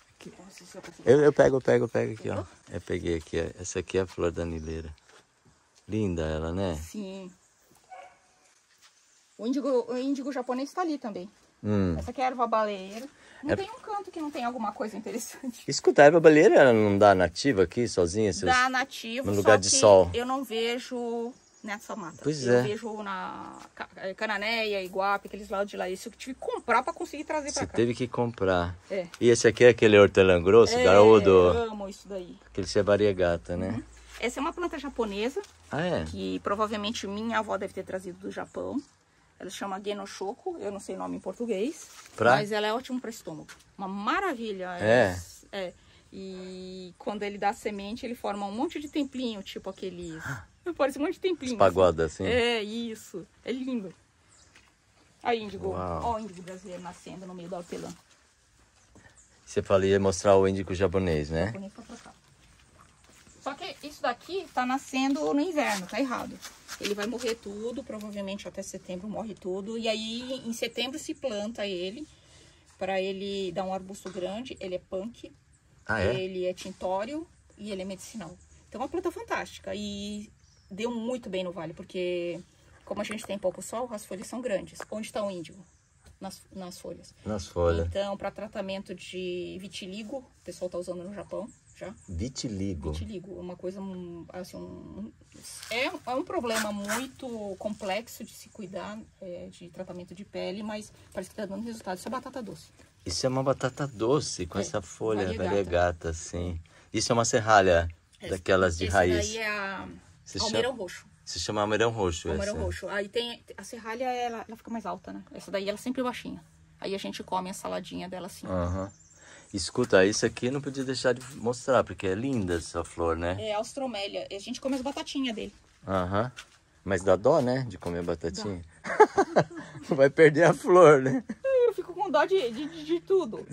Eu, eu pego, eu pego, eu pego aqui, ó. Eu peguei aqui, ó. Essa aqui é a flor da anileira. Linda ela, né? Sim. O índigo, o índigo japonês está ali também. Hum. Essa aqui é a erva baleeira. Não É- tem um canto que não tem alguma coisa interessante. Escuta, a erva baleeira ela não dá nativa aqui, sozinha? Seus... Dá nativo, no lugar só de que sol. eu não vejo nessa mata. Pois eu é. vejo na Ca- Cananéia, Iguape, aqueles lados de lá. Isso eu tive que comprar pra conseguir trazer Você pra cá. teve que comprar. É. E esse aqui é aquele hortelã grosso, É, garoto? eu amo isso daí. Aquele é variegata, né? Uhum. Essa é uma planta japonesa, Ah, é? que provavelmente minha avó deve ter trazido do Japão. Ela se chama Genoshoku, eu não sei o nome em português, Pra? mas ela é ótima para estômago. Uma maravilha. É? É. E quando ele dá semente, ele forma um monte de templinho, tipo aqueles... Parece um monte de templinho. Pagoda, assim? É, isso. É lindo. Aí, índigo. Uau. Ó o índigo brasileiro nascendo no meio da hortelã. Você falou ia mostrar o índico japonês, né? Japonês pra cá. Só que isso daqui tá nascendo no inverno, tá errado. Ele vai morrer tudo, provavelmente até setembro morre tudo. E aí em setembro se planta ele, para ele dar um arbusto grande. Ele é punk, Ah, é? ele é tintório e ele é medicinal. Então é uma planta fantástica e deu muito bem no vale, porque como a gente tem pouco sol, as folhas são grandes. Onde está o índigo? Nas, nas folhas. Nas folhas. Então, para tratamento de vitiligo, o pessoal tá usando no Japão já. Vitiligo. Vitiligo, uma coisa, um, assim, um, é, é um problema muito complexo de se cuidar, é, de tratamento de pele, mas parece que tá dando resultado. Isso é batata doce. Isso é uma batata doce com É, essa folha variegata. variegata, assim. Isso é uma serralha daquelas de Esse raiz. daí é a Se almeirão chama- roxo. Se chama almeirão roxo. Almeirão essa. roxo. Aí tem a serralha, ela, ela fica mais alta, né? Essa daí ela é sempre baixinha. Aí a gente come a saladinha dela assim. Aham. Escuta, isso aqui eu não podia deixar de mostrar, porque é linda essa flor, né? É Austromélia. A gente come as batatinhas dele. Aham. Mas dá dó, né? De comer batatinha. Vai perder a flor, né? Eu fico com dó de, de, de- de tudo.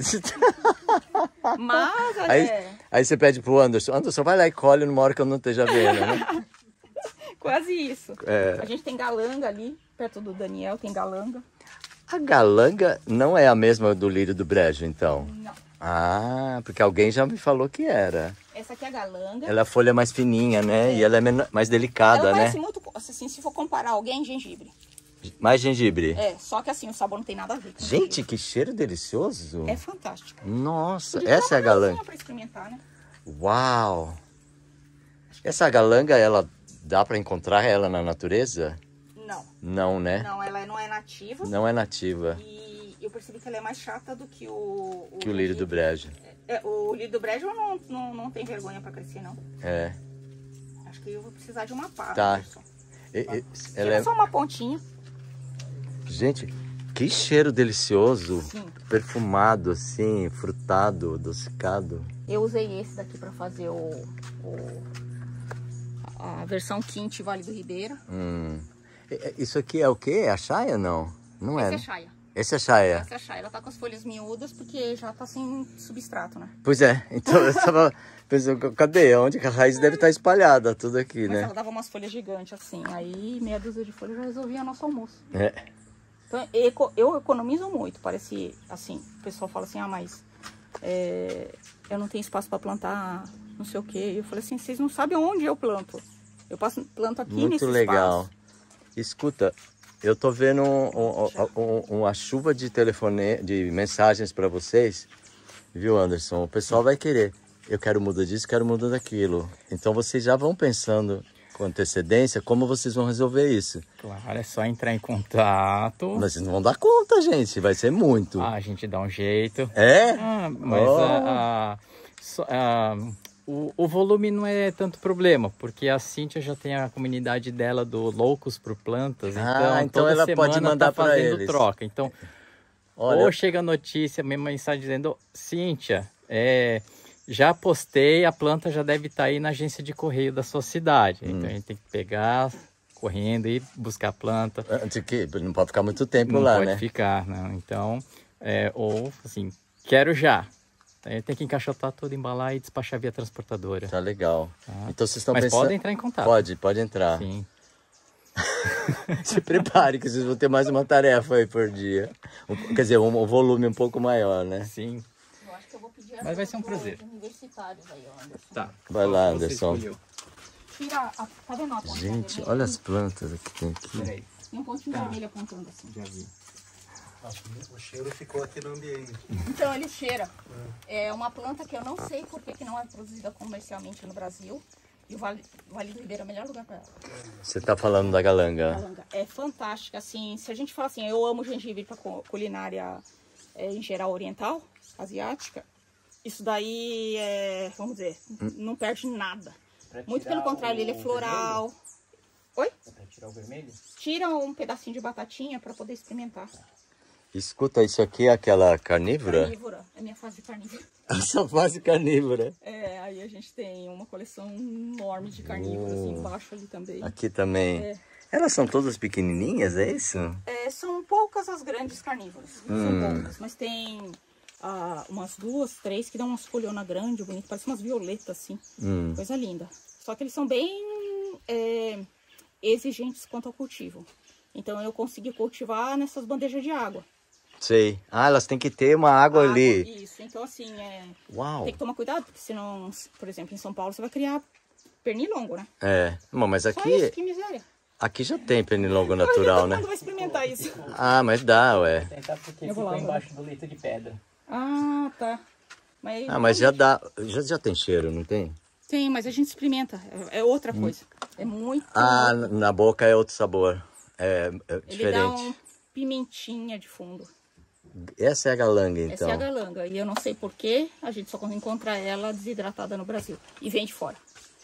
Mas Aí, é aí você pede pro Anderson, Anderson, vai lá e colhe numa hora que eu não esteja vendo, né? quase isso. É. A gente tem galanga ali, perto do Daniel, tem galanga. A galanga não é a mesma do lírio do brejo, então? Não. Ah, porque alguém já me falou que era. Essa aqui é a galanga. Ela é a folha mais fininha, né? E ela é menor- mais delicada, Ela né? parece muito, assim, se for comparar alguém, gengibre. Mais gengibre. É, só que assim, o sabor não tem nada a ver com Gente, gengibre. que cheiro delicioso. É fantástico. Nossa, Podia essa é a dar uma galanga. coisinha pra experimentar, né? Uau! Essa galanga, ela dá pra encontrar ela na natureza? Não. Não, né? Não, ela não é nativa. Não é nativa. E eu percebi que ela é mais chata do que o... Que o lírio do brejo. É, o lírio do brejo não, não, não tem vergonha pra crescer, não. É. Acho que eu vou precisar de uma pá. Tá. Anderson. E- e- ela Tira é... só uma pontinha. Gente, que cheiro delicioso. Sim. Perfumado, assim, frutado, adocicado. Eu usei esse daqui pra fazer o, o- a versão Quinte Vale do Ribeira. Hum. E- e- Isso aqui é o quê? É a chaia, não? Não Essa é, é né? chaia. Esse é chaia. Essa é a chaia. Ela tá com as folhas miúdas porque já tá sem substrato, né? Pois é, então eu tava pensando, cadê? Onde que a raiz deve estar espalhada, tudo aqui, Mas né? ela dava umas folhas gigantes assim. Aí meia dúzia de folhas já resolvia nosso almoço. É. Então, eco- eu economizo muito. Parece assim, o pessoal fala assim, ah, mas é, eu não tenho espaço para plantar não sei o quê. Eu falei assim, vocês não sabem onde eu planto. Eu passo, planto aqui Muito nesse legal. espaço. Escuta, eu tô vendo um- um- um- uma chuva de telefone, de mensagens para vocês, viu, Anderson? O pessoal vai querer. Eu quero mudar disso, quero mudar daquilo. Então vocês já vão pensando com antecedência como vocês vão resolver isso. Claro, é só entrar em contato. Mas vocês não vão dar conta, gente. Vai ser muito. Ah, a gente dá um jeito. É? Ah, mas Oh. a- a- só- a- o, o volume não é tanto problema, porque a Cíntia já tem a comunidade dela do Loucos por Plantas, Ah, então, então toda ela semana pode mandar tá pra fazendo eles. troca. Então, Olha, ou chega a notícia, minha mensagem dizendo, Cíntia, é, já postei, a planta já deve estar aí na agência de correio da sua cidade. Hum. Então a gente tem que pegar, correndo e buscar a planta. antes que não pode ficar muito tempo Não lá, pode né? ficar, não. Então, é, ou assim, quero já. Aí tem que encaixotar tudo, embalar e despachar via transportadora. Tá legal. Então vocês estão Mas pensando... pode entrar em contato. Pode, pode entrar. Sim. Se prepare que vocês vão ter mais uma tarefa aí por dia. Um- quer dizer, um, um volume um pouco maior, né? Sim. Eu acho que eu vou pedir Mas vai ser um ajuda prazer. dos universitários aí, ó, Anderson. Tá. Vai lá, Anderson. Tira a, tá vendo a pontinha Gente, vermelha? olha as plantas que tem aqui. Peraí, Tem um pontinho Tá. vermelho apontando assim. já vi. O cheiro ficou aqui no ambiente. Então ele cheira. É uma planta que eu não sei por que que não é produzida comercialmente no Brasil. E o Vale, Vale do Ribeiro é o melhor lugar para ela. Você tá falando da galanga. Galanga. É fantástica, assim, se a gente fala assim, eu amo gengibre para culinária é, em geral oriental, asiática, isso daí é, vamos dizer, hum. não perde nada. Muito pelo contrário, ele é floral. Vermelho? Oi? Pra tirar o vermelho? Tira um pedacinho de batatinha para poder experimentar. Escuta, isso aqui é aquela carnívora? Carnívora, é minha fase carnívora. Essa fase carnívora. É, aí a gente tem uma coleção enorme de carnívoros, assim, embaixo ali também. Aqui também. É. Elas são todas pequenininhas, é isso? É, são poucas as grandes carnívoras, hum. são poucas, mas tem ah, umas duas, três que dão umas folhonas grandes, bonitas, parecem umas violetas, assim, hum. coisa linda. Só que eles são bem é, exigentes quanto ao cultivo. Então eu consegui cultivar nessas bandejas de água. Sei. Ah, elas têm que ter uma água, água ali. Isso, então assim, é, Uau. tem que tomar cuidado, porque senão, por exemplo, em São Paulo você vai criar pernilongo, né? É, mas aqui... Só isso, que miséria. Aqui já tem pernilongo natural, né? Todo mundo vai experimentar isso. Ah, mas dá, ué. Tentar porque ficou embaixo do leito de pedra. Ah, tá. Mas, ah, mas já dá, já, já tem cheiro, não tem? Tem, mas a gente experimenta, é, é outra coisa. Hum. É muito... Ah, na boca é outro sabor, é, é diferente. Ele dá um pimentinha de fundo. Essa é a galanga, então? Essa é a galanga. E eu não sei porquê, a gente só encontra ela desidratada no Brasil. E vem de fora.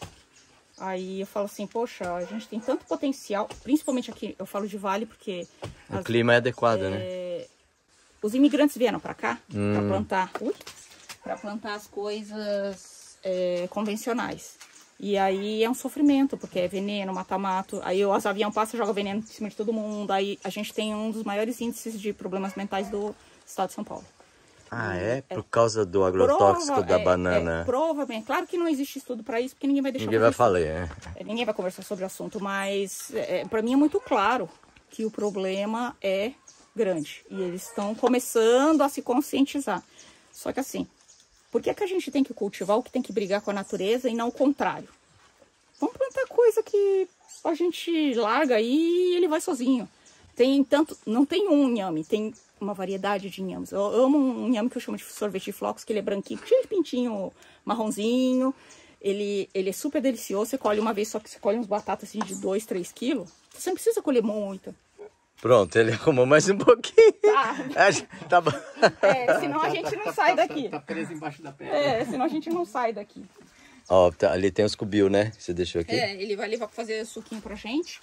Aí eu falo assim, poxa, a gente tem tanto potencial, principalmente aqui, eu falo de Vale, porque... O as, clima é adequado, é, né? Os imigrantes vieram pra cá, hum. pra plantar... Ui, pra plantar as coisas é, convencionais. E aí é um sofrimento, porque é veneno, mata-mato. Aí os aviões passam e jogam veneno em cima de todo mundo. Aí a gente tem um dos maiores índices de problemas mentais do estado de São Paulo. Ah, é? Por é, causa do agrotóxico prova, da é, banana? É, provavelmente. Claro que não existe estudo para isso, porque ninguém vai deixar... Ninguém vai falar, é. é. Ninguém vai conversar sobre o assunto, mas é, para mim é muito claro que o problema é grande. E eles estão começando a se conscientizar. Só que assim... Por que, que a gente tem que cultivar o que tem que brigar com a natureza e não o contrário? Vamos plantar coisa que a gente larga e ele vai sozinho. Tem tanto, não tem um inhame, tem uma variedade de inhames. Eu amo um inhame que eu chamo de sorvete de flocos, que ele é branquinho, cheio de pintinho marronzinho. Ele, ele é super delicioso, você colhe uma vez, só que você colhe uns batatas assim, de dois, três quilos. Você não precisa colher muito. Pronto, ele arrumou mais um pouquinho. Tá. É, tá bom. É, senão a gente não sai daqui. Tá preso embaixo da pedra. É, senão a gente não sai daqui. Ó, tá, ali tem os cubil, né? Você deixou aqui? É, ele vai levar pra fazer suquinho pra gente.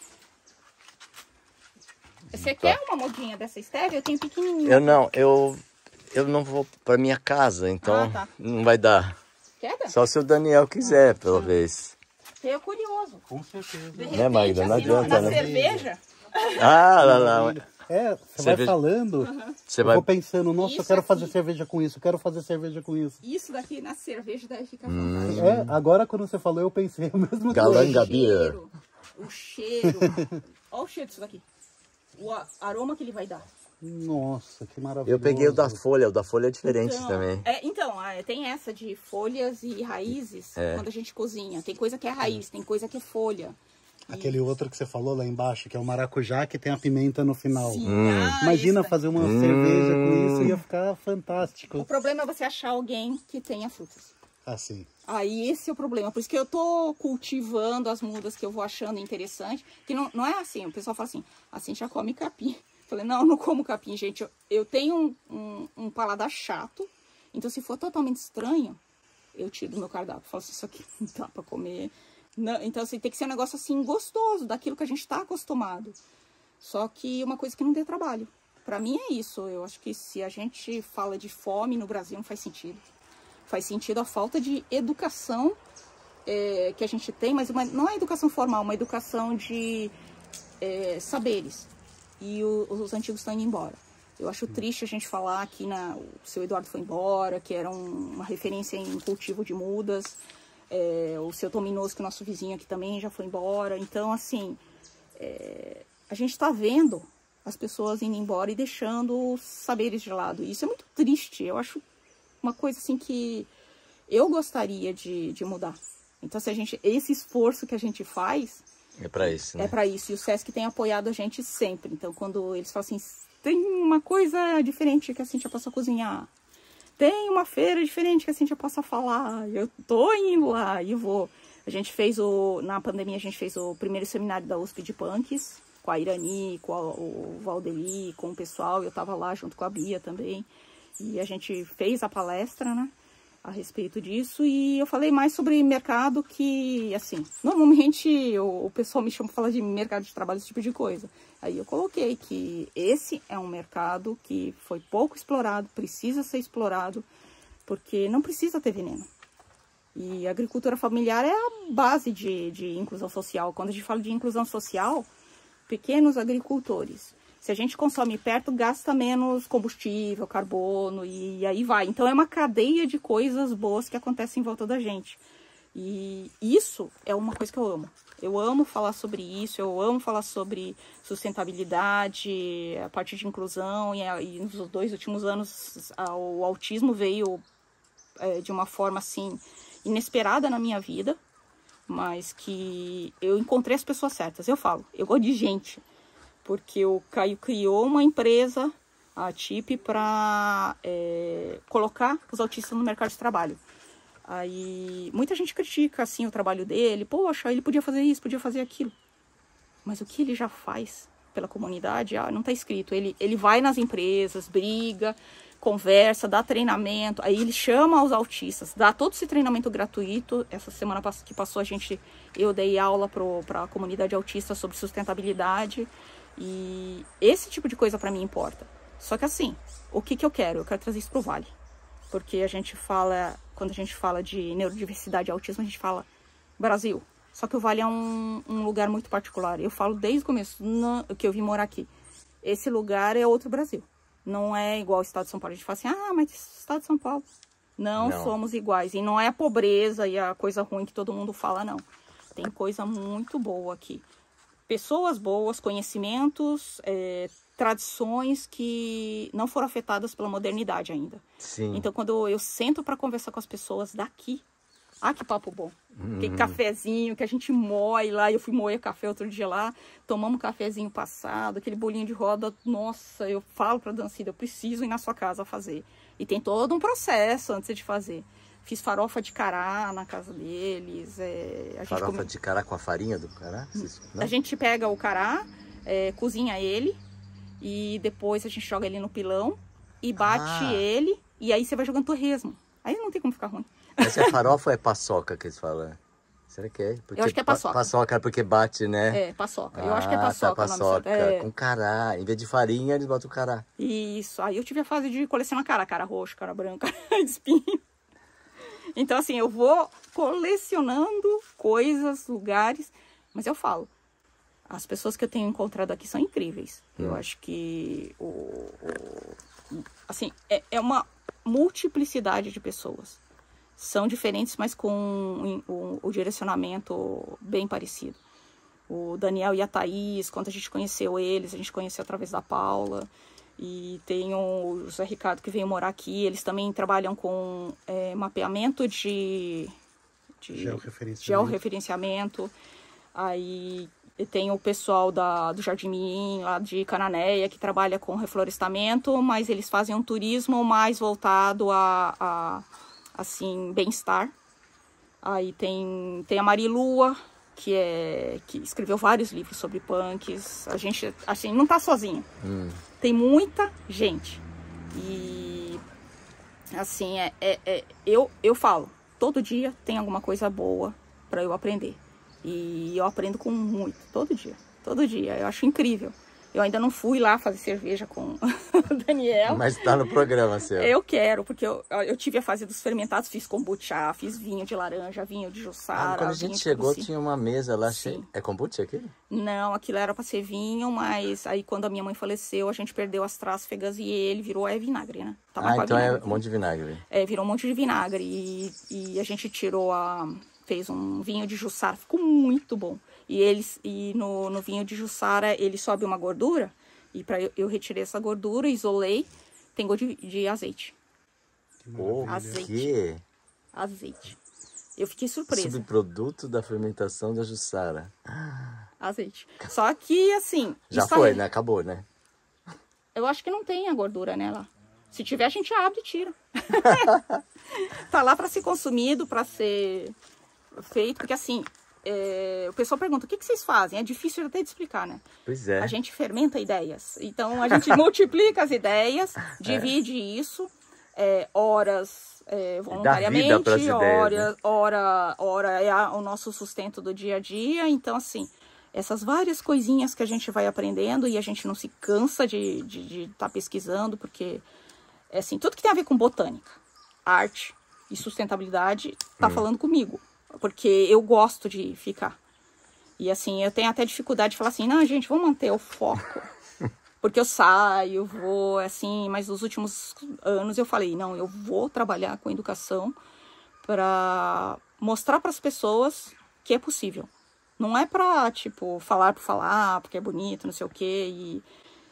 Você tá. quer uma modinha dessa stevia? Eu tenho pequenininha. Eu não, eu, eu não vou pra minha casa, então ah, tá. não vai dar. Queda? Só se o Daniel quiser, ah, pela ah. vez. Você é curioso. Com certeza. De repente, né, Magda? Não assim, adianta, na né? cerveja... Ah, lá, lá. É, você vai ve... falando, uhum. você eu vai... vou pensando, nossa, isso eu quero aqui... fazer cerveja com isso, eu quero fazer cerveja com isso. Isso daqui na cerveja deve ficar hum. fantástico. É, agora quando você falou, eu pensei o mesmo Galanga Beer. O cheiro, olha o cheiro disso daqui, o aroma que ele vai dar. Nossa, que maravilhoso. Eu peguei o da folha, o da folha é diferente então, também. É, então, tem essa de folhas e raízes, é. quando a gente cozinha. Tem coisa que é raiz, tem coisa que é folha. Aquele outro que você falou lá embaixo, que é o maracujá, que tem a pimenta no final. Hum. Ah, imagina isso. fazer uma hum. cerveja com isso, ia ficar fantástico. O problema é você achar alguém que tenha frutas. Assim. Aí esse é o problema. Por isso que eu tô cultivando as mudas que eu vou achando interessante. Que não, não é assim, o pessoal fala assim, assim já come capim. Eu falei, não, eu não como capim, gente. Eu, eu tenho um, um, um paladar chato. Então se for totalmente estranho, eu tiro do meu cardápio. Eu falo assim, isso aqui não dá pra comer... Não, então, assim, tem que ser um negócio, assim, gostoso, daquilo que a gente está acostumado. Só que uma coisa que não dê trabalho. Para mim é isso. Eu acho que se a gente fala de fome no Brasil, não faz sentido. Faz sentido a falta de educação é, que a gente tem, mas uma, não é educação formal, uma educação de é, saberes. E o, os antigos estão indo embora. Eu acho triste a gente falar que na, o seu Eduardo foi embora, que era um, uma referência em cultivo de mudas. É, o seu Tominoso, que é nosso vizinho aqui também já foi embora. Então, assim, é, a gente está vendo as pessoas indo embora e deixando os saberes de lado. E isso é muito triste. Eu acho uma coisa, assim, que eu gostaria de, de mudar. Então, se a gente, esse esforço que a gente faz... É para isso, né? É para isso. E o Sesc tem apoiado a gente sempre. Então, quando eles falam assim, tem uma coisa diferente que a Cíntia possa cozinhar. Tem uma feira diferente que a Cíntia possa falar. Eu tô indo lá e vou. A gente fez o... Na pandemia, a gente fez o primeiro seminário da U S P de punks, com a Irani, com a, o Valdeli, com o pessoal. Eu tava lá junto com a Bia também. E a gente fez a palestra, né, a respeito disso. E eu falei mais sobre mercado que, assim, normalmente o, o pessoal me chama para falar de mercado de trabalho, esse tipo de coisa. Aí eu coloquei que esse é um mercado que foi pouco explorado, precisa ser explorado, porque não precisa ter veneno. E a agricultura familiar é a base de, de inclusão social. Quando a gente fala de inclusão social, pequenos agricultores. Se a gente consome perto, gasta menos combustível, carbono e aí vai. Então é uma cadeia de coisas boas que acontecem em volta da gente. E isso é uma coisa que eu amo. Eu amo falar sobre isso, eu amo falar sobre sustentabilidade, a parte de inclusão. E, e nos dois últimos anos a, o autismo veio é, de uma forma assim inesperada na minha vida, mas que eu encontrei as pessoas certas. Eu falo, eu gosto de gente. Porque o Caio criou uma empresa, a T I P, para é, colocar os autistas no mercado de trabalho. Aí muita gente critica assim o trabalho dele. Poxa, ele podia fazer isso, podia fazer aquilo. Mas o que ele já faz pela comunidade, ah, não está escrito. Ele, ele vai nas empresas, briga, conversa, dá treinamento. Aí ele chama os autistas, dá todo esse treinamento gratuito. Essa semana que passou, a gente, eu dei aula para a comunidade autista sobre sustentabilidade. E esse tipo de coisa para mim importa. Só que assim, o que que eu quero? Eu quero trazer isso pro Vale. Porque a gente fala, quando a gente fala de neurodiversidade e autismo, a gente fala Brasil. Só que o Vale é um, um lugar muito particular. Eu falo desde o começo no, que eu vim morar aqui. Esse lugar é outro Brasil. Não é igual ao estado de São Paulo. A gente fala assim, ah, mas estado de São Paulo. Não, não somos iguais. E não é a pobreza e a coisa ruim que todo mundo fala, não. Tem coisa muito boa aqui. Pessoas boas, conhecimentos, é, tradições que não foram afetadas pela modernidade ainda. Sim. Então, quando eu sento para conversar com as pessoas daqui, ah, que papo bom. Uhum. Aquele cafezinho que a gente moe lá, eu fui moer café outro dia lá, tomamos um cafezinho passado, aquele bolinho de roda, nossa, eu falo para a Dancida, eu preciso ir na sua casa fazer. E tem todo um processo antes de fazer. Fiz farofa de cará na casa deles. É, a farofa come... de cará com a farinha do cará? A gente pega o cará, é, cozinha ele e depois a gente joga ele no pilão e bate ah. ele e aí você vai jogando torresmo. Aí não tem como ficar ruim. Essa é farofa ou é paçoca que eles falam? Será que é? Porque eu acho que é paçoca. Paçoca porque bate, né? É, paçoca. Ah, eu acho que é paçoca. Tá, paçoca é... com cará. Em vez de farinha, eles botam cará. Isso. Aí eu tive a fase de colecionar cará. Cara roxo, cara branca, de espinho. Então, assim, eu vou colecionando coisas, lugares, mas eu falo, as pessoas que eu tenho encontrado aqui são incríveis. Hum. Eu acho que, o, o, assim, é, é uma multiplicidade de pessoas. São diferentes, mas com o, o direcionamento bem parecido. O Daniel e a Thaís, quando a gente conheceu eles, a gente conheceu através da Paula. E tem o José Ricardo que veio morar aqui. Eles também trabalham com é, mapeamento de, de georreferenciamento. georreferenciamento. Aí tem o pessoal da, do Jardim Mirim, lá de Cananéia, que trabalha com reflorestamento, mas eles fazem um turismo mais voltado a, a assim, bem-estar. Aí tem, tem a Marilua, que, é, que escreveu vários livros sobre punks. A gente, assim, não tá sozinha. Hum. Tem muita gente. E, assim, é, é, é, eu, eu falo, todo dia tem alguma coisa boa para eu aprender. E eu aprendo com muito, todo dia. Todo dia. Eu acho incrível. Eu ainda não fui lá fazer cerveja com o Daniel. Mas tá no programa, seu. Eu quero, porque eu, eu tive a fase dos fermentados, fiz kombucha, fiz vinho de laranja, vinho de jussara. Ah, quando a gente chegou, tinha uma mesa lá cheia. É kombucha aquilo? Não, aquilo era para ser vinho, mas aí quando a minha mãe faleceu, a gente perdeu as trásfegas e ele virou é vinagre, né? Tava ah, então vinagre. É um monte de vinagre. É, virou um monte de vinagre. E, e a gente tirou a... fez um vinho de jussara, ficou muito bom. E, eles, e no, no vinho de jussara, ele sobe uma gordura. E para eu, eu retirei essa gordura, isolei. Tem gosto de, de azeite. Oh, azeite. Que? Azeite. Eu fiquei surpresa. Subproduto da fermentação da jussara. Azeite. Só que, assim... Já foi, né? Acabou, né? Eu acho que não tem a gordura nela. Se tiver, a gente abre e tira. Tá lá para ser consumido, para ser feito, porque assim, é, o pessoal pergunta, o que, que vocês fazem? É difícil até de explicar, né? Pois é. A gente fermenta ideias. Então, a gente multiplica as ideias, divide é. isso, é, horas é, voluntariamente, ideias, hora, né? hora, hora é a, o nosso sustento do dia a dia. Então, assim, essas várias coisinhas que a gente vai aprendendo e a gente não se cansa de estar de, de tá pesquisando, porque, é assim, tudo que tem a ver com botânica, arte e sustentabilidade tá hum. falando comigo. Porque eu gosto de ficar. E assim, eu tenho até dificuldade de falar assim, não, gente, vamos manter o foco. Porque eu saio, vou, assim, mas nos últimos anos eu falei, não, eu vou trabalhar com educação para mostrar para as pessoas que é possível. Não é para, tipo, falar por falar, porque é bonito, não sei o quê, e,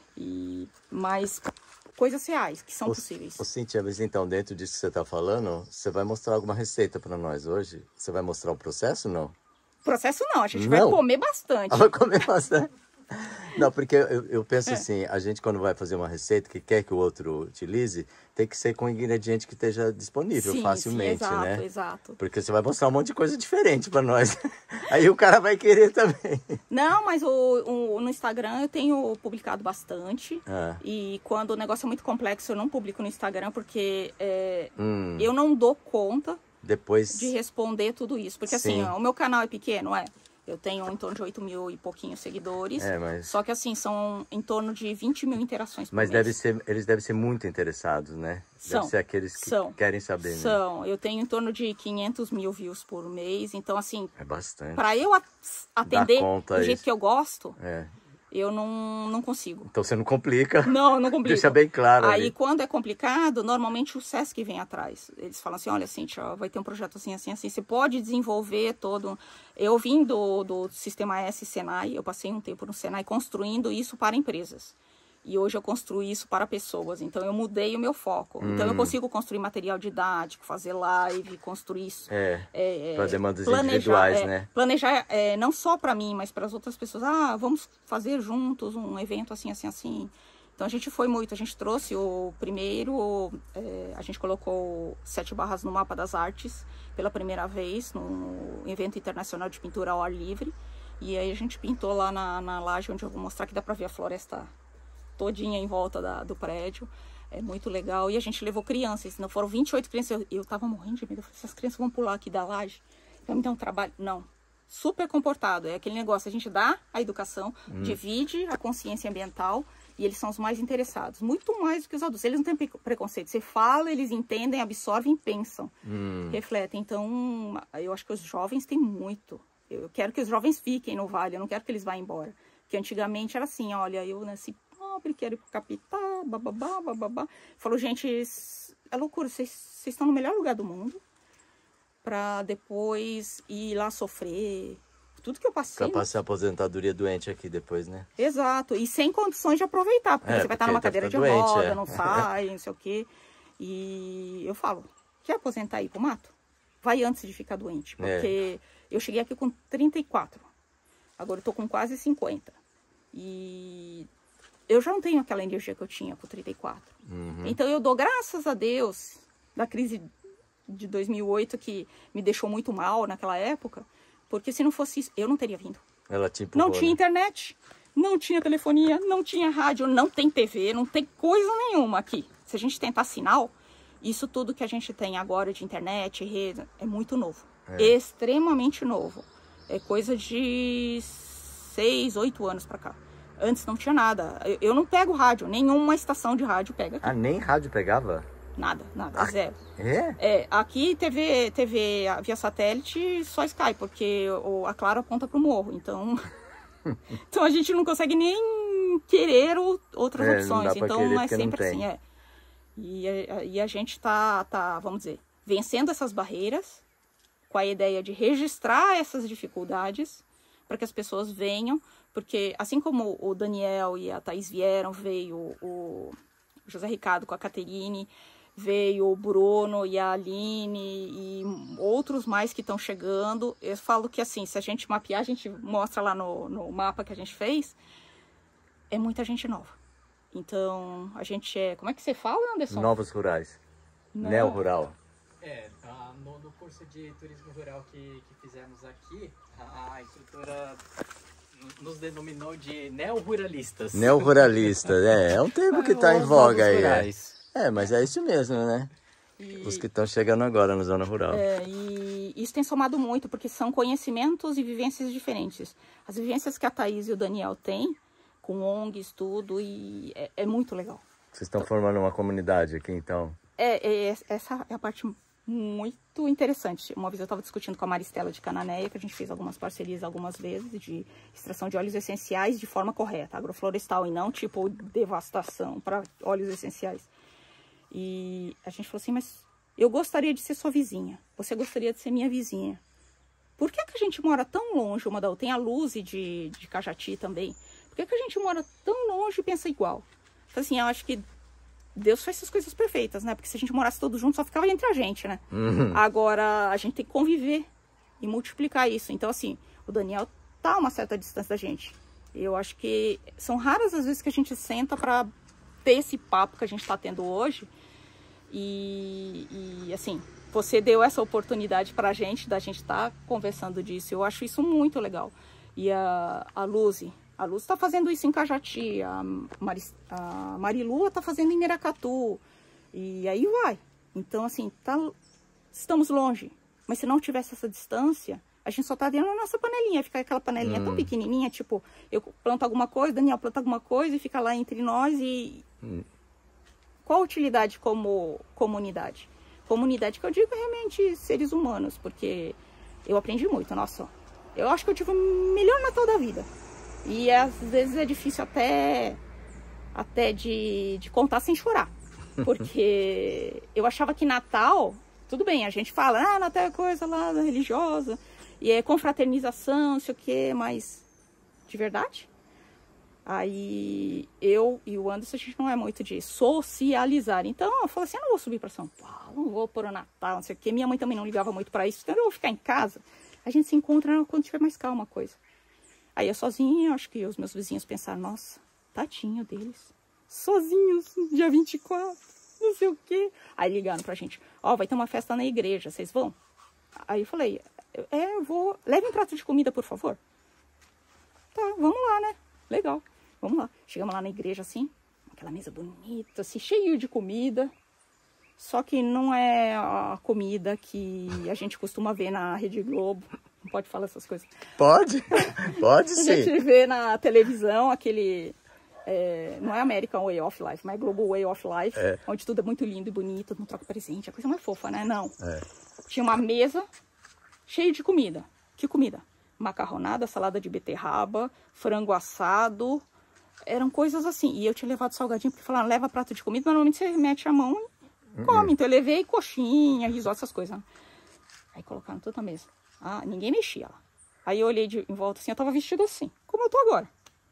e, mas coisas reais, que são ô, possíveis. Ô, Cíntia, mas então, dentro disso que você está falando, você vai mostrar alguma receita para nós hoje? Você vai mostrar o processo ou não? Processo não, a gente não. vai comer bastante. Vai comer bastante. Não, porque eu, eu penso é. assim, a gente quando vai fazer uma receita que quer que o outro utilize, tem que ser com ingrediente que esteja disponível sim, facilmente, sim, exato, né? Exato. Porque você vai mostrar um monte de coisa diferente para nós. Aí o cara vai querer também. Não, mas o, o, no Instagram eu tenho publicado bastante. Ah. E quando o negócio é muito complexo, eu não publico no Instagram, porque é, hum. eu não dou conta Depois... de responder tudo isso. Porque sim. assim, ó, o meu canal é pequeno, é. Eu tenho em torno de oito mil e pouquinhos seguidores. É, mas... Só que assim, são em torno de vinte mil interações por Mas mês. deve ser, eles devem ser muito interessados, né? São. Deve ser aqueles que são, querem saber, né? São. Eu tenho em torno de quinhentos mil views por mês. Então, assim... É bastante. Para eu atender do jeito isso. que eu gosto... É. Eu não, não consigo. Então você não complica. Não, não complica. Deixa bem claro. Aí ali. quando é complicado, normalmente o SESC vem atrás. Eles falam assim, olha, Cíntia, vai ter um projeto assim, assim, assim. Você pode desenvolver todo... Eu vim do, do Sistema S Senai, eu passei um tempo no Senai construindo isso para empresas. E hoje eu construo isso para pessoas. Então eu mudei o meu foco. Hum. Então eu consigo construir material didático, fazer live, construir isso. É, é para demandas planejar, individuais, é, né? Planejar é, não só para mim, mas para as outras pessoas. Ah, vamos fazer juntos um evento assim, assim, assim. Então a gente foi muito. A gente trouxe o primeiro, é, a gente colocou Sete Barras no Mapa das Artes pela primeira vez no evento internacional de pintura ao ar livre. E aí a gente pintou lá na, na laje, onde eu vou mostrar que dá para ver a floresta todinha em volta da, do prédio. É muito legal. E a gente levou crianças. Não foram vinte e oito crianças. Eu, eu tava morrendo de medo. Eu falei, essas crianças vão pular aqui da laje. Vai me dar um trabalho. Não. Super comportado. É aquele negócio. A gente dá a educação, hum. divide a consciência ambiental e eles são os mais interessados. Muito mais do que os adultos. Eles não têm preconceito. Você fala, eles entendem, absorvem, pensam. Hum. Refletem. Então, eu acho que os jovens têm muito. Eu quero que os jovens fiquem no Vale. Eu não quero que eles vá embora. Porque antigamente era assim, olha, eu nasci pobre, quero ir pro Capital, bababá, bababá. Falou, gente, é loucura, vocês estão no melhor lugar do mundo pra depois ir lá sofrer. Tudo que eu passei. Pra passar a aposentadoria doente aqui depois, né? Exato, e sem condições de aproveitar, porque é, você vai estar numa cadeira de doente, roda, é. não sai, não sei o quê. E eu falo, quer aposentar aí pro mato? Vai antes de ficar doente, porque é. eu cheguei aqui com trinta e quatro, agora eu tô com quase cinquenta. E eu já não tenho aquela energia que eu tinha com trinta e quatro. Uhum. Então eu dou graças a Deus da crise de dois mil e oito, que me deixou muito mal naquela época, porque se não fosse isso, eu não teria vindo. Ela te empurrou, não tinha né? internet, não tinha telefonia, não tinha rádio, não tem T V, não tem coisa nenhuma aqui. Se a gente tentar sinal, isso tudo que a gente tem agora de internet, rede, é muito novo. É. Extremamente novo. É coisa de seis, oito anos pra cá. Antes não tinha nada. Eu, eu não pego rádio, nenhuma estação de rádio pega aqui. Ah, nem rádio pegava? Nada, nada, ah, zero. É? É, aqui T V, T V via satélite só Sky, porque o, a Claro aponta pro morro, então... então a gente não consegue nem querer o, outras é, opções, então é sempre assim, é. E a, e a gente tá, tá, vamos dizer, vencendo essas barreiras, com a ideia de registrar essas dificuldades, para que as pessoas venham, porque assim como o Daniel e a Thaís vieram, veio o José Ricardo com a Caterine, veio o Bruno e a Aline e outros mais que estão chegando. Eu falo que assim, se a gente mapear, a gente mostra lá no, no mapa que a gente fez, é muita gente nova. Então, a gente é... Como é que você fala, Anderson? Novos rurais. Não. Neo-rural. É, tá, no, no curso de turismo rural que, que fizemos aqui, a, a instrutora nos denominou de neo-ruralistas. Neo-ruralista, é, é um termo que está em Os voga novos aí. É. rurais. é, mas é isso mesmo, né? E, Os que estão chegando agora na zona rural. é, e isso tem somado muito, porque são conhecimentos e vivências diferentes. As vivências que a Thaís e o Daniel têm, com O N Gs, tudo, e é, é muito legal. Vocês estão formando uma comunidade aqui, então? É, é, essa é a parte muito interessante. Uma vez eu estava discutindo com a Maristela de Cananéia, que a gente fez algumas parcerias algumas vezes de extração de óleos essenciais de forma correta, agroflorestal, e não tipo devastação para óleos essenciais. E a gente falou assim, mas eu gostaria de ser sua vizinha, você gostaria de ser minha vizinha. Por que que a gente mora tão longe uma da outra? Tem a Luzi de, de Cajati também. Por que que a gente mora tão longe e pensa igual? Falei assim, eu acho que Deus faz essas coisas perfeitas, né? Porque se a gente morasse todos juntos, só ficava entre a gente, né? Uhum. Agora, a gente tem que conviver e multiplicar isso. Então, assim, o Daniel tá a uma certa distância da gente. Eu acho que são raras as vezes que a gente senta pra ter esse papo que a gente tá tendo hoje. E, e assim, você deu essa oportunidade pra gente, da gente estar tá conversando disso. Eu acho isso muito legal. E a, a Luzi... A Luz está fazendo isso em Cajati, a, Mari, a Marilua está fazendo em Miracatu, e aí vai. Então, assim, tá, estamos longe, mas se não tivesse essa distância, a gente só tá dentro da nossa panelinha, fica aquela panelinha hum. tão pequenininha, tipo, eu planto alguma coisa, Daniel planta alguma coisa, e fica lá entre nós, e... Hum. Qual a utilidade como comunidade? Comunidade que eu digo é realmente seres humanos, porque eu aprendi muito, nossa, eu acho que eu tive o melhor Natal da vida. E às vezes é difícil até, até de, de contar sem chorar. Porque eu achava que Natal, tudo bem, a gente fala, ah, Natal é coisa lá religiosa, e é confraternização, não sei o quê, mas de verdade? Aí eu e o Anderson, a gente não é muito de socializar. Então eu falei assim, eu não vou subir para São Paulo, não vou para o Natal, não sei o quê. Minha mãe também não ligava muito para isso, então eu vou ficar em casa. A gente se encontra quando tiver mais calma a coisa. Aí eu sozinha, acho que os meus vizinhos pensaram, nossa, tadinho deles. Sozinhos, dia vinte e quatro, não sei o quê. Aí ligaram pra gente, ó, oh, vai ter uma festa na igreja, vocês vão? Aí eu falei, é, eu vou, leve um prato de comida, por favor. Tá, vamos lá, né? Legal, vamos lá. Chegamos lá na igreja, assim, aquela mesa bonita, assim, cheio de comida. Só que não é a comida que a gente costuma ver na Rede Globo. Não pode falar essas coisas. Pode, pode sim. A gente vê na televisão aquele... É, não é American Way of Life, mas é Global Way of Life. É. Onde tudo é muito lindo e bonito, todo mundo troca presente. A coisa mais fofa, né? Não. É. Tinha uma mesa cheia de comida. Que comida? Macarronada, salada de beterraba, frango assado. Eram coisas assim. E eu tinha levado salgadinho, porque falaram, leva prato de comida. Normalmente você mete a mão e come. Uhum. Então eu levei coxinha, risoto, essas coisas. Né? Aí colocaram toda a mesa. Ah, ninguém mexia lá. Aí eu olhei de, em volta assim, eu tava vestido assim, como eu tô agora.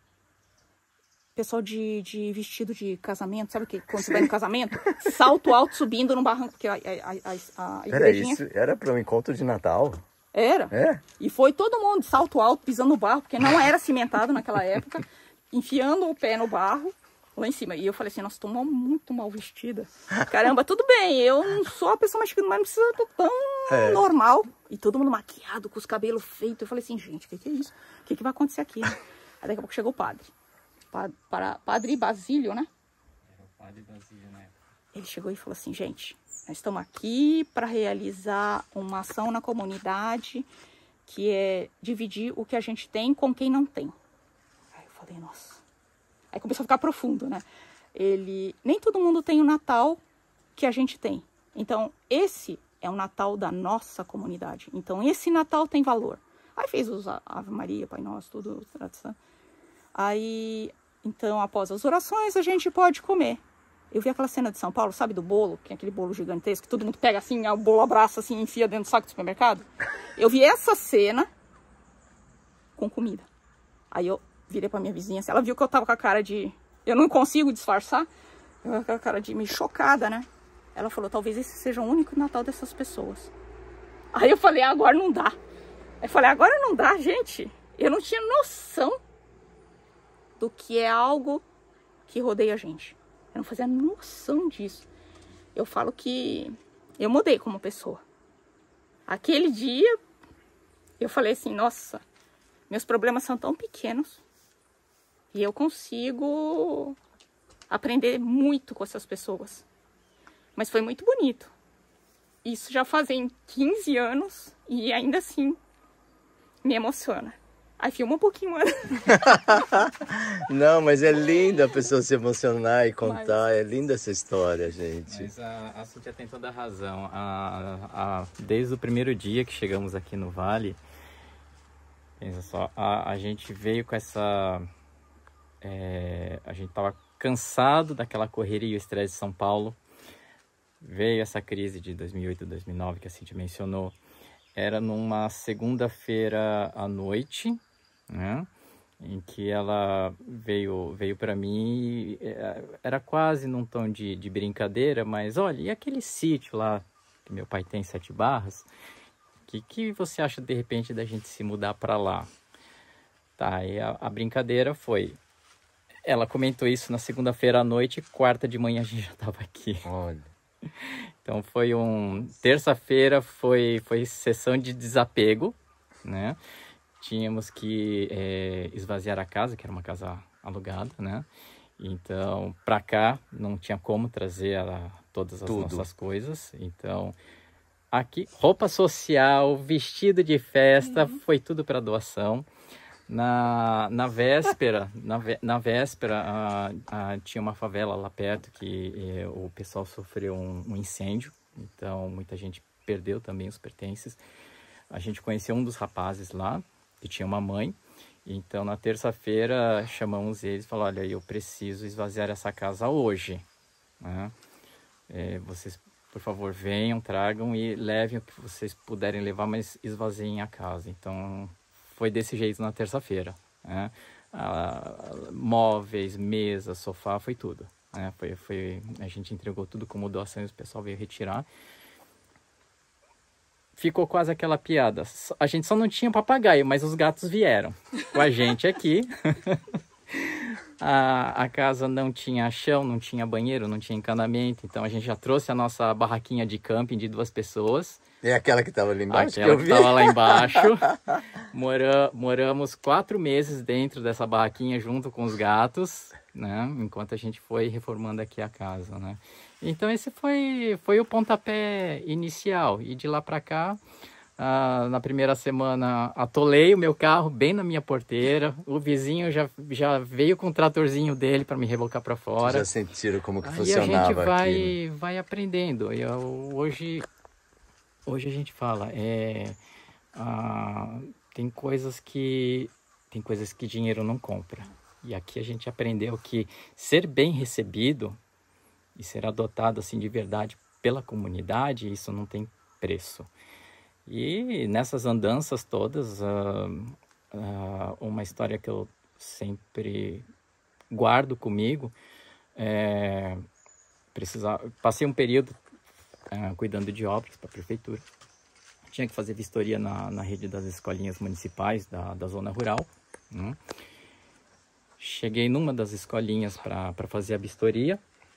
Pessoal de, de vestido de casamento, sabe que quando você vai no casamento? Salto alto subindo no barranco, porque a, a, a, a Era isso? Era para um encontro de Natal? Era. É? E foi todo mundo de salto alto, pisando no barro, porque não era cimentado naquela época, enfiando o pé no barro, lá em cima. E eu falei assim, nossa, tô mal, muito mal vestida. Caramba, tudo bem, eu não sou a pessoa mais chique, mas não precisa, tô tão é. normal. E todo mundo maquiado, com os cabelos feitos. Eu falei assim, gente, o que, que é isso? O que, que vai acontecer aqui? Né? Aí daqui a pouco chegou o padre. Padre, para, padre Basílio, né? Era o padre Basílio, né? Ele chegou e falou assim, gente, nós estamos aqui para realizar uma ação na comunidade que é dividir o que a gente tem com quem não tem. Aí eu falei, nossa... Aí começou a ficar profundo, né? Ele... Nem todo mundo tem o Natal que a gente tem. Então, esse é o Natal da nossa comunidade. Então, esse Natal tem valor. Aí fez os Ave Maria, Pai Nosso, tudo. Aí, então, após as orações, a gente pode comer. Eu vi aquela cena de São Paulo, sabe, do bolo? Que é aquele bolo gigantesco, que todo mundo pega assim, o bolo abraça assim, enfia dentro do saco do supermercado. Eu vi essa cena com comida. Aí eu virei pra minha vizinha, assim, ela viu que eu tava com a cara de... Eu não consigo disfarçar. Eu tava com a cara de meio chocada, né? Ela falou, talvez esse seja o único Natal dessas pessoas. Aí eu falei, ah, agora não dá. Aí eu falei, agora não dá, gente. Eu não tinha noção do que é algo que rodeia a gente. Eu não fazia noção disso. Eu falo que eu mudei como pessoa. Aquele dia, eu falei assim, nossa, meus problemas são tão pequenos e eu consigo aprender muito com essas pessoas. Mas foi muito bonito. Isso já fazem quinze anos e ainda assim me emociona. Aí filma um pouquinho antes. Não, mas é linda a pessoa se emocionar e contar. Mas... É linda essa história, gente. Mas a, a Cíntia tem toda a razão. A, a, desde o primeiro dia que chegamos aqui no Vale, pensa só, a, a gente veio com essa... É, a gente estava cansado daquela correria e o estresse de São Paulo. Veio essa crise de dois mil e oito, dois mil e nove que a Cíntia mencionou. Era numa segunda-feira à noite, né? Em que ela veio, veio para mim, era quase num tom de, de brincadeira, mas olha, e aquele sítio lá, que meu pai tem, Sete Barras, que que você acha de repente da gente se mudar para lá? Tá, e a, a brincadeira foi, ela comentou isso na segunda-feira à noite, quarta de manhã a gente já estava aqui. Olha. Então foi um... Terça-feira foi, foi sessão de desapego, né? Tínhamos que é, esvaziar a casa, que era uma casa alugada, né? Então, para cá, não tinha como trazer a, todas as Tudo. nossas coisas. Então, aqui, roupa social, vestido de festa, uhum. Foi tudo para doação. Na, na véspera, na, vé, na véspera a, a, tinha uma favela lá perto que eh, o pessoal sofreu um, um incêndio, então muita gente perdeu também os pertences. A gente conheceu um dos rapazes lá, que tinha uma mãe, então na terça-feira chamamos eles e falamos, olha, eu preciso esvaziar essa casa hoje, né? É, vocês, por favor, venham, tragam e levem o que vocês puderem levar, mas esvaziem a casa. Então... Foi desse jeito na terça-feira, né? Ah, móveis, mesa, sofá, foi tudo, né? Foi, foi, a gente entregou tudo como doação e o pessoal veio retirar. Ficou quase aquela piada. A gente só não tinha papagaio, mas os gatos vieram com a gente aqui. a, a casa não tinha chão, não tinha banheiro, não tinha encanamento. Então a gente já trouxe a nossa barraquinha de camping de duas pessoas. É aquela que estava ali embaixo? Aquela que que estava lá embaixo. Mora, moramos quatro meses dentro dessa barraquinha junto com os gatos, né? Enquanto a gente foi reformando aqui a casa, né? Então esse foi, foi o pontapé inicial. E de lá para cá, ah, na primeira semana, atolei o meu carro bem na minha porteira. O vizinho já, já veio com o tratorzinho dele para me rebocar para fora. Já sentiram como que Aí funcionava a gente vai, aqui, né? vai aprendendo. Eu, hoje... Hoje a gente fala, é, ah, tem coisas que tem coisas que dinheiro não compra. E aqui a gente aprendeu que ser bem recebido e ser adotado assim de verdade pela comunidade, isso não tem preço. E nessas andanças todas, ah, ah, uma história que eu sempre guardo comigo, é, precisar, passei um período Uh, cuidando de obras para a prefeitura. Tinha que fazer vistoria na, na rede das escolinhas municipais da, da zona rural, né? Cheguei numa das escolinhas para fazer a vistoria.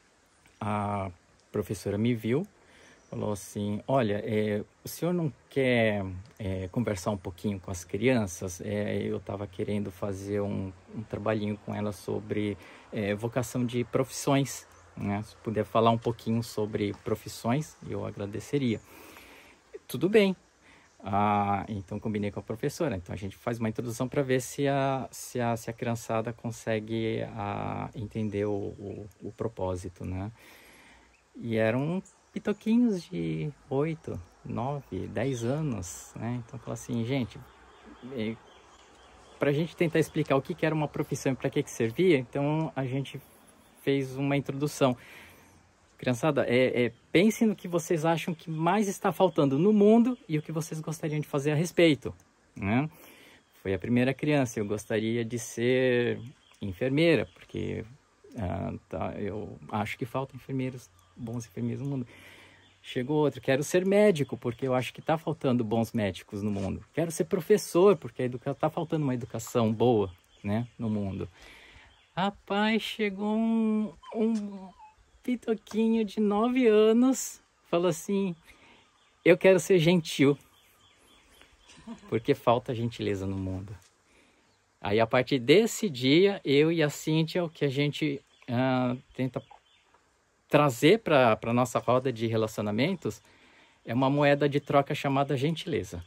A professora me viu, falou assim, olha, é, o senhor não quer é, conversar um pouquinho com as crianças? É, eu estava querendo fazer um, um trabalhinho com elas sobre é, vocação de profissões, né? Se puder falar um pouquinho sobre profissões, eu agradeceria. Tudo bem. Ah, então combinei com a professora. Então a gente faz uma introdução para ver se a, se, a, se a criançada consegue a, entender o, o, o propósito, né? E eram pitoquinhos de oito, nove, dez anos, né? Então eu falei assim, gente, é, para a gente tentar explicar o que, que era uma profissão e para que, que servia, então a gente fez uma introdução. Criançada, é, é, pensem no que vocês acham que mais está faltando no mundo e o que vocês gostariam de fazer a respeito, né? Foi a primeira criança, eu gostaria de ser enfermeira, porque ah, tá, eu acho que faltam enfermeiros, bons enfermeiros no mundo. Chegou outro, quero ser médico, porque eu acho que está faltando bons médicos no mundo. Quero ser professor, porque está faltando uma educação boa, né, no mundo. Rapaz, chegou um, um pitoquinho de nove anos, falou assim, eu quero ser gentil, porque falta gentileza no mundo. Aí a partir desse dia, eu e a Cíntia, o que a gente uh, tenta trazer para a nossa roda de relacionamentos é uma moeda de troca chamada gentileza.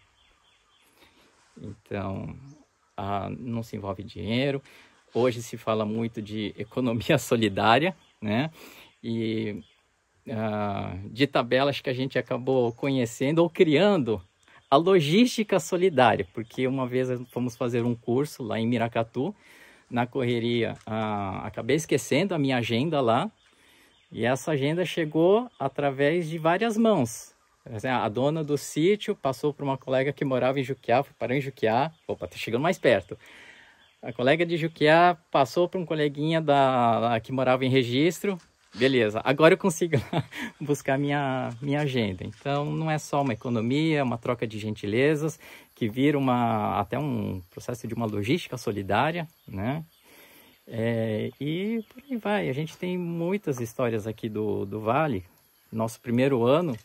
Então, uh, não se envolve dinheiro. Hoje se fala muito de economia solidária, né? E uh, de tabelas que a gente acabou conhecendo ou criando a logística solidária, porque uma vez fomos fazer um curso lá em Miracatu, na correria, uh, acabei esquecendo a minha agenda lá, e essa agenda chegou através de várias mãos. A dona do sítio passou para uma colega que morava em Juquiá, foi para em Juquiá, opa, tá chegando mais perto. A colega de Juquiá passou para um coleguinha da, que morava em Registro. Beleza, agora eu consigo buscar minha, minha agenda. Então, não é só uma economia, é uma troca de gentilezas, que vira uma, até um processo de uma logística solidária, né? É, e por aí vai. A gente tem muitas histórias aqui do, do Vale. Nosso primeiro ano,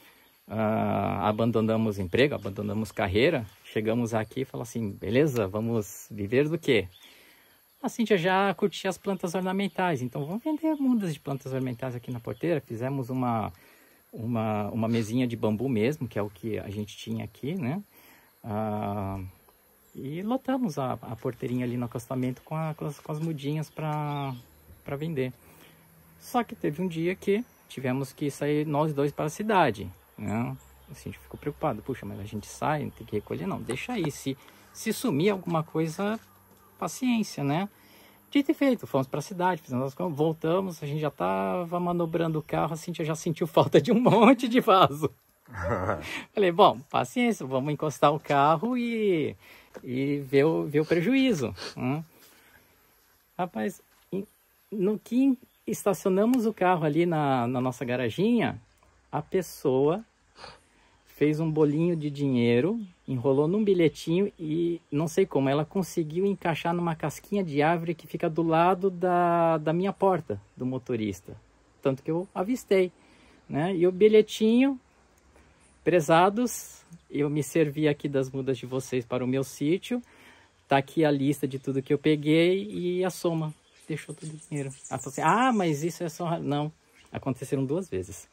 ah, abandonamos emprego, abandonamos carreira. Chegamos aqui e falamos assim, beleza, vamos viver do quê? A Cíntia já curtia as plantas ornamentais, então vamos vender mudas de plantas ornamentais aqui na porteira. Fizemos uma, uma, uma mesinha de bambu mesmo, que é o que a gente tinha aqui, né? Ah, e lotamos a, a porteirinha ali no acostamento com, a, com, as, com as mudinhas para para vender. Só que teve um dia que tivemos que sair nós dois para a cidade, né? Assim, a gente ficou preocupado, puxa, mas a gente sai, tem que recolher, não, deixa aí, se, se sumir alguma coisa, paciência, né? Dito e feito, fomos para a cidade, fizemos as coisas, voltamos, a gente já estava manobrando o carro, a Cíntia já sentiu falta de um monte de vaso. Falei, bom, paciência, vamos encostar o carro e, e ver, o, ver o prejuízo. Né? Rapaz, no que estacionamos o carro ali na, na nossa garaginha, a pessoa fez um bolinho de dinheiro, enrolou num bilhetinho e não sei como, ela conseguiu encaixar numa casquinha de árvore que fica do lado da, da minha porta, do motorista. Tanto que eu avistei, né? E o bilhetinho, prezados, eu me servi aqui das mudas de vocês para o meu sítio. Tá aqui a lista de tudo que eu peguei e a soma. Deixou todo o dinheiro. Ela falou assim, ah, mas isso é só... Não, aconteceram duas vezes.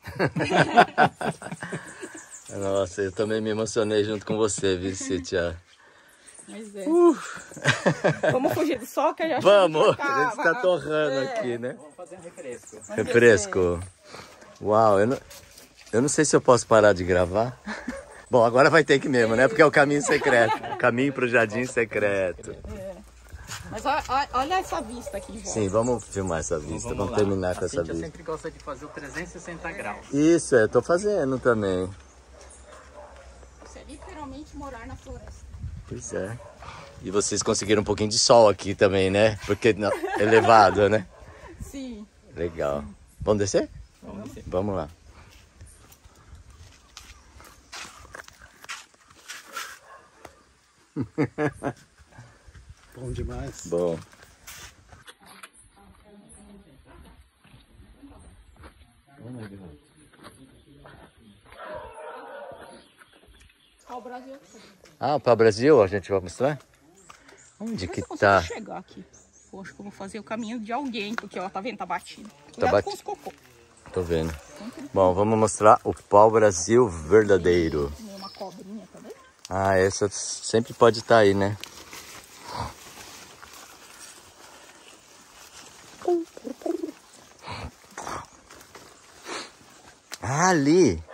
Nossa, eu também me emocionei junto com você, viu, Cíntia? Mas é. Uh. Vamos fugir do sol que já Vamos, já a gente está torrando é. aqui, né? Vamos fazer um refresco. Refresco. Uau, eu não, eu não sei se eu posso parar de gravar. Bom, agora vai ter que mesmo, né? Porque é o caminho secreto. Caminho para o jardim secreto. É. Mas olha, olha essa vista aqui em volta. Sim, vamos filmar essa vista. Vamos, vamos terminar com a essa Cíntia vista. sempre gosta de fazer o trezentos e sessenta graus. Isso, eu tô fazendo também. Isso é literalmente morar na floresta. Pois é. E vocês conseguiram um pouquinho de sol aqui também, né? Porque não, elevado, né? Sim. Legal. Vamos descer? Vamos descer. Vamos lá. Bom demais. Bom. Ó, o Brasil. Ah, para o Brasil a gente vai mostrar? Onde que tá? Eu chegar aqui. Eu acho que eu vou fazer o caminho de alguém, porque ela tá vendo, tá batido. Tá Cuidado bati- com os cocô. Tô vendo. Bom, vamos mostrar o pau-brasil verdadeiro. Tem uma cobrinha também. Ah, essa sempre pode estar aí, né? Ah, ali.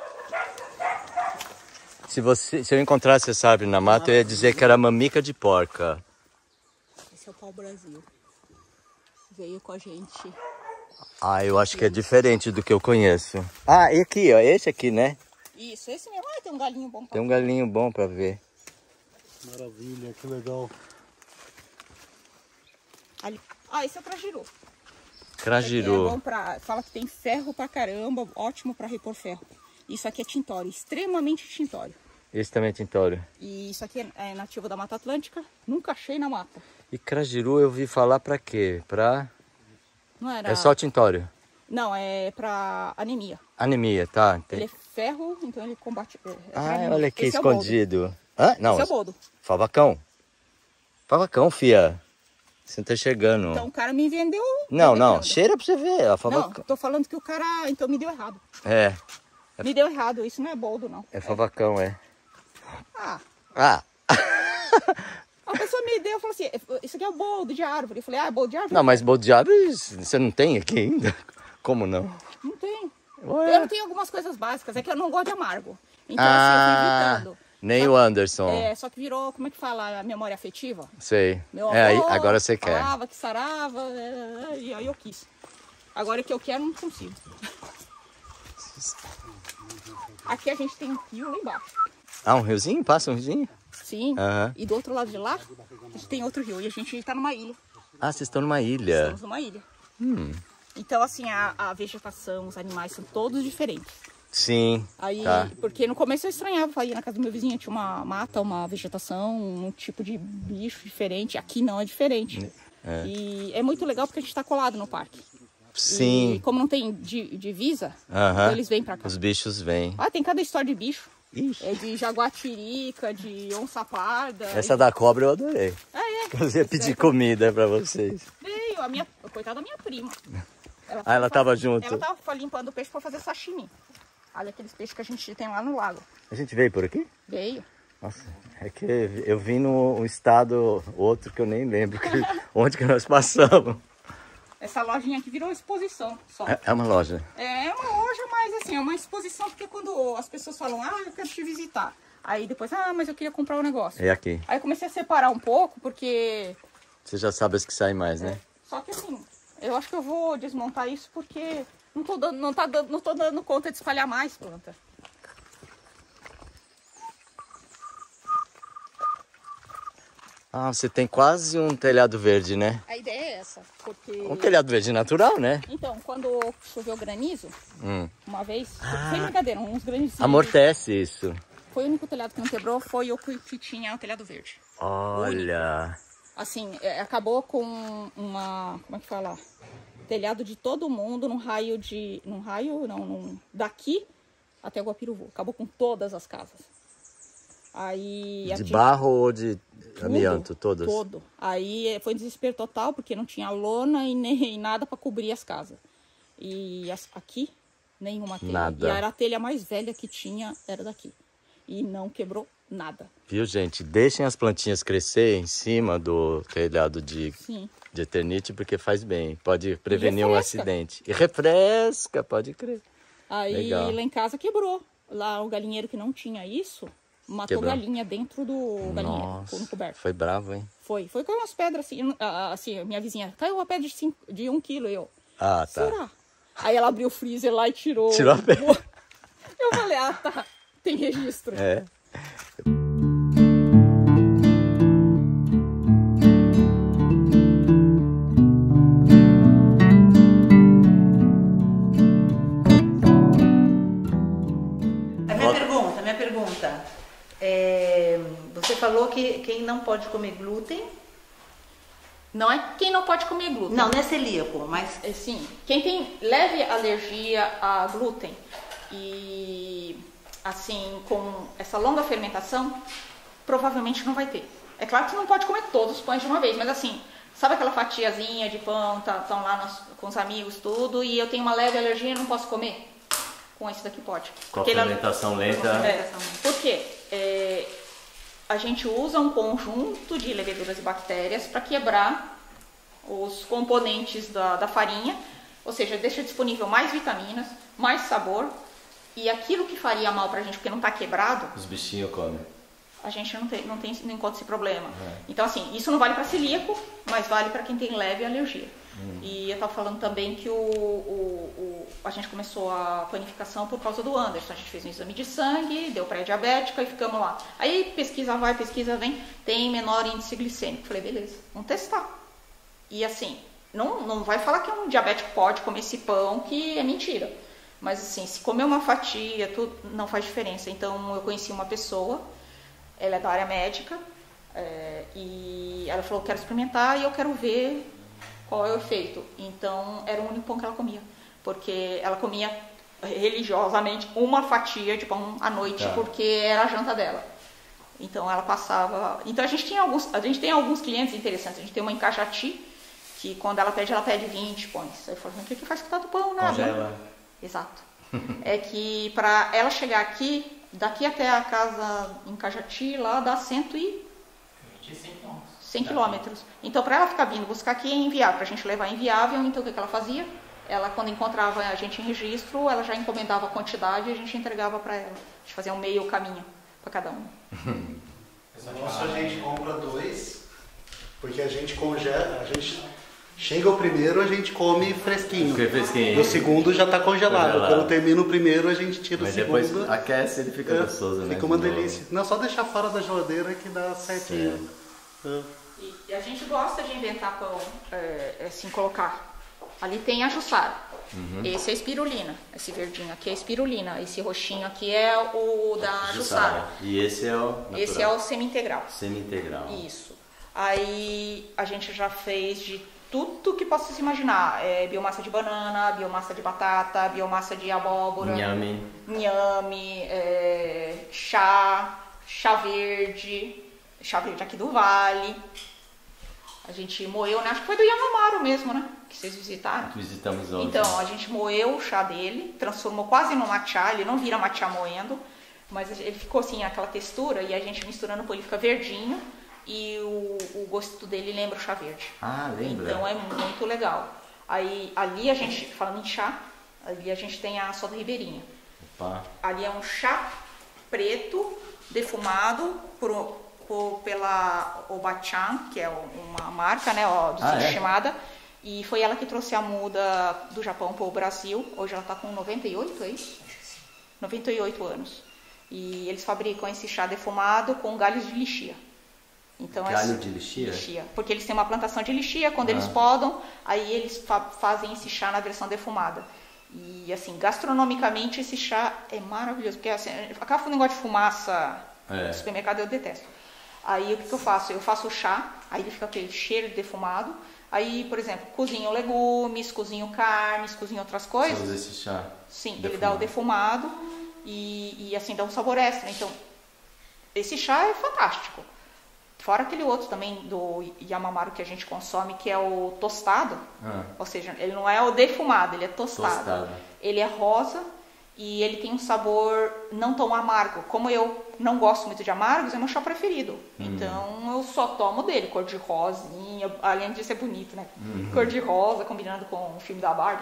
Se, você, se eu encontrasse essa árvore na mata, eu ia dizer que era mamica de porca. Esse é o pau-brasil. Veio com a gente. Ah, eu acho que é diferente do que eu conheço. Ah, e aqui, ó, esse aqui, né? Isso, esse mesmo. Ah, tem um galinho bom pra Tem um galinho bom pra ver. Maravilha, que legal. Ali. Ah, esse é o crajiru. Crajiru. É bom pra... Fala que tem ferro pra caramba, ótimo pra repor ferro. Isso aqui é tintório, extremamente tintório. Esse também é tintório. E isso aqui é nativo da Mata Atlântica. Nunca achei na mata. E crajiru eu ouvi falar pra quê? Pra... Não era... É só tintório? Não, é pra anemia. Anemia, tá. Tem... Ele é ferro, então ele combate... É, é Ah, anemia. olha aqui Esse escondido. Hã? Não, Esse é o boldo. favacão. Favacão, fia. Você não tá enxergando. Então o cara me vendeu... Não, não, vendeu. cheira pra você ver. A Não, favacão. tô falando que o cara, então, me deu errado. É, Me deu errado, isso não é boldo, não. é favacão, é. Ah, Ah, a pessoa me deu e falou assim, isso aqui é o boldo de árvore. Eu falei, ah, é boldo de árvore? não, mas bolo de árvore você não tem aqui ainda? Como não? Não tem. Ué. Eu não tenho algumas coisas básicas, é que eu não gosto de amargo. Então, Ah, assim, eu fui evitando. nem Só- o Anderson. É, só que virou, como é que fala, a memória afetiva. Sei. Meu É, aí, avô agora você quer. falava que sarava, é, é, e aí eu quis. Agora que eu quero, não consigo. Aqui a gente tem um rio lá embaixo. Ah, um riozinho? Passa um riozinho? Sim. Aham. E do outro lado de lá, a gente tem outro rio. E a gente tá numa ilha. Ah, vocês estão numa ilha. Estamos numa ilha. Hum. Então, assim, a, a vegetação, os animais são todos diferentes. Sim. Aí, Tá. porque no começo eu estranhava, eu ia na casa do meu vizinho, tinha uma mata, uma vegetação, um tipo de bicho diferente. Aqui não, é diferente. É. E é muito legal porque a gente tá colado no parque. E Sim. como não tem di- divisa, Aham. então eles vêm pra cá. Os bichos vêm. Ah, tem cada história de bicho. Ixi. É de jaguatirica, de onça parda. Essa da cobra eu adorei. Ah, é. Eu ia pedir comida pra vocês. Veio, a minha, coitada da minha prima. Ela Ah, ela tava junto. Ela tava limpando o peixe pra fazer sashimi. Olha aqueles peixes que a gente tem lá no lago. A gente veio por aqui? Veio. Nossa, é que eu vim num estado outro que eu nem lembro que, onde que nós passamos. Essa lojinha aqui virou exposição só. É, é uma loja. É uma loja, mas assim, é uma exposição porque quando as pessoas falam, ah, eu quero te visitar. Aí depois, ah, mas eu queria comprar um negócio. É aqui. Aí eu comecei a separar um pouco, porque... Você já sabe as que saem mais, né? Só que assim, eu acho que eu vou desmontar isso porque não tô dando, não tá dando, não tô dando conta de espalhar mais planta. Ah, você tem quase um telhado verde, né? A ideia é essa, porque... Um telhado verde natural, né? Então, quando choveu granizo, Hum. uma vez, sem brincadeira, uns granizos. Amortece isso. Foi o único telhado que não quebrou, foi o que, que tinha o telhado verde. Olha. Assim, é, acabou com uma, como é que fala? Telhado de todo mundo num raio de, num raio, não, num, daqui até Guapiruvu. Acabou com todas as casas. Aí... De atingiu barro ou de tudo, amianto, todas? Todo. Aí foi desespero total, porque não tinha lona e nem nada para cobrir as casas. E as, aqui, nenhuma telha. Nada. E era a telha mais velha que tinha, era daqui. E não quebrou nada. Viu, gente? Deixem as plantinhas crescer em cima do telhado de, Sim. de eternite, porque faz bem. Pode prevenir um refresca. acidente. E refresca, pode crer. Aí Legal. lá em casa quebrou. Lá o galinheiro que não tinha isso, matou Quebrou. galinha dentro do galinheiro, Nossa, no coberto. foi bravo, hein? Foi. Foi com umas pedras assim, ah, assim, minha vizinha, caiu uma pedra de, cinco, de um quilo, eu. Ah, tá. Será? Aí ela abriu o freezer lá e tirou. Tirou a pedra. Eu falei, ah, tá. Tem registro. É. A minha pergunta, a minha pergunta. É, você falou que quem não pode comer glúten. Não é quem não pode comer glúten. Não, não é celíaco, mas. É, sim, quem tem leve alergia a glúten e assim, com essa longa fermentação, provavelmente não vai ter. É claro que não pode comer todos os pães de uma vez, mas assim, sabe aquela fatiazinha de pão, tá, tão lá nos, com os amigos, tudo, e eu tenho uma leve alergia e não posso comer? Com esse daqui pode. Com a Porque ele- fermentação lenta. É, por quê? É, a gente usa um conjunto de leveduras e bactérias para quebrar os componentes da, da farinha, ou seja, deixa disponível mais vitaminas, mais sabor, e aquilo que faria mal pra gente porque não tá quebrado, Os bichinhos comem. a gente não tem, não tem, não encontra esse problema. Então assim, isso não vale para celíaco, mas vale para quem tem leve alergia. E eu tava falando também que o, o, o- a gente começou a panificação por causa do Anderson. A gente fez um exame de sangue, deu pré-diabética e ficamos lá. Aí pesquisa vai, pesquisa vem, tem menor índice glicêmico. Falei, beleza, vamos testar. E assim, não, não vai falar que um diabético pode comer esse pão, que é mentira. Mas assim, se comer uma fatia, tudo, não faz diferença. Então eu conheci uma pessoa, ela é da área médica, é, e ela falou, quero experimentar e eu quero ver qual é o efeito. Então era o único pão que ela comia, porque ela comia religiosamente uma fatia de pão à noite, tá. Porque era a janta dela. Então ela passava. Então a gente tem alguns, a gente tem alguns clientes interessantes. A gente tem uma em Cajati, que quando ela pede, ela pede vinte pães. Aí eu falo, o que que faz com tanto pão? Nada. Congela. Exato. É que para ela chegar aqui, daqui até a casa em Cajati, lá dá cento e cem quilômetros. Então para ela ficar vindo buscar aqui é inviável. Para a gente levar é inviável, então o que que ela fazia? Ela, quando encontrava a gente em registro, ela já encomendava a quantidade e a gente entregava para ela. A gente fazia um meio caminho para cada um. Nossa, a gente compra dois, porque a gente congela, a gente chega o primeiro, a gente come fresquinho. fresquinho. O segundo já está congelado. congelado. Quando termina o primeiro, a gente tira Mas o segundo. Mas depois aquece, ele fica é, gostoso, né? Fica uma delícia. Não, só deixar fora da geladeira que dá certinho. É. E a gente gosta de inventar pão, é, assim, colocar. Ali tem a Jussara. Uhum. Esse é a espirulina. Esse verdinho aqui é a espirulina. Esse roxinho aqui é o da Jussara. E esse é o natural. Esse é o semi-integral. Semi-integral. Isso. Aí a gente já fez de tudo que possa se imaginar. É, biomassa de banana, biomassa de batata, biomassa de abóbora. Inhame. Inhame, é, chá, chá verde. Chá verde aqui do Vale. A gente moeu, né? Acho que foi do Yamamaro mesmo, né? Que vocês visitaram. Visitamos ontem. Então, a gente moeu o chá dele, transformou quase no matcha, ele não vira matcha moendo, mas ele ficou assim, aquela textura, e a gente misturando com ele fica verdinho, e o, o gosto dele lembra o chá verde. Ah, lembra. Então é muito legal. Aí, ali a gente, falando em chá, ali a gente tem a soda ribeirinha. Opa. Ali é um chá preto, defumado por... pela Obachan, que é uma marca, né, ó, do ah, Shimada, é? E foi ela que trouxe a muda do Japão para o Brasil. Hoje ela está com noventa e oito, é isso? noventa e oito anos. E eles fabricam esse chá defumado com galhos de lixia. Então, galho é, de lixia? lixia? Porque eles têm uma plantação de lixia, quando ah. eles podam, aí eles fa fazem esse chá na versão defumada. E assim, gastronomicamente esse chá é maravilhoso, porque assim, acaba com o negócio de fumaça é. no supermercado, eu detesto. Aí o que, que eu faço? Eu faço o chá, aí ele fica aquele cheiro de defumado. Aí, por exemplo, cozinho legumes, cozinho carnes, cozinho outras coisas. Você usa esse chá? Sim, defumado. Ele dá o defumado e, e assim dá um sabor extra. Então, esse chá é fantástico. Fora aquele outro também do Yamamaro que a gente consome, que é o tostado. Ah. Ou seja, ele não é o defumado, ele é tostado. tostado. Ele é rosa. E ele tem um sabor não tão amargo. Como eu não gosto muito de amargos, é meu chá preferido. Hum. Então eu só tomo dele, cor de rosinha, além de ser bonito, né? Uhum. Cor de rosa, combinando com o filme da Barbie.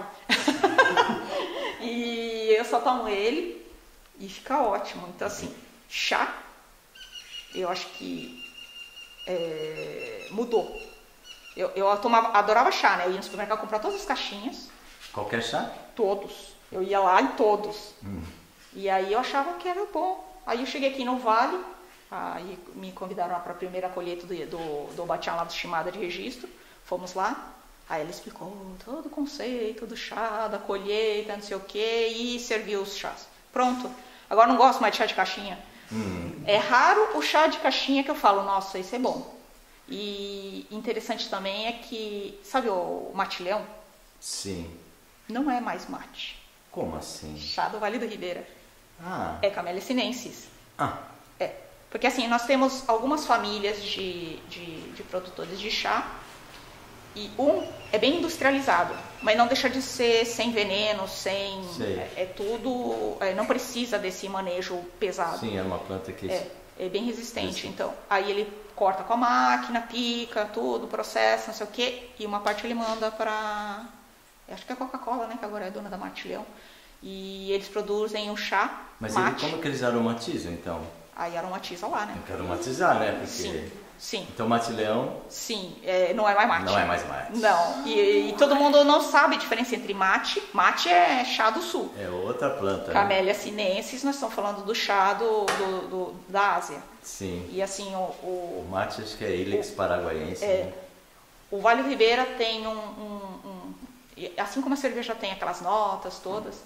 E eu só tomo ele e fica ótimo. Então assim, chá, eu acho que é, mudou. Eu, eu tomava, adorava chá, né? Eu ia no supermercado comprar todas as caixinhas. Qualquer chá? Todos. Eu ia lá em todos. Hum. E aí eu achava que era bom. Aí eu cheguei aqui no Vale, aí me convidaram para a primeira colheita do, do, do Obachan lá do Shimada de registro. Fomos lá. Aí ela explicou todo o conceito do chá, da colheita, não sei o quê, e serviu os chás. Pronto. Agora não gosto mais de chá de caixinha. Hum. É raro o chá de caixinha que eu falo, nossa, isso é bom. E interessante também é que, sabe o mate-leão? Sim. Não é mais mate. Como assim? Chá do Vale do Ribeira. Ah. É Camellia sinensis. Ah. É. Porque assim, nós temos algumas famílias de, de, de produtores de chá. E um é bem industrializado, mas não deixa de ser sem veneno, sem... É, é tudo... É, não precisa desse manejo pesado. Sim, é uma planta que... É, é bem resistente. Sim. Então, aí ele corta com a máquina, pica, tudo, processa, não sei o quê. E uma parte ele manda para... Acho que é a Coca-Cola, né? Que agora é dona da Mate-Leão. E eles produzem o chá. Mas mate. Ele, como que eles aromatizam, então? Aí aromatiza lá, né? Tem que aromatizar, né? Porque... Sim, sim. Então Mate-Leão... Sim, é, não é mais mate. Não é mais mate. Não, e, e todo mundo não sabe a diferença entre mate. Mate é chá do sul. É outra planta, Camellia né? sinensis, nós estamos falando do chá do, do, do, da Ásia. Sim. E assim, o... O, o mate acho que é Ilex paraguaiense. É, né? O Vale Ribeira tem um... um, um assim como a cerveja tem aquelas notas todas,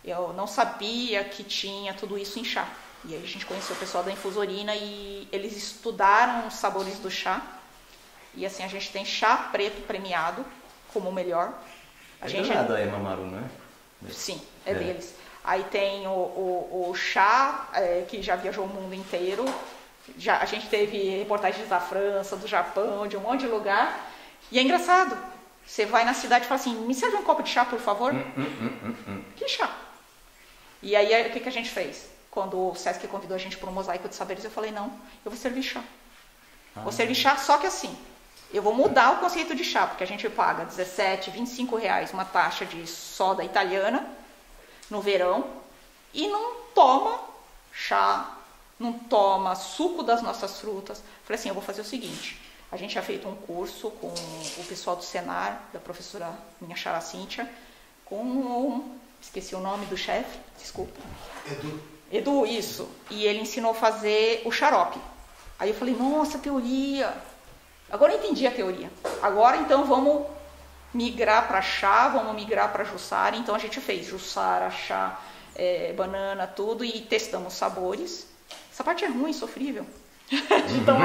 Eu não sabia que tinha tudo isso em chá. E aí a gente conheceu o pessoal da Infusorina e eles estudaram os sabores do chá. E assim, a gente tem chá preto premiado como o melhor. A é gente do lado, é Mamaru, não é? Sim, é, É. deles. Aí tem o, o, o chá, é, que já viajou o mundo inteiro. Já, a gente teve reportagens da França, do Japão, de um monte de lugar. E é engraçado. Você vai na cidade e fala assim, me serve um copo de chá, por favor? Hum, hum, hum, hum, hum. Que chá? E aí, o que, que a gente fez? Quando o Sesc convidou a gente para um mosaico de saberes, eu falei, não, eu vou servir chá. Ah. Vou servir chá, só que assim, eu vou mudar o conceito de chá, porque a gente paga dezessete, vinte e cinco reais uma taxa de soda italiana no verão e não toma chá, não toma suco das nossas frutas. Falei assim, eu vou fazer o seguinte, a gente já fez um curso com o pessoal do Senar, da professora minha Xará Cíntia, com um, esqueci o nome do chefe, desculpa. Edu. Edu, isso. E ele ensinou a fazer o xarope. Aí eu falei, nossa, teoria. Agora eu entendi a teoria. Agora então vamos migrar para chá, vamos migrar para jussara. Então a gente fez jussara, chá, é, banana, tudo e testamos sabores. Essa parte é ruim, sofrível. Então,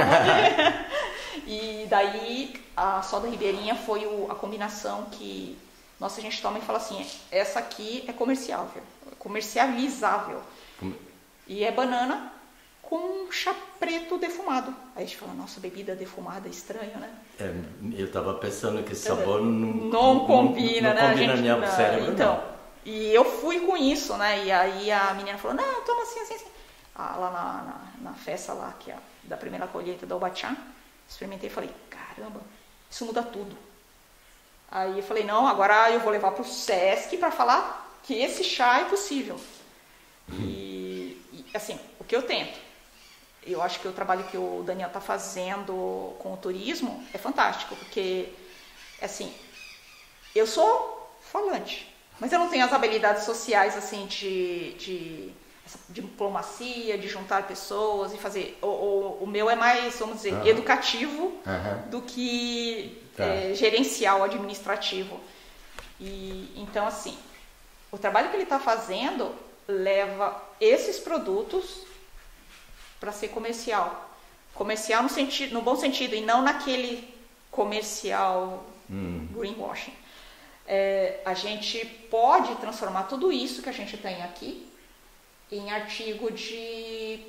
e daí a soda ribeirinha foi o, a combinação que nossa, a gente toma e fala assim, essa aqui é comerciável, comercializável. Como- E é banana com chá preto defumado. Aí a gente fala, nossa, bebida defumada é estranho, né? É, eu tava pensando que esse sabor não, Não combina, não, né? não A combina gente, minha não, cérebro, então, não. e eu fui com isso, né? E aí a menina falou, não, toma assim, assim, assim. Ah, lá na, na, na festa lá, que é da primeira colheita da Ubachá, experimentei e falei, caramba, isso muda tudo. Aí eu falei, não, agora eu vou levar pro Sesc para falar que esse chá é possível. E, e, assim, o que eu tento, eu acho que o trabalho que o Daniel está fazendo com o turismo é fantástico, porque, assim, eu sou falante, mas eu não tenho as habilidades sociais, assim, de, de, de diplomacia, de juntar pessoas e fazer. O, o, o meu é mais, vamos dizer, Aham. educativo Aham. do que Tá. é, gerencial, administrativo. E, então, assim, o trabalho que ele está fazendo leva esses produtos para ser comercial. Comercial no, sentido, no bom sentido e não naquele comercial Hum. greenwashing. É, a gente pode transformar tudo isso que a gente tem aqui em artigo de,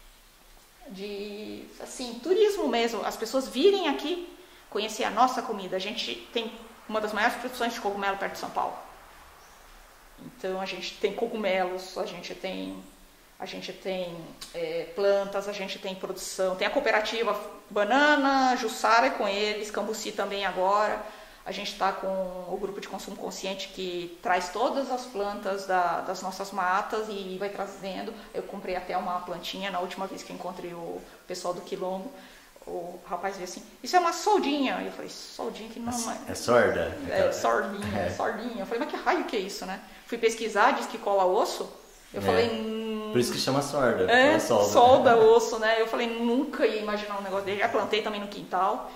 de assim, turismo mesmo. As pessoas virem aqui conhecer a nossa comida. A gente tem uma das maiores produções de cogumelo perto de São Paulo. Então a gente tem cogumelos, a gente tem, a gente tem é, plantas, a gente tem produção, tem a cooperativa Banana, Jussara é com eles, Cambuci também agora. A gente está com o grupo de consumo consciente que traz todas as plantas da, das nossas matas e vai trazendo. Eu comprei até uma plantinha na última vez que encontrei o pessoal do Quilombo. O rapaz veio assim, isso é uma soldinha. Eu falei, soldinha que não é. É sorda? É, sordinha, É. sordinha. Eu falei, mas que raio que é isso, né? Fui pesquisar, diz que cola osso. Eu É. falei, hum, Por isso que chama sorda. é, ela solda. solda osso, né? Eu falei, nunca ia imaginar um negócio dele. Já plantei também no quintal.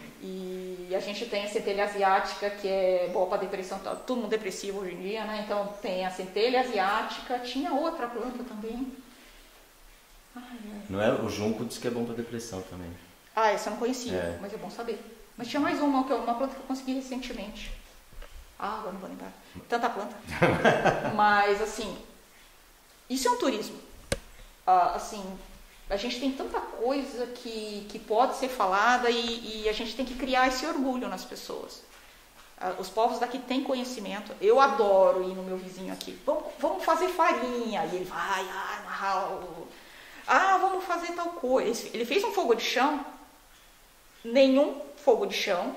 E a gente tem a centelha asiática, que é boa para depressão, tá todo mundo depressivo hoje em dia, né? Então tem a centelha asiática, tinha outra planta também. Ai, ai. Não é? O junco diz que é bom pra depressão também. Ah, essa eu não conhecia, É. mas é bom saber. Mas tinha mais uma, que eu- uma planta que eu consegui recentemente. Ah, agora não vou lembrar. Tanta planta. Mas, assim, isso é um turismo. Ah, assim, a gente tem tanta coisa que, que pode ser falada e, e a gente tem que criar esse orgulho nas pessoas. Ah, os povos daqui têm conhecimento. Eu adoro ir no meu vizinho aqui. Vamos, vamos fazer farinha. E ele vai, ah, amarrar o... Ah, vamos fazer tal coisa. Ele fez um fogo de chão. Nenhum fogo de chão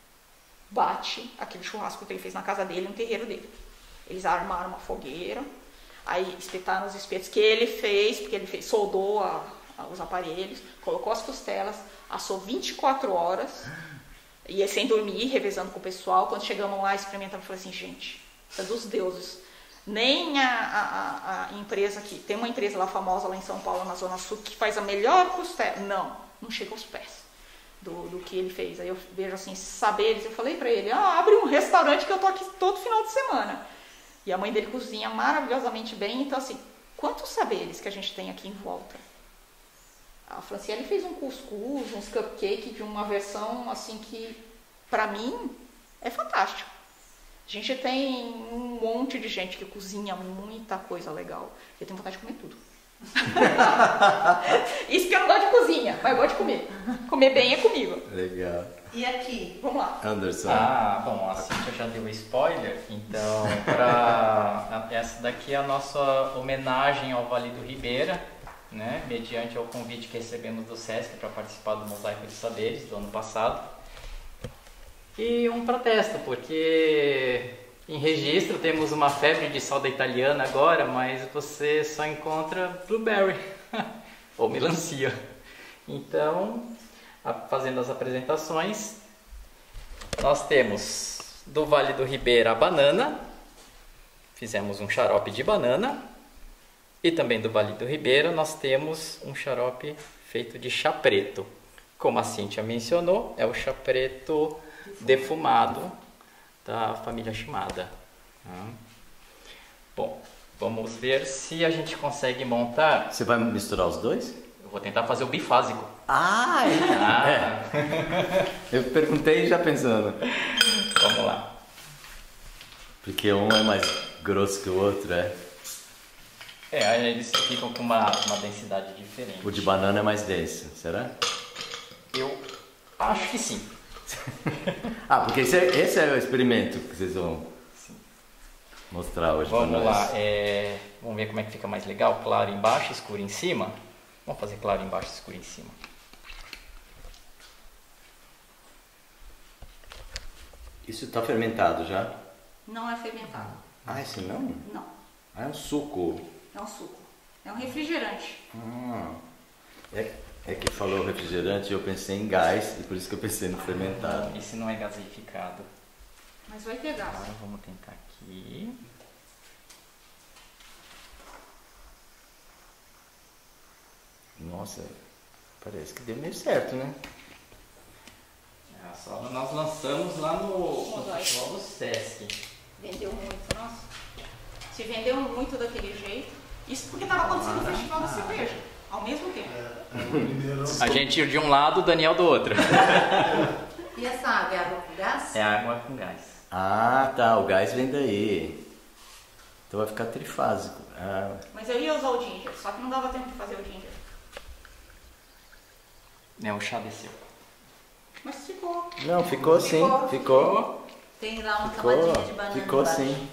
bate aquele churrasco que ele fez na casa dele, no terreiro dele. Eles armaram uma fogueira, aí espetaram os espetos que ele fez, porque ele fez, soldou a, a, os aparelhos, colocou as costelas, assou vinte e quatro horas, e sem dormir, revezando com o pessoal. Quando chegamos lá, experimentamos, falei assim, gente, isso é dos deuses. Nem a, a, a empresa que... Tem uma empresa lá famosa, lá em São Paulo, na Zona Sul, que faz a melhor costela. Não, não chega aos pés do, do que ele fez. Aí eu vejo assim, saberes. Eu falei pra ele, ah, abre um restaurante que eu tô aqui todo final de semana. E a mãe dele cozinha maravilhosamente bem, então assim, quantos saberes que a gente tem aqui em volta? A Franciele fez um cuscuz, uns cupcake de uma versão assim que, pra mim, é fantástico. A gente tem um monte de gente que cozinha muita coisa legal. Eu tenho vontade de comer tudo. Isso que eu não gosto de cozinha, mas eu gosto de comer. Comer bem é comigo. Legal. E aqui? Vamos lá. Anderson. Ah, bom, a Cíntia já deu spoiler, então pra... essa daqui é a nossa homenagem ao Vale do Ribeira, né? Mediante ao convite que recebemos do SESC para participar do Mosaico de Saberes do ano passado. E um protesto, porque em Registro temos uma febre de soda italiana agora, mas você só encontra blueberry ou melancia. Então, fazendo as apresentações, nós temos do Vale do Ribeira a banana, fizemos um xarope de banana, e também do Vale do Ribeira nós temos um xarope feito de chá preto. Como a Cíntia mencionou, é o chá preto defumado da família Shimada. Bom, vamos ver se a gente consegue montar. Você vai misturar os dois? Eu vou tentar fazer o bifásico. Ah, é. Ah. É. Eu perguntei já pensando. Vamos lá. Porque um é mais grosso que o outro, é? É, aí eles ficam com uma, uma densidade diferente. O de banana é mais denso, será? Eu acho que sim. Ah, porque esse é, esse é o experimento que vocês vão sim. mostrar hoje. Vamos lá, é, vamos ver como é que fica mais legal. Claro embaixo, escuro em cima. Vamos fazer claro embaixo, escuro em cima. Isso está fermentado já? Não é fermentado. Ah, esse não? Não. Ah, é um suco. É um suco. É um refrigerante. Ah, é, é que falou refrigerante e eu pensei em gás, e por isso que eu pensei no fermentado. Esse não é gaseificado. Mas vai ter gás. Agora vamos tentar aqui. Nossa, parece que deu meio certo, né? É, só nós lançamos lá no, no Festival do Sesc. Vendeu muito, nossa. Se vendeu muito daquele jeito. Isso porque estava acontecendo o Festival da Cerveja, ao mesmo tempo. A gente de um lado, o Daniel do outro. E essa água é água com gás? É água com gás. Ah, tá, o gás vem daí. Então vai ficar trifásico. Ah. Mas eu ia usar o ginger, só que não dava tempo de fazer o ginger. É, o chá desceu. Mas ficou. Não, ficou sim, Ficou. ficou. Tem lá uma Ficou, camadinha de banana ficou embaixo. sim.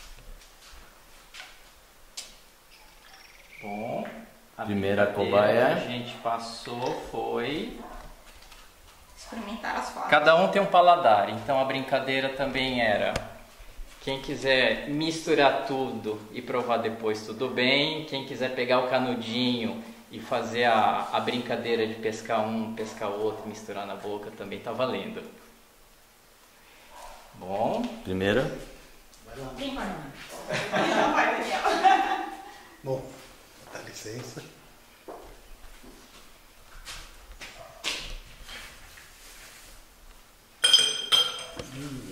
Bom, a Primeira brincadeira cobaia. que a gente passou foi... Experimentar as fases. Cada um tem um paladar, então a brincadeira também era... Quem quiser misturar tudo e provar depois, tudo bem. Quem quiser pegar o canudinho e fazer a, a brincadeira de pescar um, pescar outro, misturar na boca, também tá valendo. Bom. Primeiro. Quem vai? Não vai, Daniel. Bom, dá licença. Hum.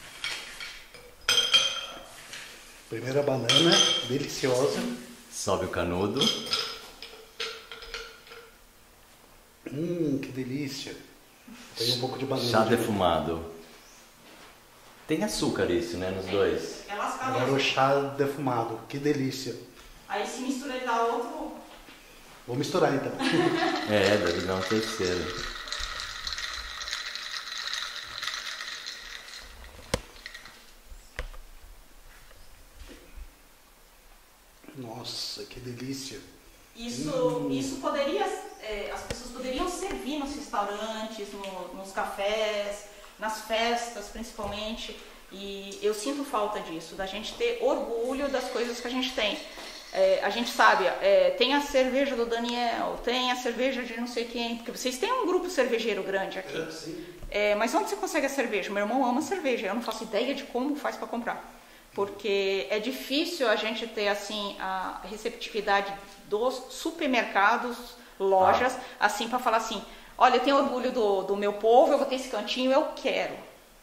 Primeira banana, deliciosa. Sobe o canudo. Hum, que delícia. Tem um pouco de banana. Chá de defumado. Tem açúcar isso, né, nos dois? É lascado. Agora o chá defumado, que delícia. Aí se mistura ele dá outro. Vou misturar então. É, deve dar um terceiro. Nossa, que delícia. Isso, Hum. isso poderia, é, as pessoas poderiam servir nos restaurantes, no- nos cafés, nas festas principalmente. E eu sinto falta disso, da gente ter orgulho das coisas que a gente tem. É, a gente sabe, é, tem a cerveja do Daniel, tem a cerveja de não sei quem, porque vocês têm um grupo cervejeiro grande aqui. É, sim. É, mas onde você consegue a cerveja? Meu irmão ama cerveja, eu não faço ideia de como faz para comprar. Porque é difícil a gente ter assim a receptividade dos supermercados, lojas, assim para falar assim, olha, eu tenho orgulho do, do meu povo, eu vou ter esse cantinho, eu quero.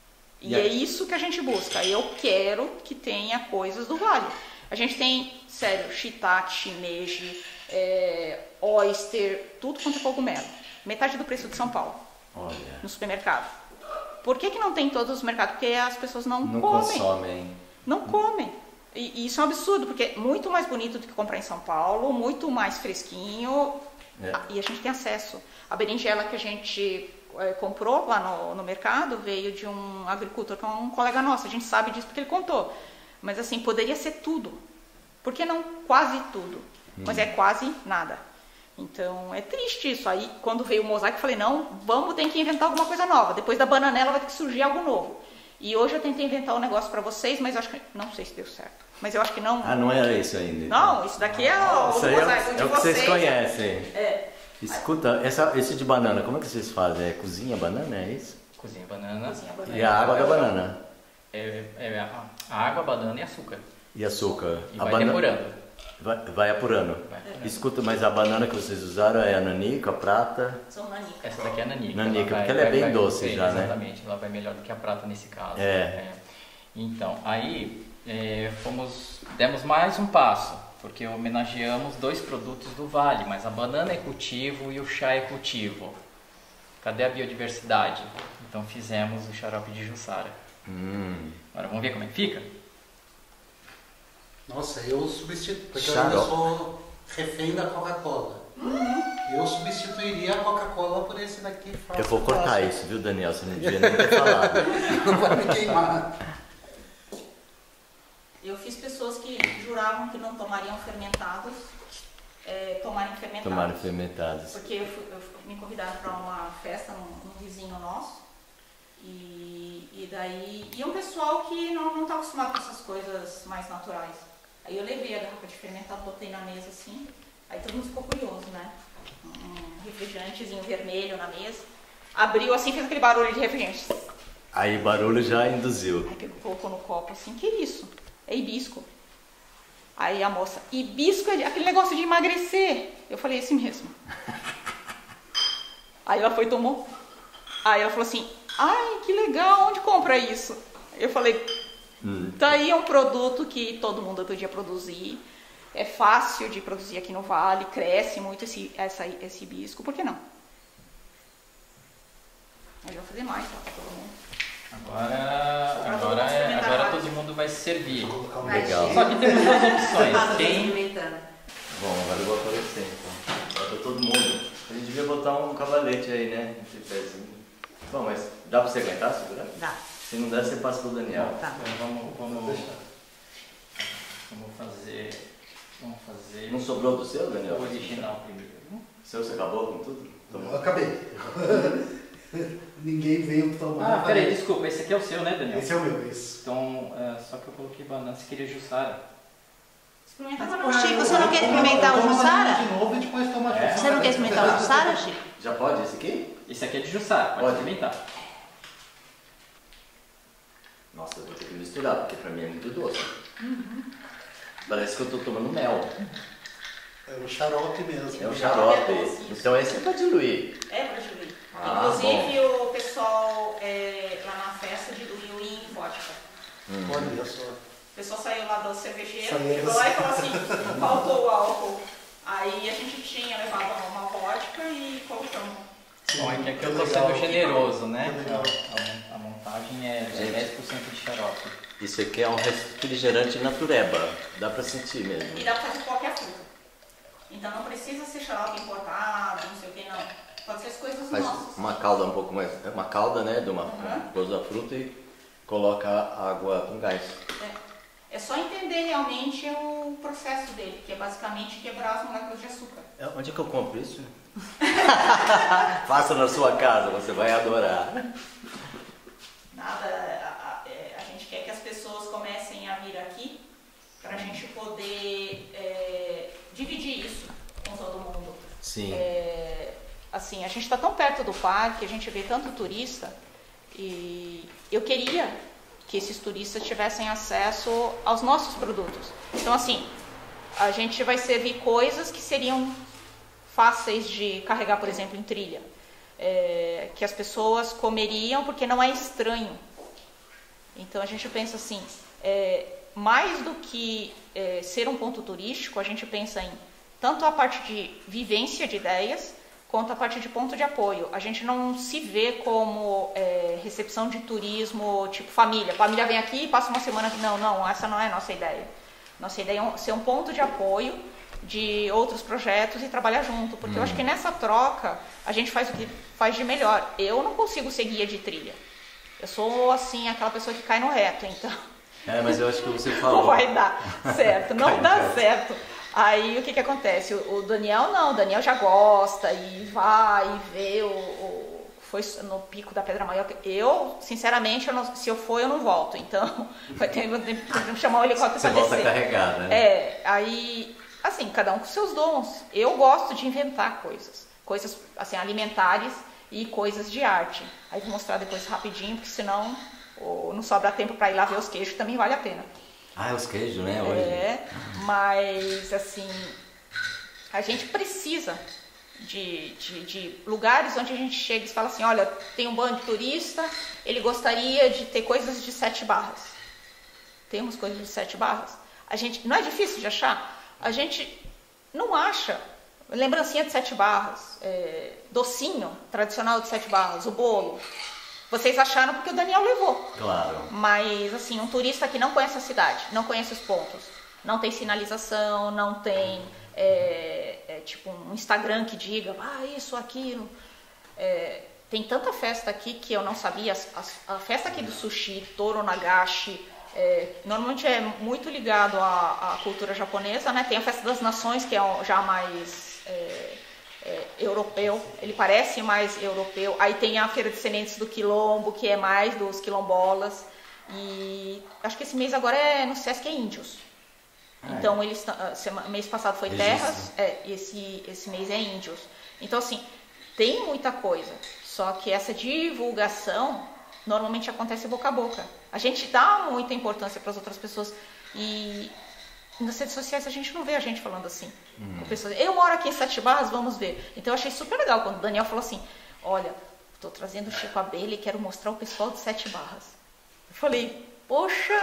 E, e é isso que a gente busca. Eu quero que tenha coisas do Vale. A gente tem, sério, shiitake, shimeji, é, oyster, tudo quanto é cogumelo. Metade do preço de São Paulo. Olha. No supermercado. Por que que não tem em todos os mercados? Porque as pessoas não, Não comem. consomem. Não comem. E, e isso é um absurdo, porque é muito mais bonito do que comprar em São Paulo, muito mais fresquinho, É. e a gente tem acesso. A berinjela que a gente é, comprou lá no, no mercado veio de um agricultor, que é um colega nosso, a gente sabe disso porque ele contou. Mas assim, poderia ser tudo. Por que não quase tudo? Hum. Mas é quase nada. Então é triste isso. Aí quando veio o mosaico eu falei, não, vamos ter que inventar alguma coisa nova. Depois da bananela vai ter que surgir algo novo. E hoje eu tentei inventar um negócio para vocês, mas eu acho que não sei se deu certo. Mas eu acho que não. Ah, não era isso ainda. Então. Não, isso daqui é o, isso o aí mosaico é, de é o que vocês. vocês conhecem. É. Escuta, essa, esse de banana, como é que vocês fazem? É cozinha banana, é isso? Cozinha banana. Cozinha banana. E a água da banana? É, é a, a água, banana e açúcar. E açúcar? E a vai bana... depurando. Vai, vai apurando. Vai apurando. Escuta, mas a banana que vocês usaram é a nanica, a prata? São nanica. Essa daqui é a nanica. Nanica, vai- porque ela é vai- bem vai- doce é, já, né? Exatamente, ela vai melhor do que a prata nesse caso. É. Então, aí é, fomos, demos mais um passo, porque homenageamos dois produtos do Vale, mas a banana é cultivo e o chá é cultivo. Cadê a biodiversidade? Então fizemos o xarope de Jussara. Hum. Agora vamos ver como é que fica? Nossa, eu substituo, porque Xarope. eu ainda sou refém da Coca-Cola. Eu substituiria a Coca-Cola por esse daqui. Eu vou cortar isso, viu, Daniel? Você não devia nem ter falado. Não vai me queimar. Eu fiz pessoas que juravam que não tomariam fermentados, é, tomarem fermentados. Tomaram fermentados. Porque eu, fui, eu fui- me convidaram para uma festa num, num vizinho nosso. E, e daí. E um pessoal que não não está acostumado com essas coisas mais naturais. Aí eu levei a garrafa de fermentado, botei na mesa assim. Aí todo mundo ficou curioso, né? Um refrigerantezinho vermelho na mesa. Abriu assim, fez aquele barulho de refrigerante. Aí barulho já induziu. Aí pegou, colocou no copo assim, que isso? É hibisco. Aí a moça, hibisco é de- aquele negócio de emagrecer. Eu falei, esse mesmo. Aí ela foi e tomou. Aí ela falou assim, ai, que legal, onde compra isso? Eu falei, Hum. tá aí é um produto que todo mundo podia produzir. É fácil de produzir aqui no Vale, cresce muito esse, essa, esse hibisco, por que não? Aí vai fazer mais, tá, pra todo mundo. Agora, agora, é- agora todo mundo vai se servir. Legal. Só que temos duas opções. Ah, Quem, experimentando. Bom, agora eu vou aparecer então. Bota todo mundo. A gente devia botar um cavalete aí, né? Esse pezinho. Bom, mas dá pra você aguentar, segurar? Dá. Se não der, você passa pro Daniel. Tá. então, vamos, vamos, vamos fazer, vamos fazer Não sobrou do seu, Daniel? o original primeiro. O seu você acabou com tudo? Eu Tomou? acabei. Ninguém veio tomar. Ah, peraí, desculpa, esse aqui é o seu, né, Daniel? Esse é o meu, esse. Então, é, só que eu coloquei banana, você queria Jussara. Experimenta Mas, agora. ô, Chico, você não quer experimentar o Toma Jussara? de novo e depois toma Jussara. Você não quer experimentar o Jussara, Chico? Já pode esse aqui? Esse aqui é de Jussara, pode, Pode. experimentar. Nossa, eu vou ter que misturar, porque pra mim é muito doce. Parece que eu tô tomando mel. É o xarope mesmo. É um xarope xarope. é doce. Então esse é pra diluir. É pra diluir. Ah, Inclusive o pessoal é, lá na festa diluiu em vodka. Olha só. O pessoal saiu lá do cervejeiro, Saiu chegou do- lá e falou assim, faltou o álcool. Aí a gente tinha levado uma vodka e colocamos. Bom, é que aqui eu tô Legal. sendo generoso, né? Legal. A, a montagem é dez por cento de xarope. Isso aqui é um refrigerante natureba. Dá pra sentir mesmo. E dá pra fazer qualquer fruta. Então não precisa ser xarope importado, não sei o que, não. Pode ser as coisas Faz nossas. uma calda um pouco mais. É uma calda, né? De uma Uhum. coisa da fruta e coloca água com gás. É. É só entender realmente o processo dele, que é basicamente quebrar as moléculas de açúcar. É, onde é que eu compro isso? Faça na sua casa, você vai adorar. Nada, a, a- é, a gente quer que as pessoas comecem a vir aqui para a gente poder é, dividir isso com todo mundo. Sim. É, assim, a gente está tão perto do parque, a gente vê tanto turista e eu queria que esses turistas tivessem acesso aos nossos produtos. Então, assim, a gente vai servir coisas que seriam fáceis de carregar, por exemplo, em trilha. É, que as pessoas comeriam porque não é estranho. Então a gente pensa assim, é, mais do que é, ser um ponto turístico, a gente pensa em tanto a parte de vivência de ideias, quanto a parte de ponto de apoio. A gente não se vê como é, recepção de turismo, tipo família. Família vem aqui e passa uma semana aqui. Não, não, essa não é a nossa ideia. Nossa ideia é ser um ponto de apoio de outros projetos e trabalhar junto. Porque hum. eu acho que nessa troca a gente faz o que faz de melhor. Eu não consigo ser guia de trilha. Eu sou, assim, aquela pessoa que cai no reto, então... É, mas eu acho que você falou... Não vai dar certo, não dá certo. Aí o que que acontece? O, o Daniel não, o Daniel já gosta e vai e vê o, o foi no pico da Pedra Maior. Eu, sinceramente, eu não, se eu for eu não volto, então vai ter que chamar o helicóptero para descer. Você volta carregada, né? É, aí, assim, cada um com seus dons. Eu gosto de inventar coisas, coisas assim alimentares e coisas de arte. Aí vou mostrar depois rapidinho, porque senão ou, não sobra tempo para ir lá ver os queijos, também vale a pena. Ah, é os queijos, né? Hoje. É, mas assim, a gente precisa de, de, de lugares onde a gente chega e fala assim, olha, tem um bando de turista, ele gostaria de ter coisas de sete barras. Temos coisas de sete barras. A gente, não é difícil de achar? A gente não acha. Lembrancinha de sete barras, é, docinho tradicional de sete barras, o bolo. Vocês acharam porque o Daniel levou. Claro. Mas, assim, um turista que não conhece a cidade, não conhece os pontos, não tem sinalização, não tem, é, é, tipo, um Instagram que diga, ah, isso, aquilo. É, tem tanta festa aqui que eu não sabia. A, a festa aqui do sushi, Toro Nagashi, é, normalmente é muito ligado à, à cultura japonesa, né? Tem a Festa das Nações, que é já mais... É, É, europeu, ele parece mais europeu. Aí tem a Feira de Sementes do Quilombo, que é mais dos quilombolas. E acho que esse mês agora é no Sesc é Índios. Ah, então, é. eles mês passado foi Terras, é, esse, esse mês é Índios. Então, assim, tem muita coisa. Só que essa divulgação normalmente acontece boca a boca. A gente dá muita importância para as outras pessoas e... nas redes sociais a gente não vê a gente falando assim. Hum. Com pessoas, eu moro aqui em Sete Barras, vamos ver. Então eu achei super legal quando o Daniel falou assim, olha, estou trazendo o Chico Abelha e quero mostrar o pessoal de Sete Barras. Eu falei, poxa,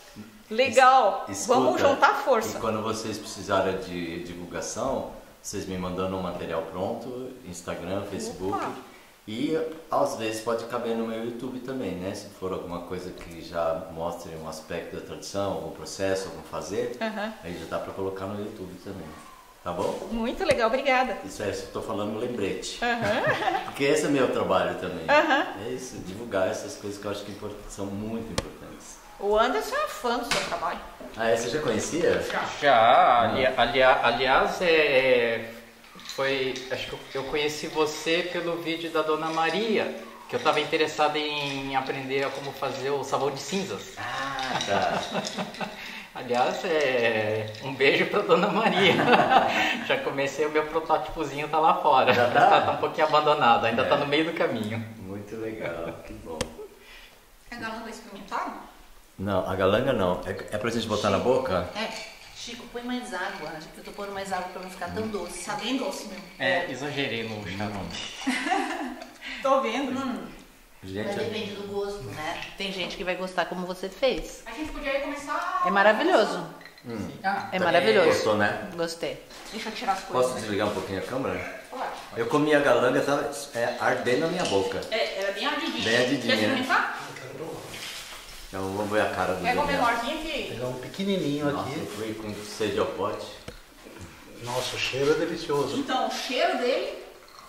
legal, Escuta, vamos juntar força. E quando vocês precisarem de divulgação, vocês me mandando um material pronto, Instagram, Facebook. Opa. E às vezes pode caber no meu YouTube também, né? Se for alguma coisa que já mostre um aspecto da tradição, o processo, como fazer, uhum. aí já dá para colocar no YouTube também. Tá bom? Muito legal, obrigada. Isso é, eu estou falando lembrete. Uhum. Porque esse é meu trabalho também. Uhum. É isso, divulgar essas coisas que eu acho que são muito importantes. O Anderson é fã do seu trabalho. Ah, é? Você já conhecia? Já. já. Ali, ali, aliás, é... Foi, acho que eu conheci você pelo vídeo da Dona Maria, que eu estava interessado em aprender a como fazer o sabão de cinzas. Ah, tá. Aliás, é, um beijo para Dona Maria. Já comecei, o meu protótipozinho tá lá fora. Já tá? Tá, tá um pouquinho abandonado, ainda é. tá no meio do caminho. Muito legal, que bom. A galanga experimentaram? Não, a galanga não. É, é pra gente botar na boca? É. Chico, põe mais água. Eu tô pondo mais água pra não ficar tão doce. Tá bem doce mesmo. É, exagerei no charume. Tô vendo. Hum. Gente, Mas depende do gosto, né? Tem gente que vai gostar como você fez. A gente podia começar... É maravilhoso. Hum. Ah, é maravilhoso. Gostou, né? Gostei. Deixa eu tirar as coisas. Posso desligar um pouquinho a câmera? Pode. Eu comi a galanga, tava é, ardendo na minha boca. É, era bem ardidinha. Bem ardidinha, Quer experimentar? Então vamos ver a cara do Pega um Daniel. menorzinho que... Pegar um pequenininho Nossa, aqui. eu fui com sede ao pote. Nossa, o cheiro é delicioso. Então, o cheiro dele...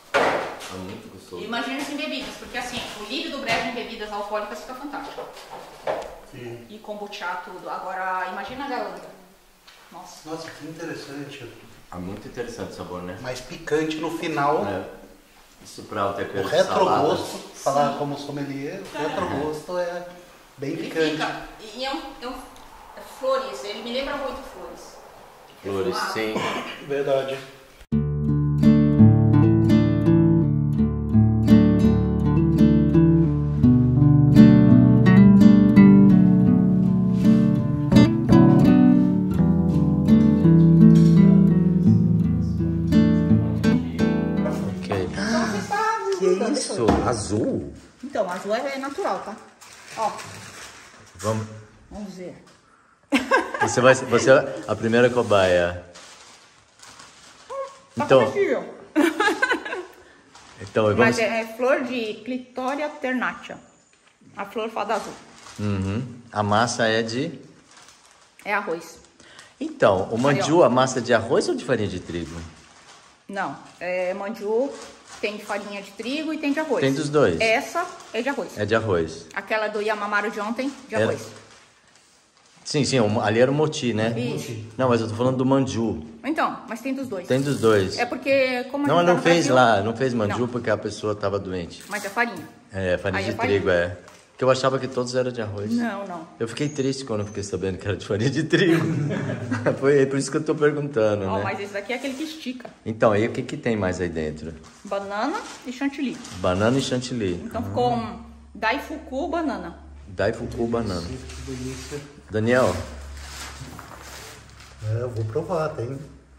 É muito gostoso. Imagina-se em bebidas, porque assim, o líquido breve em bebidas alcoólicas fica fantástico. Sim. E kombucha, tudo. Agora, imagina a galanga. Nossa. Nossa, que interessante. É muito interessante o sabor, né? Mais picante no final. É. Isso pra o tempero O de salada. retrogosto, falar como sommelier, o retrogosto é bem Ele picante. fica... E é um, é um... É flores, ele me lembra muito flores. Flores, Ah. sim. Verdade. Isso, azul? Então, azul é natural, tá? Ó. Vamos. Vamos ver. Você vai ser você é a primeira cobaia. Então, então vamos... Mas é, é flor de Clitoria ternatia. A flor fada azul. Uhum. A massa é de... É arroz. Então, o manju, a massa é de arroz ou de farinha de trigo? Não, é manju tem de farinha de trigo e tem de arroz. Tem dos dois? Essa é de arroz. É de arroz. Aquela do Yamamaru de ontem, de Era- arroz. Sim, sim, o- ali era o moti, né? Isso. Não, mas eu tô falando do manju. Então, mas tem dos dois. Tem dos dois. É porque, como a Não, gente ela tá não no fez Brasil- lá, não fez manju Não. porque a pessoa tava doente. Mas é farinha. É, farinha Aí de é farinha. trigo, é. Porque eu achava que todos eram de arroz. Não, não. Eu fiquei triste quando eu fiquei sabendo que era de farinha de trigo. Foi por isso que eu tô perguntando, Ó, né? mas esse daqui é aquele que estica. Então, aí o que que tem mais aí dentro? Banana e chantilly. Banana e chantilly. Então ficou um daifuku banana. Daifuku banana. Que delícia. Daniel, É, eu vou provar, tem.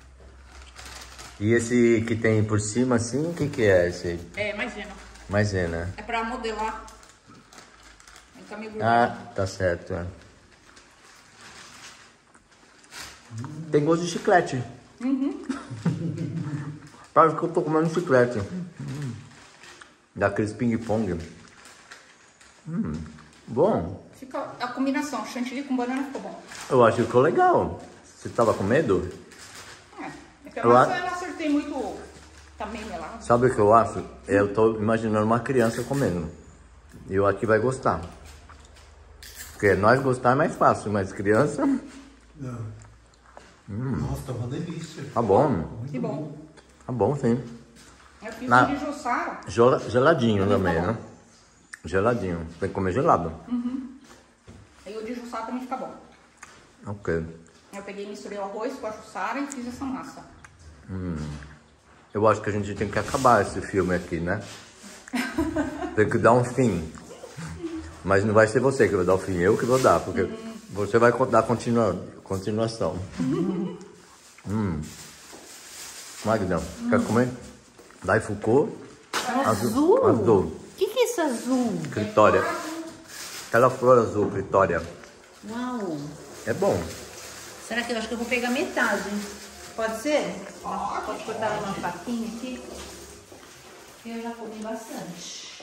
e esse que tem por cima assim, o que que é esse aí? É, maisena. Maisena. É pra modelar. Fica meio Ah, grudado. tá certo, é. Tem gosto de chiclete. Uhum. Parece que eu tô comendo chiclete. Hum. Daqueles ping-pong. Hum. Bom. Fica a combinação, chantilly com banana ficou bom. Eu acho que ficou legal. Você tava com medo? É, é que a Eu massa a- eu não acertei muito, tá meio melado. Sabe o que eu acho? Eu tô imaginando uma criança comendo. E eu acho que vai gostar. Porque nós gostar é mais fácil, mas criança... Não. Nossa, tá uma delícia. Tá bom. Que bom. Tá bom, sim. Eu fiz Na- um de Jussara. Gela- Geladinho também, tá bom. né? Geladinho. Tem que comer gelado. Aí o de Jussara também fica bom. Ok. Eu peguei e misturei o arroz com a Jussara e fiz essa massa. Eu acho que a gente tem que acabar esse filme aqui, né? Tem que dar um fim. Mas não vai ser você que vai dar o fim, eu que vou dar, porque você vai dar continua, continuação. Hum. Magda, quer comer? Daifuku azul. Azul. O que, que é isso azul? Clitória. Aquela flor azul, Clitória. Uau! É bom. Será que eu acho que eu vou pegar metade? Pode ser? Pode, pode cortar uma faquinha aqui? Eu já comi bastante.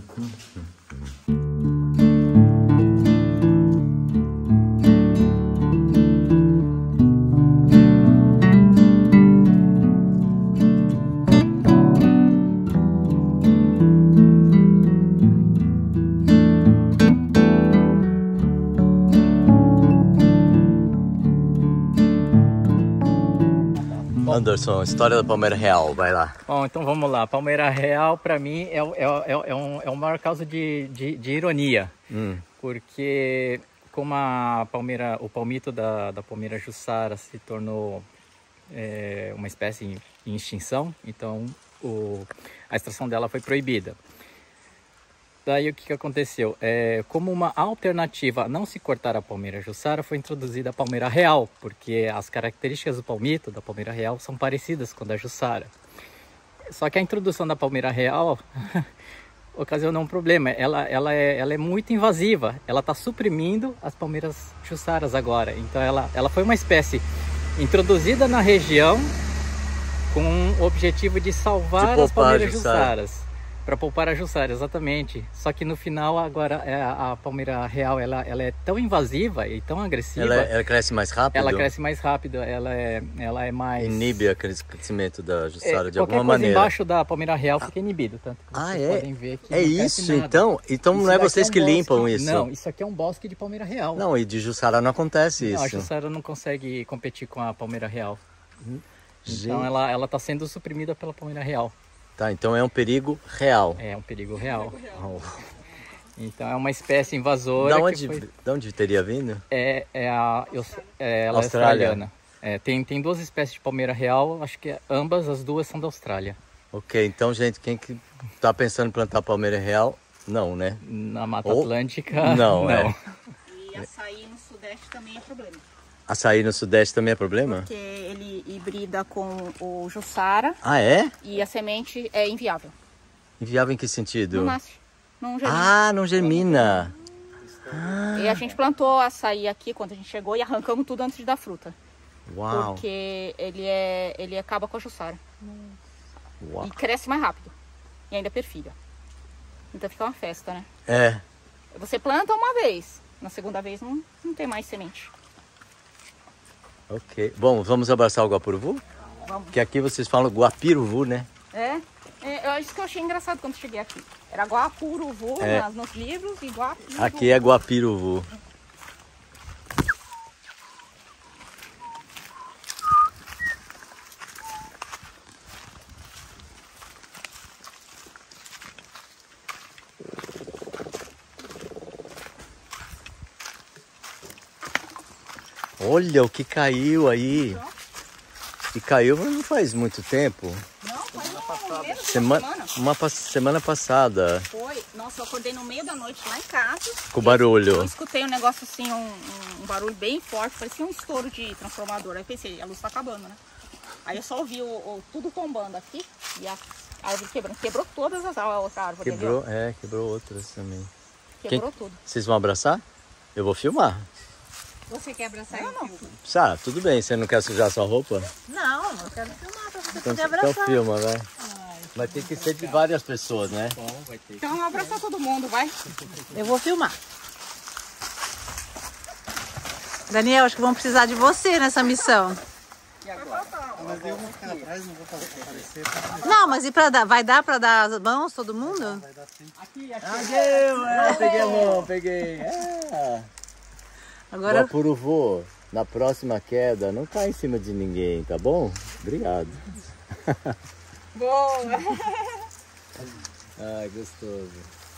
Anderson, história da Palmeira Real, vai lá. Bom, então vamos lá. Palmeira Real, para mim, é, o- é, o- é, o- é, um, é o maior caso de, de, de ironia. Hum. Porque como a palmeira, o palmito da, da Palmeira Jussara se tornou é, uma espécie em, em extinção, então o, a extração dela foi proibida. Daí o que, que aconteceu? É, como uma alternativa a não se cortar a Palmeira Jussara, foi introduzida a Palmeira Real, porque as características do palmito, da Palmeira Real, são parecidas com a da Jussara. Só que a introdução da Palmeira Real ocasionou um problema. Ela, ela, é, ela é muito invasiva, ela está suprimindo as Palmeiras Jussaras agora. Então ela, ela foi uma espécie introduzida na região com o objetivo de salvar De as poupar a Palmeiras Jussara. Jussaras. Para poupar a Jussara, exatamente. Só que no final, agora, é, a, a Palmeira Real ela, ela é tão invasiva e tão agressiva. Ela, ela cresce mais rápido? Ela cresce mais rápido, ela é, ela é mais... Inibe aquele crescimento da É, Jussara de qualquer alguma coisa maneira. embaixo da Palmeira Real fica inibido, tanto que Ah, vocês é? podem ver que É não cresce isso, nada. então? Então Isso não é daqui vocês um que bosque- limpam isso? Não, isso aqui é um bosque de Palmeira Real. Não, e de Jussara não acontece Não, a isso. Jussara não consegue competir com a Palmeira Real. Gente. Então ela ela está sendo suprimida pela Palmeira Real. Tá, então é um perigo real. É um perigo real. Oh. Então é uma espécie invasora Da que onde, foi... da onde teria vindo? É, é a eu, é, ela Austrália. é australiana. É, tem, tem duas espécies de palmeira real, acho que ambas as duas são da Austrália. Ok, então, gente, quem que tá pensando em plantar palmeira real, não, né? Na Mata Ou- Atlântica, não, é. E açaí no sudeste também é problema. Açaí no sudeste também é problema? Porque ele hibrida com o Jussara Ah, é? e a semente é inviável. Inviável em que sentido? Não nasce. Não germina. Ah, não germina. Ah. E a gente plantou açaí aqui quando a gente chegou e arrancamos tudo antes de dar fruta. Uau. Porque ele, é, ele acaba com a jussara. Uau. E cresce mais rápido. E ainda perfilha. Então fica uma festa, né? É. Você planta uma vez. Na segunda vez não, não tem mais semente. Ok. Bom, vamos abraçar o guapuruvu? Vamos. Que aqui vocês falam guapiruvu, né? É. é eu, isso que eu achei engraçado quando cheguei aqui. Era guapuruvu É. nas, nos livros e guapiruvu. Aqui é guapiruvu. Olha o que caiu aí. E caiu não faz muito tempo. Não, faz um, menos de Semana, uma semana. uma pa- semana passada. Foi. Nossa, eu acordei no meio da noite lá em casa. Com barulho. Eu escutei um negócio assim, um, um barulho bem forte, parecia um estouro de transformador. Aí eu pensei, a luz tá acabando, né? Aí eu só ouvi o, o- tudo tombando aqui e a árvore quebrando. Quebrou todas as a outra árvore. ali, Quebrou, é, quebrou outras também. ó. Quebrou tudo. Vocês vão abraçar? Eu vou filmar. Você quer abraçar Eu ele? não. Silvio? Tá, tudo bem. Você não quer sujar sua roupa? Não, eu quero filmar pra você Então, poder então abraçar. filma, vai. Vai ter que ser de várias pessoas, né? Bom, vai ter. Então abraçar todo mundo, vai. Eu vou filmar. Daniel, acho que vão precisar de você nessa missão. Mas eu vou ficar atrás, não vou aparecer. Não, mas e pra dar? Vai dar pra dar as mãos, todo mundo? Aqui, aqui. Ah, deu! É, peguei a mão, peguei. É. Agora, Guapuruvu, na próxima queda, não cai em cima de ninguém, tá bom? Obrigado. Boa. Ai, gostoso.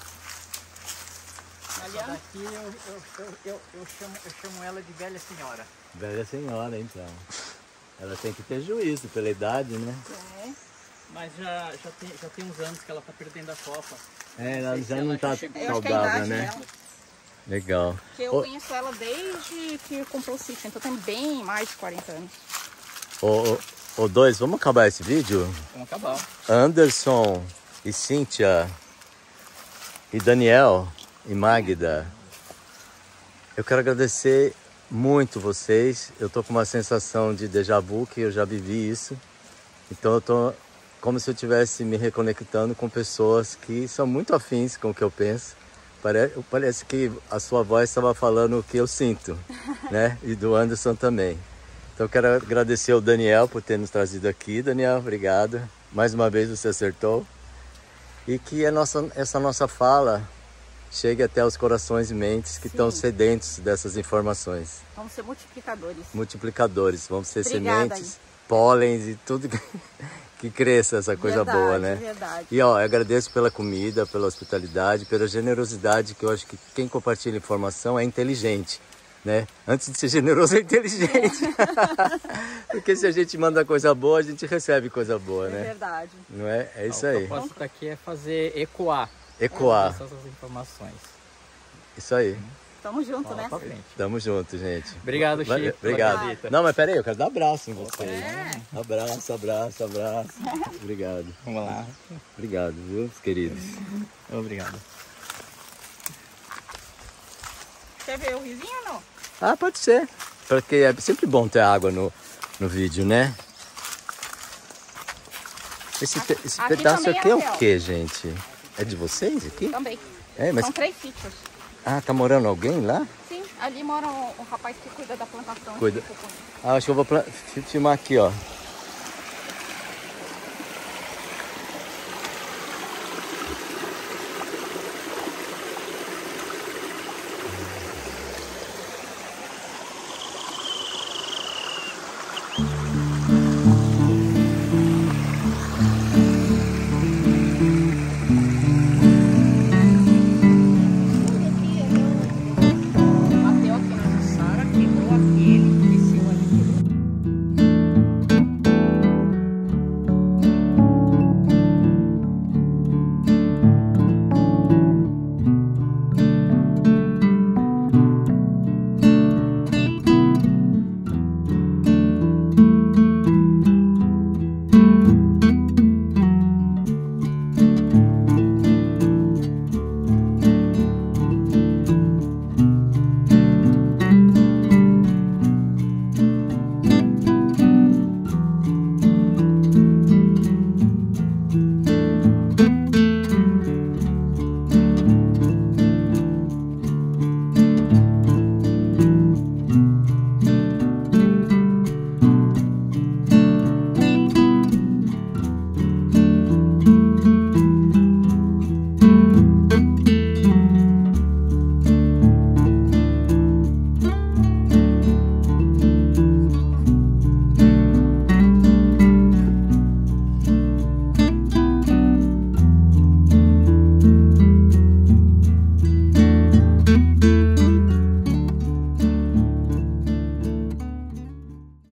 Olha. Aqui eu, eu, eu, eu, eu, chamo, eu chamo ela de velha senhora. Velha senhora, então. Ela tem que ter juízo pela idade, né? É. Mas já, já, tem, já tem uns anos que ela tá perdendo a copa. É, ela sei se já ela não já tá chegou. Eu acho que é a saudável, idade né? dela. Legal. Porque eu Ô, conheço ela desde que comprou o sítio, então tem bem mais de quarenta anos. ô, ô, ô, dois, vamos acabar esse vídeo? Vamos acabar. Anderson e Cíntia e Daniel e Magda, eu quero agradecer muito vocês. Eu tô com uma sensação de déjà vu, que eu já vivi isso. Então eu tô como se eu estivesse me reconectando com pessoas que são muito afins com o que eu penso. Pare- Parece que a sua voz estava falando o que eu sinto, né? E do Anderson também. Então eu quero agradecer ao Daniel por ter nos trazido aqui. Daniel, obrigado. Mais uma vez você acertou. E que a nossa, essa nossa fala chegue até os corações e mentes que estão sedentos dessas informações. Vamos ser multiplicadores. Multiplicadores, vão ser Obrigada, sementes, pólens e tudo que, que cresça essa coisa Verdade, boa, né? verdade. E ó, eu agradeço pela comida, pela hospitalidade, pela generosidade, que eu acho que quem compartilha informação é inteligente, né? Antes de ser generoso, é inteligente. Porque se a gente manda coisa boa, a gente recebe coisa boa, É né? verdade. Não é? É isso O aí. propósito aqui é fazer ecoar Ecoar. essas informações. Isso aí. Tamo junto, Bola né? pra frente. Tamo junto, gente. Obrigado, Valeu, Chico. pela Obrigado. visita. Não, mas peraí, eu quero dar abraço em vocês. É. Abraço, abraço, abraço. Obrigado. Vamos lá. Obrigado, viu, queridos? Obrigado. Quer ver o risinho ou não? Ah, pode ser. Porque é sempre bom ter água no, no vídeo, né? Esse, pe- esse aqui pedaço também é aqui é o hotel. que, gente? É de vocês aqui? Também. É, mas... São três sítios. Ah, tá morando alguém lá? Sim, ali mora o, o rapaz que cuida da plantação. Cuida. de pupunha. Ah, acho que eu vou pla- fi- filmar aqui, ó.